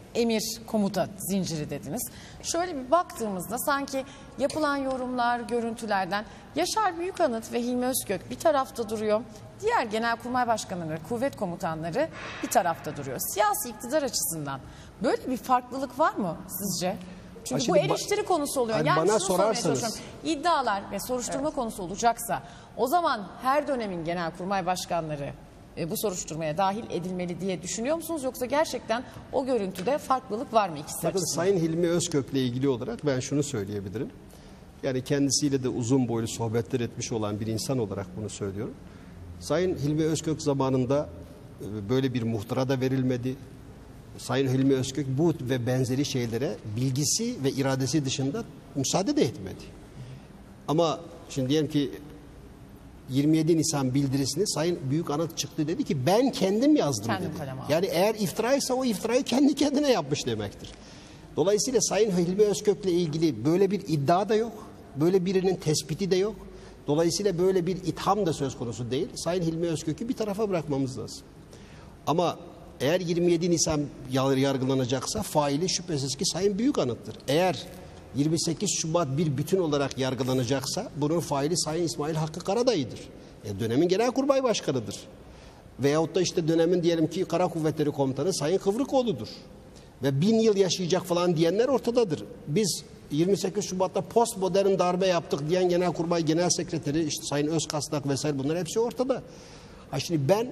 emir komuta zinciri dediniz. Şöyle bir baktığımızda sanki yapılan yorumlar, görüntülerden Yaşar Büyükanıt ve Hilmi Özkök bir tarafta duruyor. Diğer genelkurmay başkanları ve kuvvet komutanları bir tarafta duruyor. Siyasi iktidar açısından böyle bir farklılık var mı sizce? Çünkü Şimdi bu eleştiri konusu oluyor. hani Yani bana şunu sormaya sorarsanız- çalışıyorum. İddialar ve soruşturma evet. konusu olacaksa o zaman her dönemin genelkurmay başkanları e, bu soruşturmaya dahil edilmeli diye düşünüyor musunuz? Yoksa gerçekten o görüntüde farklılık var mı ikisi Bakın açısından? Sayın Hilmi Özkök'le ilgili olarak ben şunu söyleyebilirim. Yani kendisiyle de uzun boylu sohbetler etmiş olan bir insan olarak bunu söylüyorum. Sayın Hilmi Özkök zamanında e, böyle bir muhtıra da verilmedi. Sayın Hilmi Özkök bu ve benzeri şeylere bilgisi ve iradesi dışında müsaade de etmedi. Ama şimdi diyelim ki yirmi yedi Nisan bildirisini Sayın Büyükanıt çıktı dedi ki ben kendim yazdım Kendim dedi. kaleme aldım. Yani eğer iftiraysa o iftirayı kendi kendine yapmış demektir. Dolayısıyla Sayın Hilmi Özkök'le ilgili böyle bir iddia da yok. Böyle birinin tespiti de yok. Dolayısıyla böyle bir itham da söz konusu değil. Sayın Hilmi Özkök'ü bir tarafa bırakmamız lazım. Ama eğer yirmi yedi Nisan yargılanacaksa faili şüphesiz ki Sayın Büyükanıt'tır. Eğer yirmi sekiz Şubat bir bütün olarak yargılanacaksa bunun faili Sayın İsmail Hakkı Karadayı'dır. E, dönemin Genelkurmay Başkanı'dır. Veyahut da işte dönemin diyelim ki Kara Kuvvetleri Komutanı Sayın Kıvrıkoğlu'dur. Ve bin yıl yaşayacak falan diyenler ortadadır. Biz yirmi sekiz Şubat'ta postmodern darbe yaptık diyen Genelkurmay Genel Sekreteri işte Sayın Özkasnak vesaire bunlar hepsi ortada. Ha şimdi ben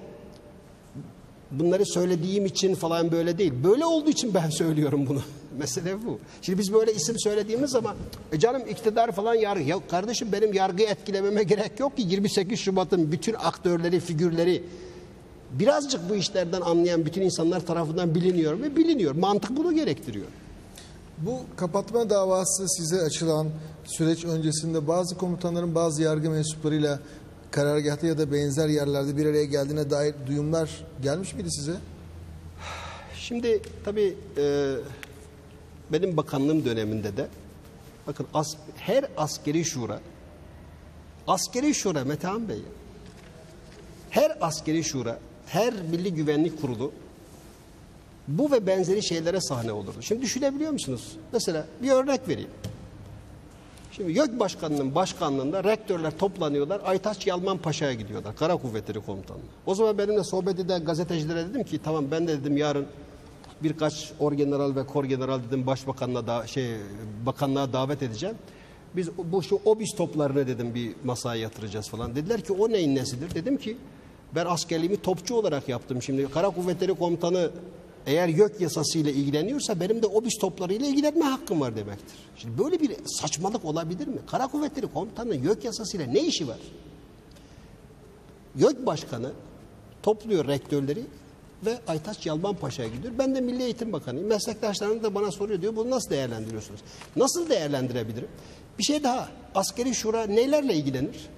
bunları söylediğim için falan böyle değil. Böyle olduğu için ben söylüyorum bunu. Mesele bu. Şimdi biz böyle isim söylediğimiz zaman e canım iktidar falan yargı. Ya kardeşim benim yargıyı etkilememe gerek yok ki yirmi sekiz Şubat'ın bütün aktörleri, figürleri birazcık bu işlerden anlayan bütün insanlar tarafından biliniyor ve biliniyor. Mantık bunu gerektiriyor. Bu kapatma davası size açılan süreç öncesinde bazı komutanların bazı yargı mensuplarıyla karargahta ya da benzer yerlerde bir araya geldiğine dair duyumlar gelmiş miydi size? Şimdi tabii e, benim bakanlığım döneminde de bakın as, her askeri şura askeri şura Metehan Bey her askeri şura her Milli Güvenlik Kurulu bu ve benzeri şeylere sahne olurdu. Şimdi düşünebiliyor musunuz? Mesela bir örnek vereyim. Şimdi YÖK Başkanı'nın başkanlığında rektörler toplanıyorlar. Aytaç Yalman Paşa'ya gidiyorlar. Kara Kuvvetleri Komutanlığı. O zaman benimle sohbet eden gazetecilere dedim ki tamam ben de dedim yarın birkaç orgeneral ve korgeneral dedim başbakanla da şey bakanlığa davet edeceğim. Biz bu şu obis toplarını dedim bir masaya yatıracağız falan. Dediler ki o neyin nesidir? Dedim ki ben askerliğimi topçu olarak yaptım. Şimdi Kara Kuvvetleri Komutanı eğer YÖK yasasıyla ilgileniyorsa benim de obis toplarıyla ilgilenme hakkım var demektir. Şimdi böyle bir saçmalık olabilir mi? Kara Kuvvetleri Komutanı'nın YÖK yasasıyla ne işi var? YÖK Başkanı topluyor rektörleri ve Aytaç Yalman Paşa'ya gidiyor. Ben de Milli Eğitim Bakanıyım. Meslektaşlarım da bana soruyor diyor. Bunu nasıl değerlendiriyorsunuz? Nasıl değerlendirebilirim? Bir şey daha. Askeri Şura nelerle ilgilenir?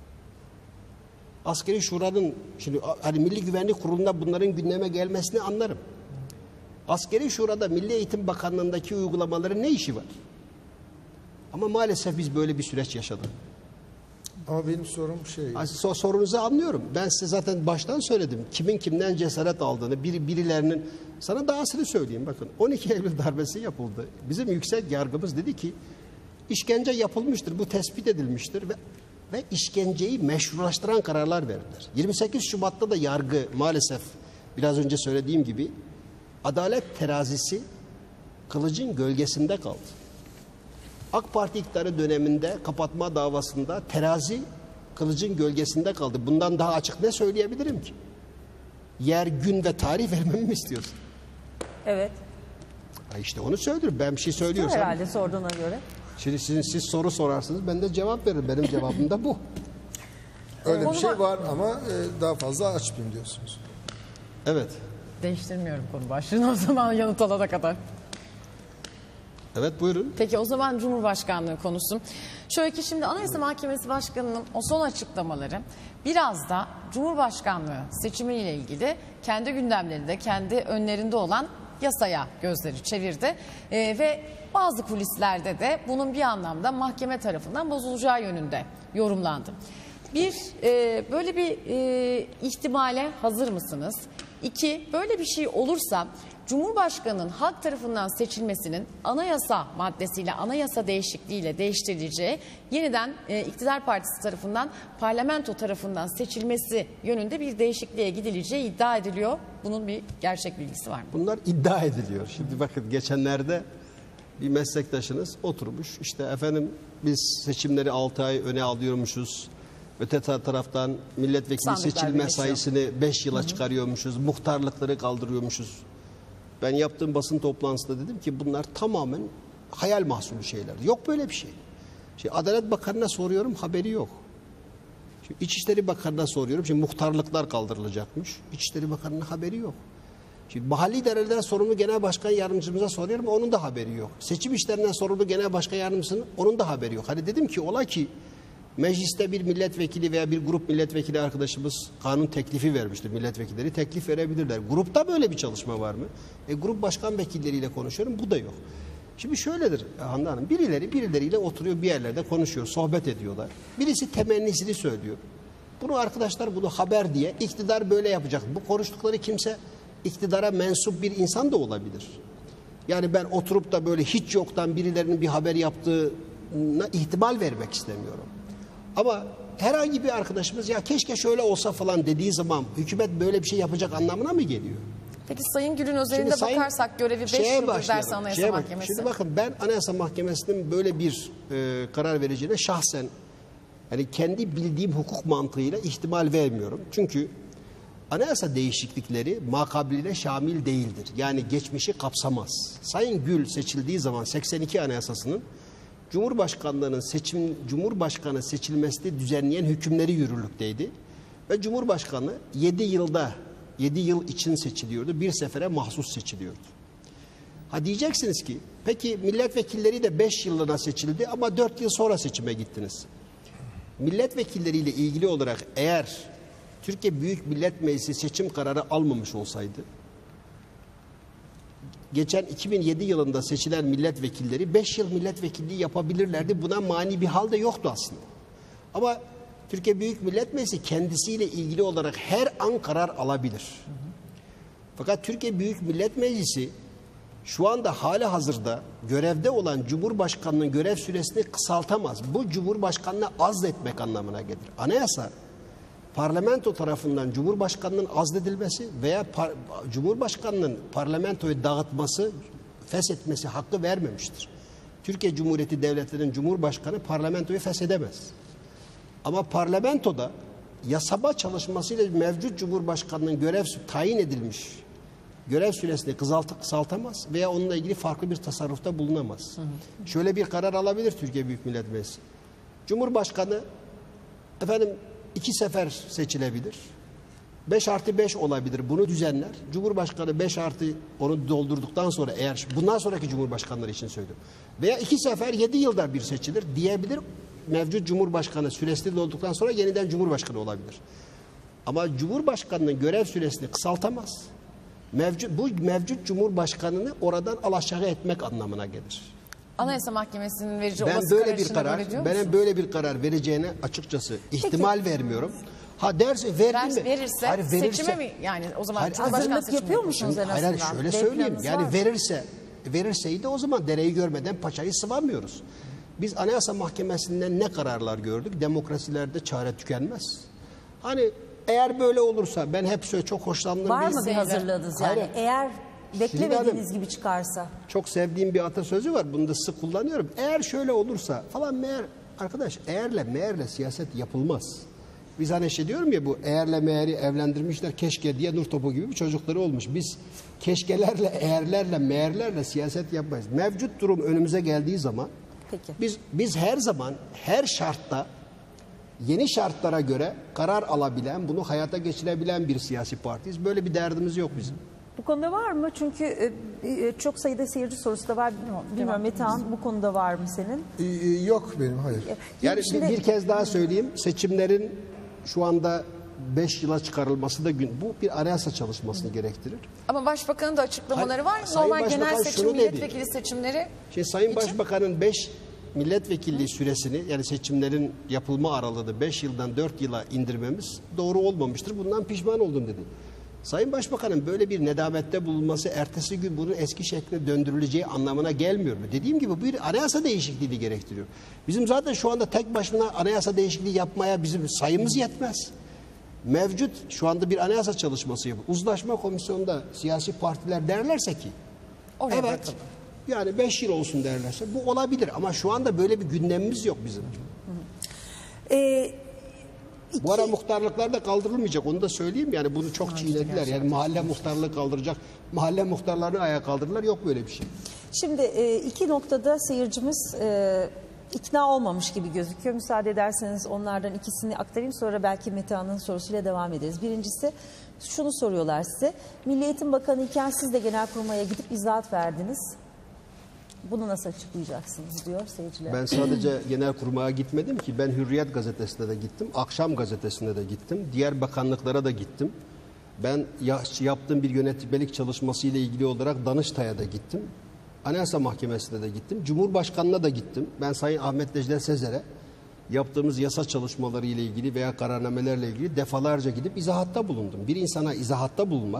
Askeri Şura'nın şimdi hani Milli Güvenlik Kurulu'nda bunların gündeme gelmesini anlarım. Askeri Şura'da Milli Eğitim Bakanlığı'ndaki uygulamaların ne işi var? Ama maalesef biz böyle bir süreç yaşadık. Ama benim sorum şey... So sorunuzu anlıyorum. Ben size zaten baştan söyledim. Kimin kimden cesaret aldığını, bir, birilerinin... Sana dahasını söyleyeyim bakın. on iki Eylül darbesi yapıldı. Bizim yüksek yargımız dedi ki işkence yapılmıştır, bu tespit edilmiştir ve ve işkenceyi meşrulaştıran kararlar verdiler. yirmi sekiz Şubat'ta da yargı maalesef biraz önce söylediğim gibi adalet terazisi kılıcın gölgesinde kaldı. AK Parti iktidarı döneminde kapatma davasında terazi kılıcın gölgesinde kaldı. Bundan daha açık ne söyleyebilirim ki? Yer, gün ve tarih vermemi mi istiyorsun? Evet. Ha işte onu söylüyorum. Ben bir şey söylüyorsam. Herhalde sorduğuna göre. Şimdi sizin, siz soru sorarsınız ben de cevap veririm. Benim cevabım da bu. Öyle Konu bir şey var- var ama e, daha fazla açmayayım diyorsunuz. Evet. Değiştirmiyorum konu başlığını o zaman yanıt alana kadar. Evet buyurun. Peki o zaman Cumhurbaşkanlığı konusu. Şöyle ki şimdi Anayasa Mahkemesi Başkanı'nın o son açıklamaları biraz da Cumhurbaşkanlığı seçimiyle ilgili kendi gündemlerinde, kendi önlerinde olan yasaya gözleri çevirdi. Ee, ve bazı kulislerde de bunun bir anlamda mahkeme tarafından bozulacağı yönünde yorumlandı. Bir e, böyle bir e, ihtimale hazır mısınız? İki, böyle bir şey olursa Cumhurbaşkanı'nın halk tarafından seçilmesinin anayasa maddesiyle, anayasa değişikliğiyle değiştirileceği, yeniden e, iktidar partisi tarafından parlamento tarafından seçilmesi yönünde bir değişikliğe gidileceği iddia ediliyor. Bunun bir gerçek bilgisi var mı? Bunlar iddia ediliyor. Şimdi bakın geçenlerde bir meslektaşınız oturmuş. İşte efendim biz seçimleri altı ay öne alıyormuşuz. Öte taraftan milletvekili Sandıklar seçilme birleşiyor. sayısını beş yıla çıkarıyormuşuz. Muhtarlıkları kaldırıyormuşuz. Ben yaptığım basın toplantısında dedim ki bunlar tamamen hayal mahsulü şeyler. Yok böyle bir şey. Şimdi Adalet Bakanı'na soruyorum, haberi yok. Şimdi İçişleri Bakanı'na soruyorum. Şimdi muhtarlıklar kaldırılacakmış. İçişleri Bakanı'nın haberi yok. Şimdi mahalli idarelerden sorumlu genel başkan yardımcımıza soruyorum, onun da haberi yok. Seçim işlerinden sorumlu genel başkan yardımcısının onun da haberi yok. Hani dedim ki ola ki mecliste bir milletvekili veya bir grup milletvekili arkadaşımız kanun teklifi vermiştir. Milletvekilleri teklif verebilirler. Grupta böyle bir çalışma var mı? E, grup başkan vekilleriyle konuşuyorum, bu da yok. Şimdi şöyledir Hande Hanım, birileri birileriyle oturuyor bir yerlerde konuşuyor, sohbet ediyorlar. Birisi temennisini söylüyor. Bunu arkadaşlar bunu haber diye iktidar böyle yapacak. Bu konuştukları kimse iktidara mensup bir insan da olabilir. Yani ben oturup da böyle hiç yoktan birilerinin bir haber yaptığına ihtimal vermek istemiyorum. Ama herhangi bir arkadaşımız ya keşke şöyle olsa falan dediği zaman hükümet böyle bir şey yapacak anlamına mı geliyor? Peki Sayın Gül'ün özelinde Şimdi sayın- bakarsak görevi beş şeye yıldır başlayalım, derse Anayasa şeye bak- Mahkemesi. Şimdi bakın ben Anayasa Mahkemesi'nin böyle bir e, karar vereceğine şahsen yani kendi bildiğim hukuk mantığıyla ihtimal vermiyorum. Çünkü anayasa değişiklikleri makabiline şamil değildir. Yani geçmişi kapsamaz. Sayın Gül seçildiği zaman seksen iki Anayasası'nın Cumhurbaşkanlığının seçim Cumhurbaşkanı seçilmesini düzenleyen hükümleri yürürlükteydi. Ve Cumhurbaşkanı yedi yılda yedi yıl için seçiliyordu. Bir sefere mahsus seçiliyordu. Ha diyeceksiniz ki peki milletvekilleri de beş yıllığına seçildi ama dört yıl sonra seçime gittiniz. Milletvekilleriyle ilgili olarak eğer Türkiye Büyük Millet Meclisi seçim kararı almamış olsaydı geçen iki bin yedi yılında seçilen milletvekilleri beş yıl milletvekilliği yapabilirlerdi. Buna mani bir hal de yoktu aslında. Ama Türkiye Büyük Millet Meclisi kendisiyle ilgili olarak her an karar alabilir. Fakat Türkiye Büyük Millet Meclisi şu anda hala hazırda görevde olan Cumhurbaşkanı'nın görev süresini kısaltamaz. Bu Cumhurbaşkanı'na azletmek anlamına gelir. Anayasa parlamento tarafından Cumhurbaşkanı'nın azledilmesi veya par Cumhurbaşkanı'nın parlamentoyu dağıtması, feshetmesi hakkı vermemiştir. Türkiye Cumhuriyeti Devleti'nin Cumhurbaşkanı parlamentoyu feshedemez. Ama parlamentoda yasama çalışmasıyla mevcut Cumhurbaşkanı'nın görev tayin edilmiş görev süresini kısalt kısaltamaz veya onunla ilgili farklı bir tasarrufta bulunamaz. Hı hı. Şöyle bir karar alabilir Türkiye Büyük Millet Meclisi. Cumhurbaşkanı efendim iki sefer seçilebilir. beş artı beş olabilir. Bunu düzenler. Cumhurbaşkanı beş artı onu doldurduktan sonra eğer bundan sonraki cumhurbaşkanları için söylüyorum. Veya iki sefer yedi yılda bir seçilir diyebilir. Mevcut Cumhurbaşkanı süresi dolduktan sonra yeniden Cumhurbaşkanı olabilir. Ama Cumhurbaşkanı'nın görev süresini kısaltamaz. Mevcut, bu mevcut Cumhurbaşkanı'nı oradan alaşağı etmek anlamına gelir. Anayasa Mahkemesi'nin vereceği Ben olası böyle karar bir için karar, kabul ediyor ben musunuz? böyle bir karar vereceğine açıkçası ihtimal vermiyorum. Ha derse verdim Ders mi? verirse, Hayır, verirse seçime mi yani o zaman Hayır, Cumhurbaşkanı hazırlık seçimi yapıyor musunuz en Hayır, azından? hayır, şöyle B söyleyeyim. planınız Yani var. verirse, verirseydi o zaman dereyi görmeden paçayı sıvamıyoruz. Biz Anayasa Mahkemesi'nden ne kararlar gördük? Demokrasilerde çare tükenmez. Hani eğer böyle olursa ben hep söyle çok hoşlandığım Var bir mı bir hazırlığınız yani? Hayır. Eğer beklemediğiniz Hanım, gibi çıkarsa. çok sevdiğim bir atasözü var. Bunu da sık kullanıyorum. Eğer şöyle olursa falan meğer arkadaş eğerle meğerle siyaset yapılmaz. Biz hani şey diyorum ya bu eğerle meğeri evlendirmişler keşke diye nur topu gibi bir çocukları olmuş. Biz keşkelerle eğerlerle meğerlerle siyaset yapmayız. Mevcut durum önümüze geldiği zaman Peki. biz biz her zaman her şartta yeni şartlara göre karar alabilen, bunu hayata geçirebilen bir siyasi partiyiz. Böyle bir derdimiz yok bizim. Bu konuda var mı? Çünkü e, e, çok sayıda seyirci sorusu da var. Bilmiyorum, bilmiyorum Metehan bu konuda var mı senin? Ee, yok benim, hayır. Yani Şimdi- bir, bir kez daha söyleyeyim. Seçimlerin şu anda beş yıla çıkarılması da gün bu bir anayasa çalışmasını gerektirir. Ama Başbakanın da açıklamaları Hayır, var. Sayın Normal Başbakan genel seçim, şunu dedi. milletvekili seçimleri Şimdi Sayın için- Başbakan'ın beş milletvekilliği süresini yani seçimlerin yapılma aralığını beş yıldan dört yıla indirmemiz doğru olmamıştır. Bundan pişman oldum dedi. Sayın Başbakan'ın böyle bir nedamette bulunması ertesi gün bunun eski şekline döndürüleceği anlamına gelmiyor mu? Dediğim gibi bu bir anayasa değişikliği gerektiriyor. Bizim zaten şu anda tek başına anayasa değişikliği yapmaya bizim sayımız yetmez. Mevcut şu anda bir anayasa çalışması yapıyor. Uzlaşma komisyonunda siyasi partiler derlerse ki Oraya evet bırakalım. yani beş yıl olsun derlerse bu olabilir ama şu anda böyle bir gündemimiz yok bizim. Ee, Bu ara muhtarlıklar da kaldırılmayacak onu da söyleyeyim yani bunu çok çiğnediler. Yani mahalle muhtarlığı kaldıracak. Mahalle muhtarlarını ayağa kaldırırlar yok böyle bir şey. Şimdi e, iki noktada seyircimiz e, ikna olmamış gibi gözüküyor. Müsaade ederseniz onlardan ikisini aktarayım sonra belki Metehan'ın sorusuyla devam ederiz. Birincisi şunu soruyorlar size. Milli Eğitim Bakanı iken siz de Genelkurmay'a gidip izahat verdiniz. Bunu nasıl açıklayacaksınız diyor seyirciler. Ben sadece Genelkurmay'a gitmedim ki ben Hürriyet gazetesine de gittim. Akşam gazetesine de gittim. Diğer bakanlıklara da gittim. Ben yaptığım bir yönetmelik çalışması ile ilgili olarak Danıştay'a da gittim. Anayasa Mahkemesi'ne de gittim. Cumhurbaşkanı'na da gittim. Ben Sayın Ahmet Necdet Sezer'e yaptığımız yasa çalışmaları ile ilgili veya kararnamelerle ilgili defalarca gidip izahatta bulundum. Bir insana izahatta bulunmak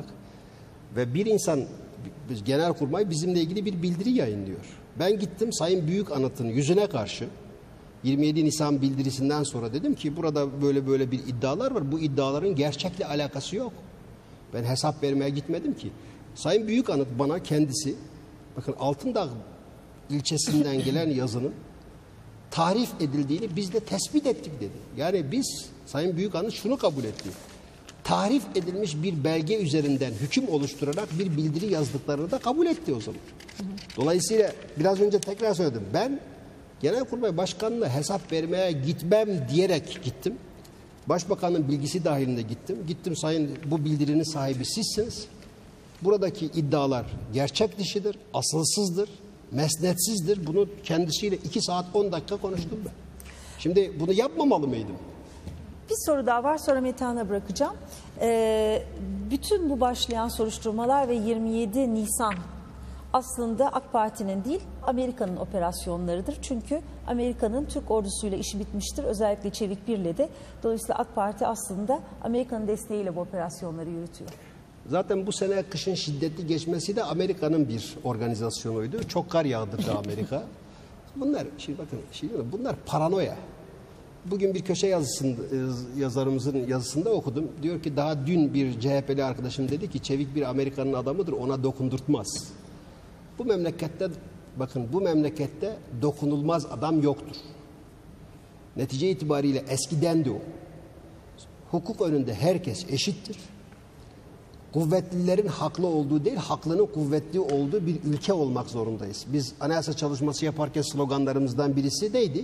ve bir insan Genelkurmay bizimle ilgili bir bildiri yayınlıyor. Ben gittim Sayın Büyükanıt'ın yüzüne karşı yirmi yedi Nisan bildirisinden sonra dedim ki burada böyle böyle bir iddialar var. Bu iddiaların gerçekle alakası yok. Ben hesap vermeye gitmedim ki. Sayın Büyükanıt bana kendisi bakın Altındağ ilçesinden gelen yazının tahrif edildiğini biz de tespit ettik dedi. Yani biz Sayın Büyükanıt şunu kabul etti. Tahrif edilmiş bir belge üzerinden hüküm oluşturarak bir bildiri yazdıklarını da kabul etti o zaman. Dolayısıyla biraz önce tekrar söyledim. Ben Genelkurmay Başkanı'na hesap vermeye gitmem diyerek gittim. Başbakanın bilgisi dahilinde gittim. Gittim sayın bu bildirinin sahibi sizsiniz. Buradaki iddialar gerçek dışıdır, asılsızdır, mesnetsizdir. Bunu kendisiyle iki saat on dakika konuştum ben. Şimdi bunu yapmamalı mıydım? Bir soru daha var sonra Metehan'a bırakacağım. Ee, bütün bu başlayan soruşturmalar ve yirmi yedi Nisan aslında AK Parti'nin değil Amerika'nın operasyonlarıdır. Çünkü Amerika'nın Türk ordusuyla işi bitmiştir. Özellikle Çevik birle de. Dolayısıyla AK Parti aslında Amerika'nın desteğiyle bu operasyonları yürütüyor. Zaten bu sene kışın şiddetli geçmesi de Amerika'nın bir organizasyonuydu. Çok kar yağdırdı Amerika. Bunlar şimdi bakın şimdi bunlar paranoya. Bugün bir köşe yazısında, yazarımızın yazısında okudum. Diyor ki daha dün bir C H P'li arkadaşım dedi ki Çevik bir Amerika'nın adamıdır ona dokundurtmaz. Bu memlekette bakın bu memlekette dokunulmaz adam yoktur. Netice itibariyle eskiden de o. Hukuk önünde herkes eşittir. Kuvvetlilerin haklı olduğu değil, haklının kuvvetli olduğu bir ülke olmak zorundayız. Biz anayasa çalışması yaparken sloganlarımızdan birisi neydi?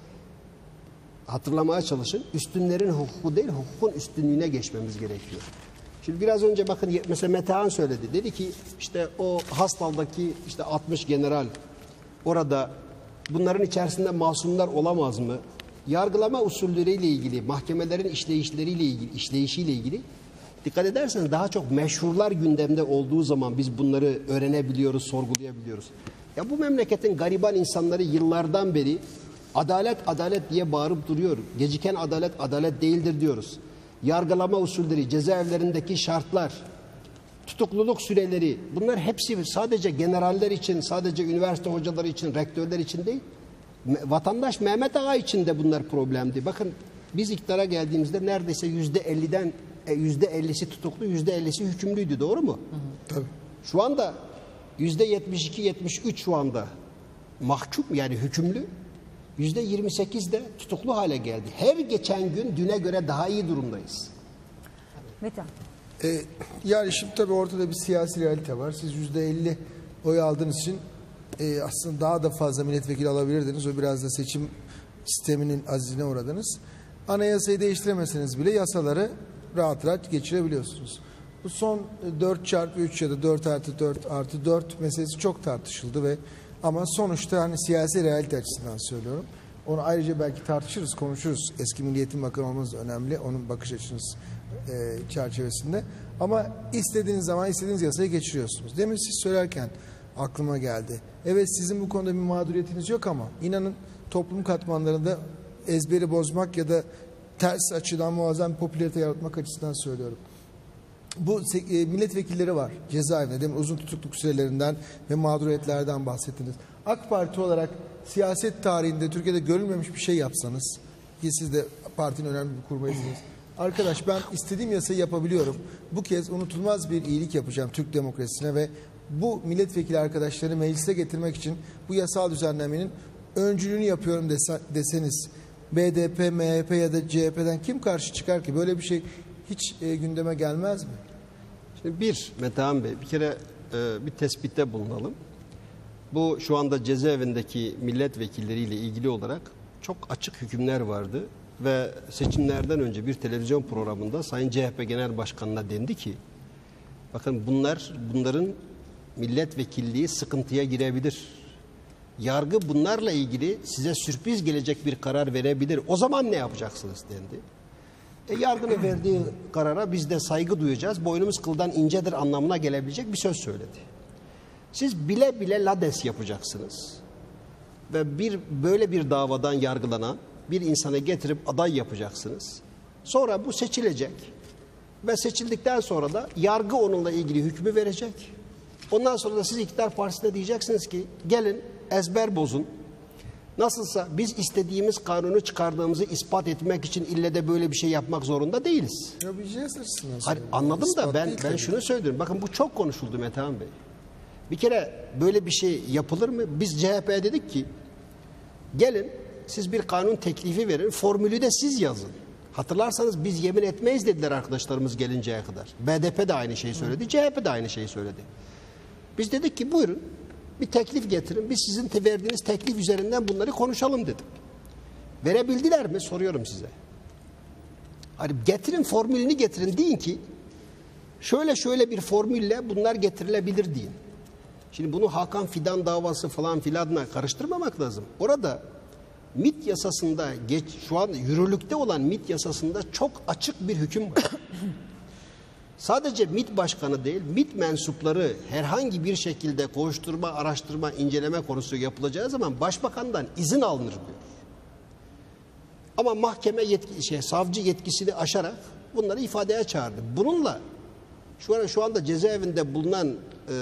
Hatırlamaya çalışın. Üstünlerin hukuku değil, hukukun üstünlüğüne geçmemiz gerekiyor. Şimdi biraz önce bakın mesela Metehan söyledi. Dedi ki işte o Hastal'daki işte altmış general orada bunların içerisinde masumlar olamaz mı? Yargılama usulleriyle ilgili, mahkemelerin işleyişleriyle ilgili, işleyişiyle ilgili dikkat ederseniz daha çok meşhurlar gündemde olduğu zaman biz bunları öğrenebiliyoruz, sorgulayabiliyoruz. Ya bu memleketin gariban insanları yıllardan beri adalet adalet diye bağırıp duruyor. Geciken adalet adalet değildir diyoruz. Yargılama usulleri, cezaevlerindeki şartlar, tutukluluk süreleri bunlar hepsi sadece generaller için, sadece üniversite hocaları için, rektörler için değil. Vatandaş Mehmet Ağa için de bunlar problemdi. Bakın biz iktidara geldiğimizde neredeyse yüzde elliden yüzde ellisi tutuklu, yüzde ellisi hükümlüydü. Doğru mu? Hı hı. Tabii. Şu anda yüzde yetmiş iki yetmiş üç şu anda mahkum yani hükümlü. yüzde yirmi sekiz de tutuklu hale geldi. Her geçen gün düne göre daha iyi durumdayız. Metehan. Ee, yani şimdi tabii ortada bir siyasi realite var. Siz yüzde elli oy aldığınız için e, aslında daha da fazla milletvekili alabilirdiniz. O biraz da seçim sisteminin azizine uğradınız. Anayasayı değiştiremeseniz bile yasaları rahat rahat geçirebiliyorsunuz. Bu son dört çarpı üç ya da dört artı dört artı dört meselesi çok tartışıldı ve ama sonuçta hani siyasi realite açısından söylüyorum. Onu ayrıca belki tartışırız, konuşuruz. Eski Milli Eğitim Bakanı olmanız önemli. Onun bakış açınız e, çerçevesinde. Ama istediğiniz zaman istediğiniz yasayı geçiriyorsunuz. Demin siz söylerken aklıma geldi. Evet sizin bu konuda bir mağduriyetiniz yok ama inanın toplum katmanlarında ezberi bozmak ya da ters açıdan muazzam bir popülarite yaratmak açısından söylüyorum. bu e, milletvekilleri var cezaevinde. Demin uzun tutukluk sürelerinden ve mağduriyetlerden bahsettiniz. AK Parti olarak siyaset tarihinde Türkiye'de görülmemiş bir şey yapsanız, ki siz de partinin önemli bir kurmayısınız. Arkadaş ben istediğim yasayı yapabiliyorum. Bu kez unutulmaz bir iyilik yapacağım Türk demokrasisine ve bu milletvekili arkadaşlarını meclise getirmek için bu yasal düzenlemenin öncülüğünü yapıyorum dese, deseniz B D P, M H P ya da C H P'den kim karşı çıkar ki? Böyle bir şey hiç e, gündeme gelmez mi? Şimdi bir, Metehan Bey, bir kere e, bir tespitte bulunalım. Bu şu anda cezaevindeki milletvekilleriyle ilgili olarak çok açık hükümler vardı ve seçimlerden önce bir televizyon programında Sayın C H P Genel Başkanı'na dendi ki, bakın bunlar bunların milletvekilliği sıkıntıya girebilir. Yargı bunlarla ilgili size sürpriz gelecek bir karar verebilir. O zaman ne yapacaksınız dendi. E, yargının verdiği karara biz de saygı duyacağız. Boynumuz kıldan incedir anlamına gelebilecek bir söz söyledi. Siz bile bile lades yapacaksınız. Ve bir böyle bir davadan yargılanan bir insanı getirip aday yapacaksınız. Sonra bu seçilecek. Ve seçildikten sonra da yargı onunla ilgili hükmü verecek. Ondan sonra da siz iktidar partisine diyeceksiniz ki gelin ezber bozun. Nasılsa biz istediğimiz kanunu çıkardığımızı ispat etmek için ille de böyle bir şey yapmak zorunda değiliz. Yapabileceğiz aslında. Hayır, anladım da ben ben şunu söylüyorum. Bakın bu çok konuşuldu Metehan Bey. Bir kere böyle bir şey yapılır mı? Biz C H P'ye dedik ki gelin siz bir kanun teklifi verin. Formülü de siz yazın. Hatırlarsanız biz yemin etmeyiz dediler arkadaşlarımız gelinceye kadar. B D P de aynı şeyi söyledi. C H P de aynı şeyi söyledi. Biz dedik ki buyurun bir teklif getirin. Biz sizin verdiğiniz teklif üzerinden bunları konuşalım dedik. Verebildiler mi? Soruyorum size. Hani getirin formülünü getirin deyin ki şöyle şöyle bir formülle bunlar getirilebilir deyin. Şimdi bunu Hakan Fidan davası falan filanla karıştırmamak lazım. Orada MİT yasasında geç, şu an yürürlükte olan MİT yasasında çok açık bir hüküm var. Sadece MİT başkanı değil, MİT mensupları herhangi bir şekilde koşturma, araştırma, inceleme konusu yapılacağı zaman başbakandan izin alınır diyor. Ama mahkeme yetki, şey, savcı yetkisini aşarak bunları ifadeye çağırdı. Bununla şu an şu anda cezaevinde bulunan e,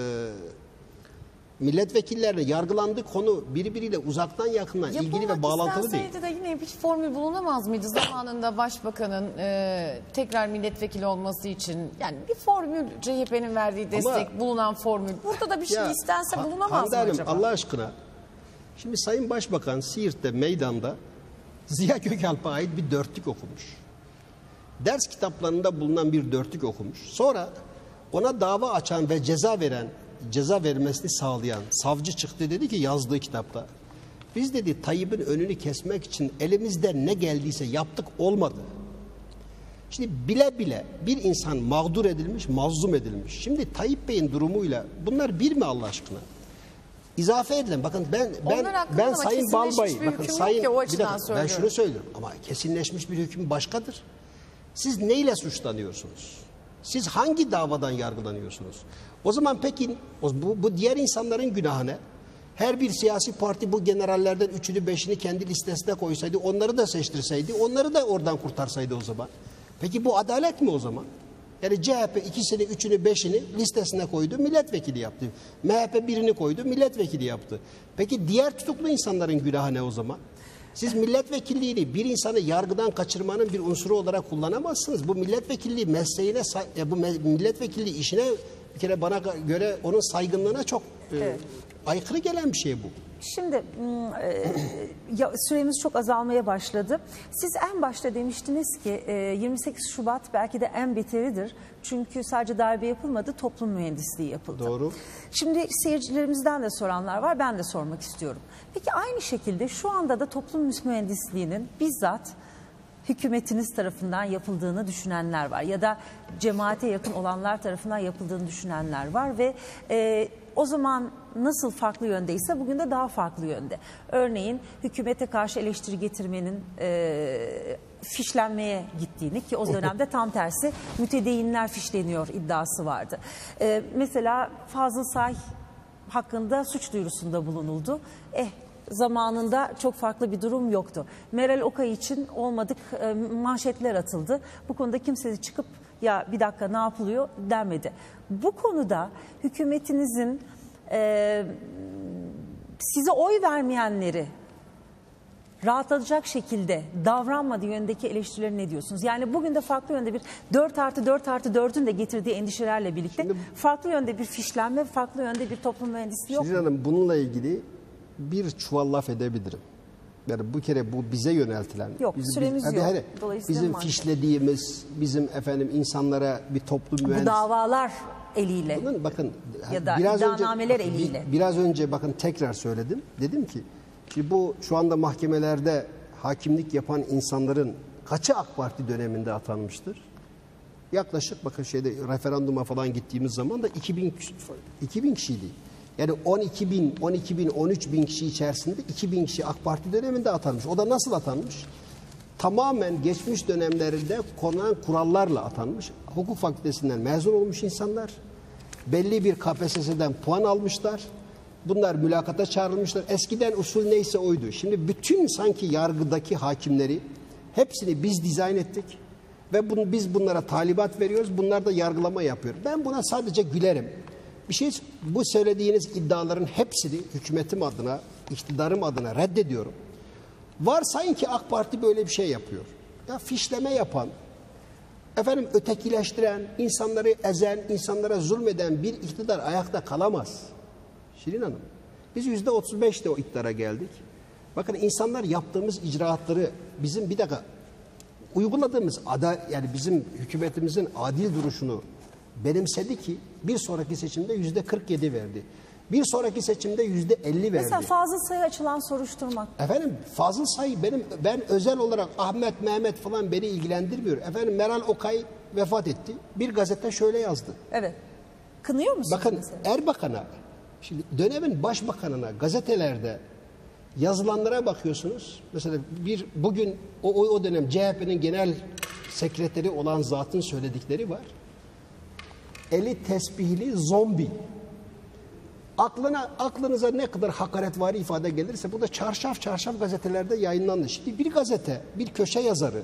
milletvekillerine yargılandığı konu birbiriyle uzaktan yakından ilgili ve bağlantılı değil. Yapılmak de yine bir formül bulunamaz mıydı zamanında başbakanın e, tekrar milletvekili olması için? Yani bir formül, C H P'nin verdiği destek, ama bulunan formül. Burada da bir şey ya, istense ha, bulunamaz Hande mı Hanım, acaba? Allah aşkına. Şimdi Sayın Başbakan Siirt'te meydanda Ziya Gökalp'e ait bir dörtlük okumuş. Ders kitaplarında bulunan bir dörtlük okumuş. Sonra ona dava açan ve ceza veren ceza vermesini sağlayan savcı çıktı, dedi ki yazdığı kitapta biz dedi Tayyip'in önünü kesmek için elimizden ne geldiyse yaptık, olmadı. Şimdi bile bile bir insan mağdur edilmiş, mazlum edilmiş. Şimdi Tayyip Bey'in durumuyla bunlar bir mi Allah aşkına? İzafe edilen, bakın ben ben ben Sayın Balbay, bakın Sayın ki, bir dakika, ben şunu söylüyorum ama kesinleşmiş bir hüküm başkadır. Siz neyle suçlanıyorsunuz? Siz hangi davadan yargılanıyorsunuz? O zaman peki bu, bu diğer insanların günahı ne? Her bir siyasi parti bu generallerden üçünü beşini kendi listesine koysaydı, onları da seçtirseydi, onları da oradan kurtarsaydı o zaman. Peki bu adalet mi o zaman? Yani C H P ikisini, üçünü, beşini listesine koydu, milletvekili yaptı. M H P birini koydu, milletvekili yaptı. Peki diğer tutuklu insanların günahı ne o zaman? Siz milletvekilliğini bir insanı yargıdan kaçırmanın bir unsuru olarak kullanamazsınız. Bu milletvekilliği mesleğine, bu milletvekilliği işine bir kere bana göre onun saygınlığına çok evet. e, aykırı gelen bir şey bu. Şimdi e, ya, süremiz çok azalmaya başladı. Siz en başta demiştiniz ki e, yirmi sekiz Şubat belki de en beteridir. Çünkü sadece darbe yapılmadı, toplum mühendisliği yapıldı. Doğru. Şimdi seyircilerimizden de soranlar var, ben de sormak istiyorum. Peki aynı şekilde şu anda da toplum mühendisliğinin bizzat hükümetiniz tarafından yapıldığını düşünenler var. Ya da cemaate yakın olanlar tarafından yapıldığını düşünenler var ve e, o zaman nasıl farklı yöndeyse bugün de daha farklı yönde. Örneğin hükümete karşı eleştiri getirmenin e, fişlenmeye gittiğini, ki o dönemde tam tersi mütedeyinler fişleniyor iddiası vardı. E, mesela Fazıl Say hakkında suç duyurusunda bulunuldu. Eh zamanında çok farklı bir durum yoktu. Meral Okay için olmadık e, manşetler atıldı. Bu konuda kimse çıkıp Ya bir dakika ne yapılıyor denmedi. Bu konuda hükümetinizin e, size oy vermeyenleri rahatlatacak şekilde davranmadığı yönündeki eleştirileri ne diyorsunuz? Yani bugün de farklı yönde bir dört artı dört artı dördün de getirdiği endişelerle birlikte Şimdi, farklı yönde bir fişlenme, farklı yönde bir toplum mühendisliği yok. Şirin Hanım, bununla ilgili bir çuval laf edebilirim. Yani bu kere bu bize yöneltilen. Yok, bizim, süremiz biz, yok. Hani, Dolayısıyla bizim maalesef. fişlediğimiz, bizim efendim insanlara bir toplum mühendisliği. Bu davalar eliyle Bunun bakın ya da biraz önce iddianameler eliyle. bir- biraz önce bakın tekrar söyledim. Dedim ki şimdi bu şu anda mahkemelerde hakimlik yapan insanların kaçı AK Parti döneminde atanmıştır? Yaklaşık bakın şeyde referanduma falan gittiğimiz zaman da iki bin iki bin kişiydi. Yani on iki bin, on iki bin, on üç bin kişi içerisinde iki bin kişi AK Parti döneminde atanmış. O da nasıl atanmış? Tamamen geçmiş dönemlerinde konan kurallarla atanmış. Hukuk fakültesinden mezun olmuş insanlar. Belli bir K P S S'den puan almışlar. Bunlar mülakata çağrılmışlar. Eskiden usul neyse oydu. Şimdi bütün sanki yargıdaki hakimleri hepsini biz dizayn ettik. Ve bunu, biz bunlara talimat veriyoruz. Bunlar da yargılama yapıyor. Ben buna sadece gülerim. Bir şey, bu söylediğiniz iddiaların hepsini hükümetim adına, iktidarım adına reddediyorum. Varsayın ki AK Parti böyle bir şey yapıyor. Ya fişleme yapan, efendim ötekileştiren, insanları ezen, insanlara zulmeden bir iktidar ayakta kalamaz. Şirin Hanım, biz yüzde otuz beşte o iktidara geldik. Bakın insanlar yaptığımız icraatları bizim bir dakika uyguladığımız ada, yani bizim hükümetimizin adil duruşunu benimsedi ki bir sonraki seçimde yüzde kırk yedi verdi. Bir sonraki seçimde yüzde elli verdi. Mesela fazla sayı açılan soruşturma. Efendim Fazıl Say benim ben özel olarak Ahmet Mehmet falan beni ilgilendirmiyor. Efendim Meral Okay vefat etti. Bir gazete şöyle yazdı. Evet. Kınıyor musunuz Bakın mesela? Erbakan'a, şimdi dönemin başbakanına gazetelerde yazılanlara bakıyorsunuz. Mesela bir bugün o, o, o dönem C H P'nin genel sekreteri olan zatın söyledikleri var. Eli tesbihli zombi. Aklına, aklınıza ne kadar hakaretvari ifade gelirse bu da çarşaf çarşaf gazetelerde yayınlandı. Şimdi bir gazete, bir köşe yazarı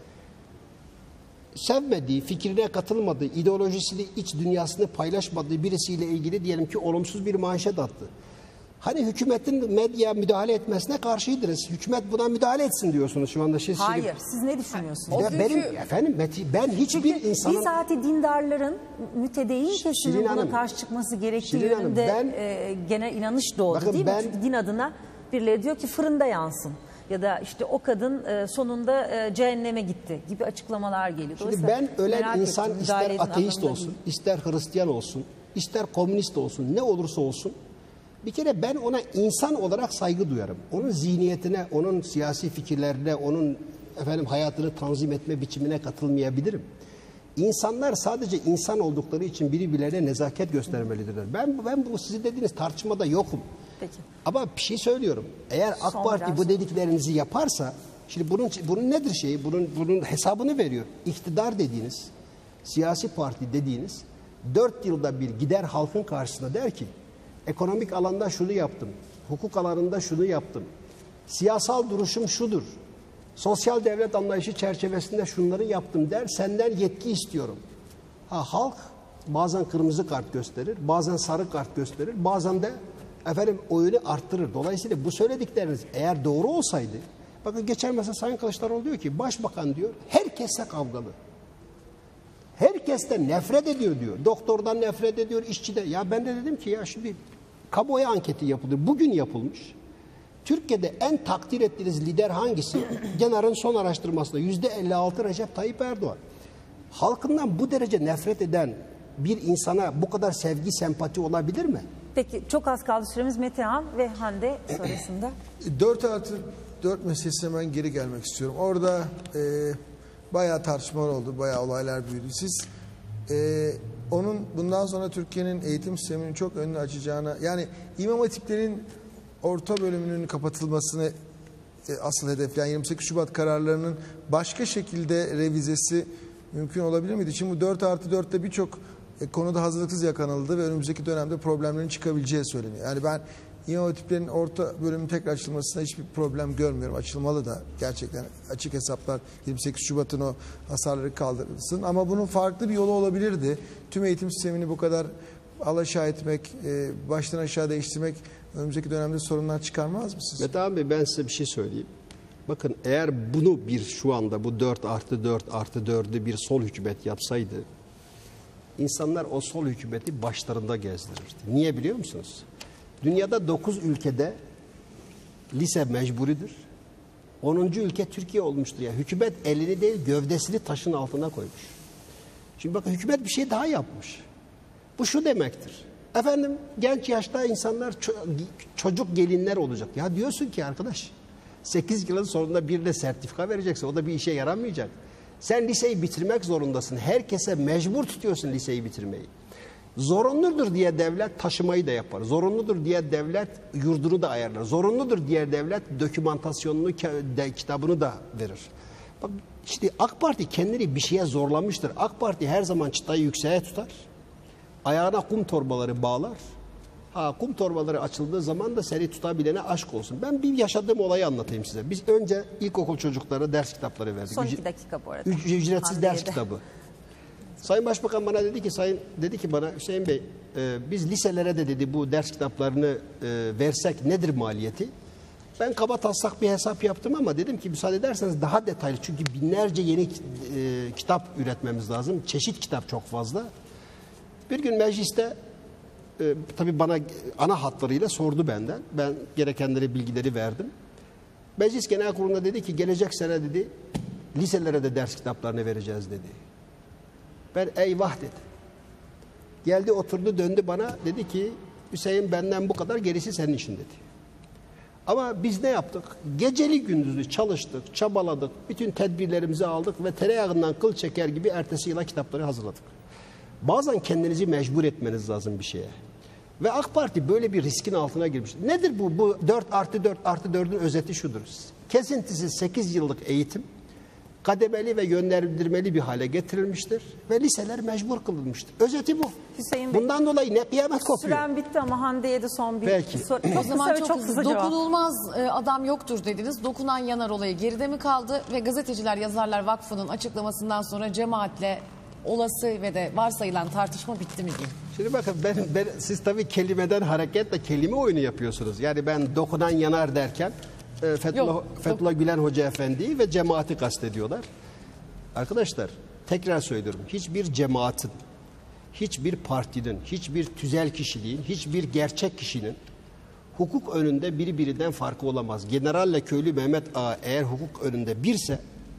sevmediği, fikrine katılmadığı, ideolojisini, iç dünyasını paylaşmadığı birisiyle ilgili diyelim ki olumsuz bir manşet attı. Hani hükümetin medya müdahale etmesine karşıydınız. Hükümet buna müdahale etsin diyorsunuz şu anda. Siz Hayır, şimdi, siz ne düşünüyorsunuz? ya günkü- benim efendim ben hiçbir Çünkü insanın bizatihi dindarların, mütedeyyin kesimin Şirin buna Hanım, karşı çıkması gerektiği Şirin Hanım, yönünde ben- e, genel inanış doğdu Bakın değil ben- mi? Çünkü din adına birileri diyor ki fırında yansın. Ya da işte o kadın e, sonunda e, cehenneme gitti gibi açıklamalar geliyor. Şimdi Dolayısıyla ben ölen merak insan ettim, müdahale ister edin ateist anlamında olsun, değil. ister Hristiyan olsun, ister komünist olsun, ne olursa olsun bir kere ben ona insan olarak saygı duyarım. Onun zihniyetine, onun siyasi fikirlerine, onun efendim hayatını tanzim etme biçimine katılmayabilirim. İnsanlar sadece insan oldukları için birbirlerine nezaket göstermelidirler. Ben ben bu sizin dediğiniz tartışmada yokum. Peki. Ama bir şey söylüyorum. Eğer AK Son Parti biraz bu sonra. dediklerinizi yaparsa, şimdi bunun bunun nedir şeyi? Bunun bunun hesabını veriyor. İktidar dediğiniz, siyasi parti dediğiniz dört yılda bir gider halkın karşısına der ki, ekonomik alanda şunu yaptım, hukuk alanında şunu yaptım, siyasal duruşum şudur, sosyal devlet anlayışı çerçevesinde şunları yaptım der, senden yetki istiyorum. Ha, halk bazen kırmızı kart gösterir, bazen sarı kart gösterir, bazen de efendim oyunu arttırır. Dolayısıyla bu söyledikleriniz eğer doğru olsaydı, bakın geçen mesela Sayın Kılıçdaroğlu diyor ki, başbakan diyor, herkesle kavgalı. Herkesten nefret ediyor diyor. Doktordan nefret ediyor, işçide. Ya ben de dedim ki ya şimdi kamuoyu anketi yapılır. Bugün yapılmış. Türkiye'de en takdir ettiğiniz lider hangisi? Genar'ın son araştırmasında yüzde elli altı Recep Tayyip Erdoğan. Halkından bu derece nefret eden bir insana bu kadar sevgi, sempati olabilir mi? Peki çok az kaldı süremiz. Metehan ve Hande sonrasında. dört artı dört meselesine ben geri gelmek istiyorum. Orada e, bayağı tartışmalar oldu, bayağı olaylar büyüdü. Siz e, onun bundan sonra Türkiye'nin eğitim sisteminin çok önünü açacağına, yani İmam Hatiplerin orta bölümünün kapatılmasını e, asıl hedefleyen yirmi sekiz Şubat kararlarının başka şekilde revizesi mümkün olabilir miydi? Şimdi bu dört artı dörtte birçok e, konuda hazırlıksız yakalanıldı ve önümüzdeki dönemde problemlerin çıkabileceği söyleniyor. Yani ben İmam Hatiplerin orta bölümün tekrar açılmasına hiçbir problem görmüyorum. Açılmalı da gerçekten açık hesaplar yirmi sekiz Şubat'ın o hasarları kaldırılsın. Ama bunun farklı bir yolu olabilirdi. Tüm eğitim sistemini bu kadar alaşağı etmek, e, baştan aşağı değiştirmek önümüzdeki dönemde sorunlar çıkarmaz mı sizce? Metehan Bey, ben size bir şey söyleyeyim. Bakın, eğer bunu bir şu anda bu dört artı dört artı dördü bir sol hükümet yapsaydı, insanlar o sol hükümeti başlarında gezdirirdi. Niye biliyor musunuz? Dünyada dokuz ülkede lise mecburidir. onuncu ülke Türkiye olmuştur. Ya. Hükümet elini değil gövdesini taşın altına koymuş. Şimdi bakın, hükümet bir şey daha yapmış. Bu şu demektir. Efendim, genç yaşta insanlar ço- çocuk gelinler olacak. Ya diyorsun ki arkadaş, sekiz yılın sonunda birine sertifika vereceksin. O da bir işe yaramayacak. Sen liseyi bitirmek zorundasın. Herkese mecbur tutuyorsun liseyi bitirmeyi. Zorunludur diye devlet taşımayı da yapar. Zorunludur diye devlet yurdunu da ayarlar. Zorunludur diye devlet dokümantasyonunu, kitabını da verir. Bak işte AK Parti kendini bir şeye zorlamıştır. AK Parti her zaman çıtayı yükseğe tutar. Ayağına kum torbaları bağlar. Ha, kum torbaları açıldığı zaman da seni tutabilene aşk olsun. Ben bir yaşadığım olayı anlatayım size. Biz önce ilkokul çocuklara ders kitapları verdik. Son iki dakika bu arada. Üc- ücretsiz ders Hande'de. kitabı. Sayın Başbakan bana dedi ki, Sayın dedi ki bana, Hüseyin Bey, e, biz liselere de dedi bu ders kitaplarını e, versek nedir maliyeti? Ben kaba taslak bir hesap yaptım ama dedim ki müsaade ederseniz daha detaylı. Çünkü binlerce yeni e, kitap üretmemiz lazım. Çeşit kitap çok fazla. Bir gün mecliste e, tabii bana ana hatlarıyla sordu benden. Ben gerekenleri, bilgileri verdim. Meclis Genel Kurulu'nda dedi ki gelecek sene dedi liselere de ders kitaplarını vereceğiz dedi. Ben eyvah dedim. Geldi oturdu döndü bana dedi ki Hüseyin benden bu kadar, gerisi senin işin dedi. Ama biz ne yaptık? Geceli gündüzlü çalıştık, çabaladık, bütün tedbirlerimizi aldık ve tereyağından kıl çeker gibi ertesi yıla kitapları hazırladık. Bazen kendinizi mecbur etmeniz lazım bir şeye. Ve AK Parti böyle bir riskin altına girmiş. Nedir bu? Bu dört artı dört artı dördün özeti şudur. Kesintisiz sekiz yıllık eğitim kademeli ve yönlendirmeli bir hale getirilmiştir ve liseler mecbur kılınmıştır. Özeti bu. Hüseyin Bey, bundan dolayı ne kıyamet kopuyor. Süren bitti ama Hande'ye de son bir Peki. soru. O Çok zaman kısa ve çok, çok hızlı. kısa cevap. Dokunulmaz e, adam yoktur dediniz. Dokunan yanar olayı geride mi kaldı? Ve Gazeteciler Yazarlar Vakfı'nın açıklamasından sonra cemaatle olası ve de varsayılan tartışma bitti mi diyeyim? Şimdi bakın ben, ben siz tabii kelimeden hareketle kelime oyunu yapıyorsunuz. Yani ben dokunan yanar derken e, Fethullah, Yok, Fethullah Gülen Hoca Efendi'yi ve cemaati kastediyorlar. Arkadaşlar tekrar söylüyorum, hiçbir cemaatin, hiçbir partinin, hiçbir tüzel kişiliğin, hiçbir gerçek kişinin hukuk önünde birbirinden farkı olamaz. Generalle köylü Mehmet Ağa eğer hukuk önünde birse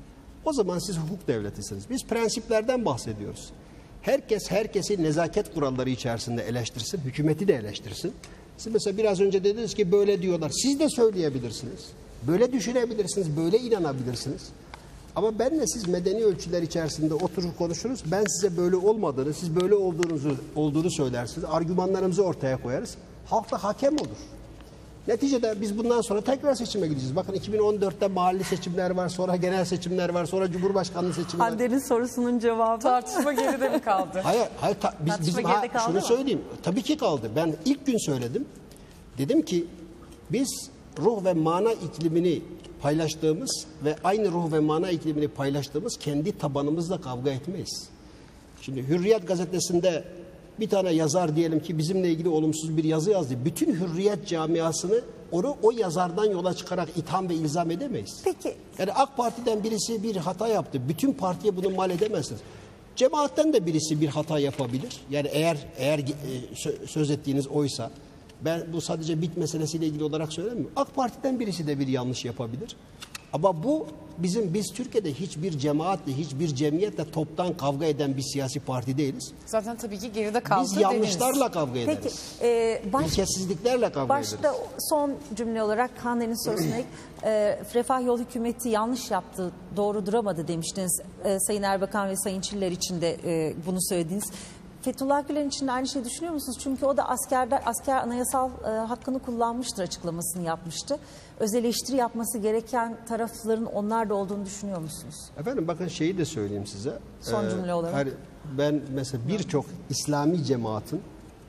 o zaman siz hukuk devletisiniz. Biz prensiplerden bahsediyoruz. Herkes herkesi nezaket kuralları içerisinde eleştirsin, hükümeti de eleştirsin. Siz mesela biraz önce dediniz ki böyle diyorlar. Siz de söyleyebilirsiniz. Böyle düşünebilirsiniz, böyle inanabilirsiniz. Ama benle siz medeni ölçüler içerisinde oturur konuşuruz. Ben size böyle olmadığını, siz böyle olduğunuzu olduğunu söylersiniz. Argümanlarımızı ortaya koyarız. Halk da hakem olur. Neticede biz bundan sonra tekrar seçime gideceğiz. Bakın iki bin on dörtte mahalli seçimler var, sonra genel seçimler var, sonra cumhurbaşkanlığı seçimi var. Hande'nin sorusunun cevabı. Tartışma geride mi kaldı? Hayır, hayır ta- biz, Tartışma bizim, ha, geride kaldı şunu mı? söyleyeyim. Tabii ki kaldı. Ben ilk gün söyledim. Dedim ki biz ruh ve mana iklimini paylaştığımız ve aynı ruh ve mana iklimini paylaştığımız kendi tabanımızla kavga etmeyiz. Şimdi Hürriyet gazetesinde bir tane yazar diyelim ki bizimle ilgili olumsuz bir yazı yazdı. Bütün Hürriyet camiasını onu o yazardan yola çıkarak itham ve ilzam edemeyiz. Peki. Yani AK Parti'den birisi bir hata yaptı. Bütün partiye bunu mal edemezsiniz. Cemaatten de birisi bir hata yapabilir. Yani eğer eğer e, söz ettiğiniz oysa, ben bu sadece bit meselesiyle ilgili olarak söylemiyorum. AK Parti'den birisi de bir yanlış yapabilir. Ama bu bizim biz Türkiye'de hiçbir cemaatle, hiçbir cemiyetle toptan kavga eden bir siyasi parti değiliz. Zaten tabii ki geride kaldı Biz dediniz. yanlışlarla kavga ederiz. Peki. E, baş, İlkesizliklerle kavga başta ederiz. son cümle olarak Hande'nin sorusuna ilk, e, Refah Yol hükümeti yanlış yaptı, doğru duramadı demiştiniz. E, Sayın Erbakan ve Sayın Çiller için de e, bunu söylediniz. Fethullah Gülen için de aynı şeyi düşünüyor musunuz? Çünkü o da askerler, asker anayasal e, hakkını kullanmıştır, açıklamasını yapmıştı. Öz eleştiri yapması gereken tarafların onlar da olduğunu düşünüyor musunuz? Efendim bakın şeyi de söyleyeyim size. Son cümle olarak. Hani ben mesela birçok İslami cemaatin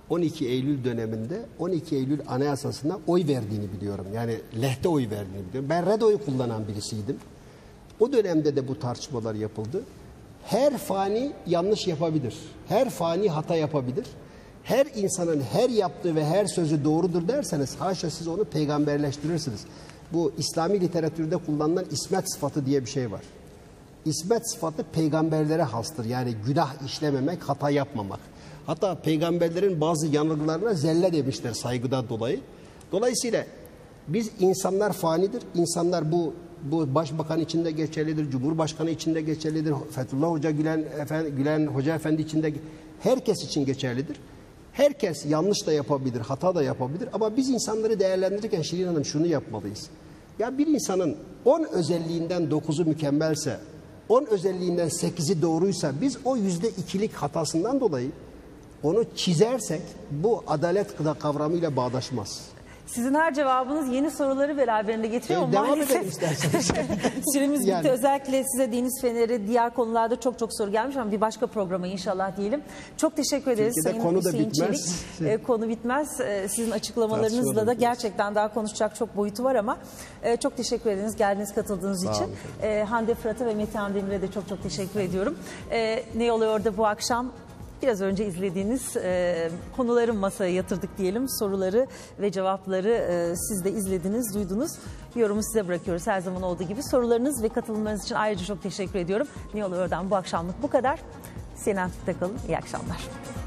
on iki Eylül döneminde on iki Eylül Anayasası'na oy verdiğini biliyorum. Yani lehte oy verdiğini biliyorum. Ben red oy kullanan birisiydim. O dönemde de bu tartışmalar yapıldı. Her fani yanlış yapabilir. Her fani hata yapabilir. Her insanın her yaptığı ve her sözü doğrudur derseniz haşa siz onu peygamberleştirirsiniz. Bu İslami literatürde kullanılan ismet sıfatı diye bir şey var. İsmet sıfatı peygamberlere hastır. Yani günah işlememek, hata yapmamak. Hatta peygamberlerin bazı yanılgılarına zelle demişler saygıdan dolayı. Dolayısıyla biz insanlar fanidir. İnsanlar bu bu başbakan içinde geçerlidir, cumhurbaşkanı içinde geçerlidir, Fethullah Hoca Gülen, Efendi, Gülen Hoca Efendi içinde, herkes için geçerlidir. Herkes yanlış da yapabilir, hata da yapabilir ama biz insanları değerlendirirken Şirin Hanım şunu yapmalıyız. Ya bir insanın on özelliğinden dokuzu mükemmelse, on özelliğinden sekizi doğruysa biz o yüzde ikilik hatasından dolayı onu çizersek bu adalet kavramıyla bağdaşmaz. Sizin her cevabınız yeni soruları beraberinde getiriyor. E, devam maalesef edelim isterseniz. süremiz Yani. bitti. Özellikle size Deniz Feneri, diğer konularda çok çok soru gelmiş ama bir başka programa inşallah diyelim. Çok teşekkür ederiz Türkiye'de Sayın konu da Hüseyin bitmez. Çelik. E, konu bitmez. E, sizin açıklamalarınızla Tartışmalar da bitmez. gerçekten daha konuşacak çok boyutu var ama e, çok teşekkür ederiz geldiğiniz, katıldığınız Sağ için. olun. E, Hande Fırat'a ve Metehan Demir'e de çok çok teşekkür ediyorum. E, ne oluyor da bu akşam? Biraz önce izlediğiniz e, konuların masaya yatırdık diyelim. Soruları ve cevapları e, siz de izlediniz, duydunuz. Yorumu size bırakıyoruz her zaman olduğu gibi. Sorularınız ve katılımlarınız için ayrıca çok teşekkür ediyorum. Ne oluyordan bu akşamlık bu kadar. C N N Türk'te kalın. İyi akşamlar.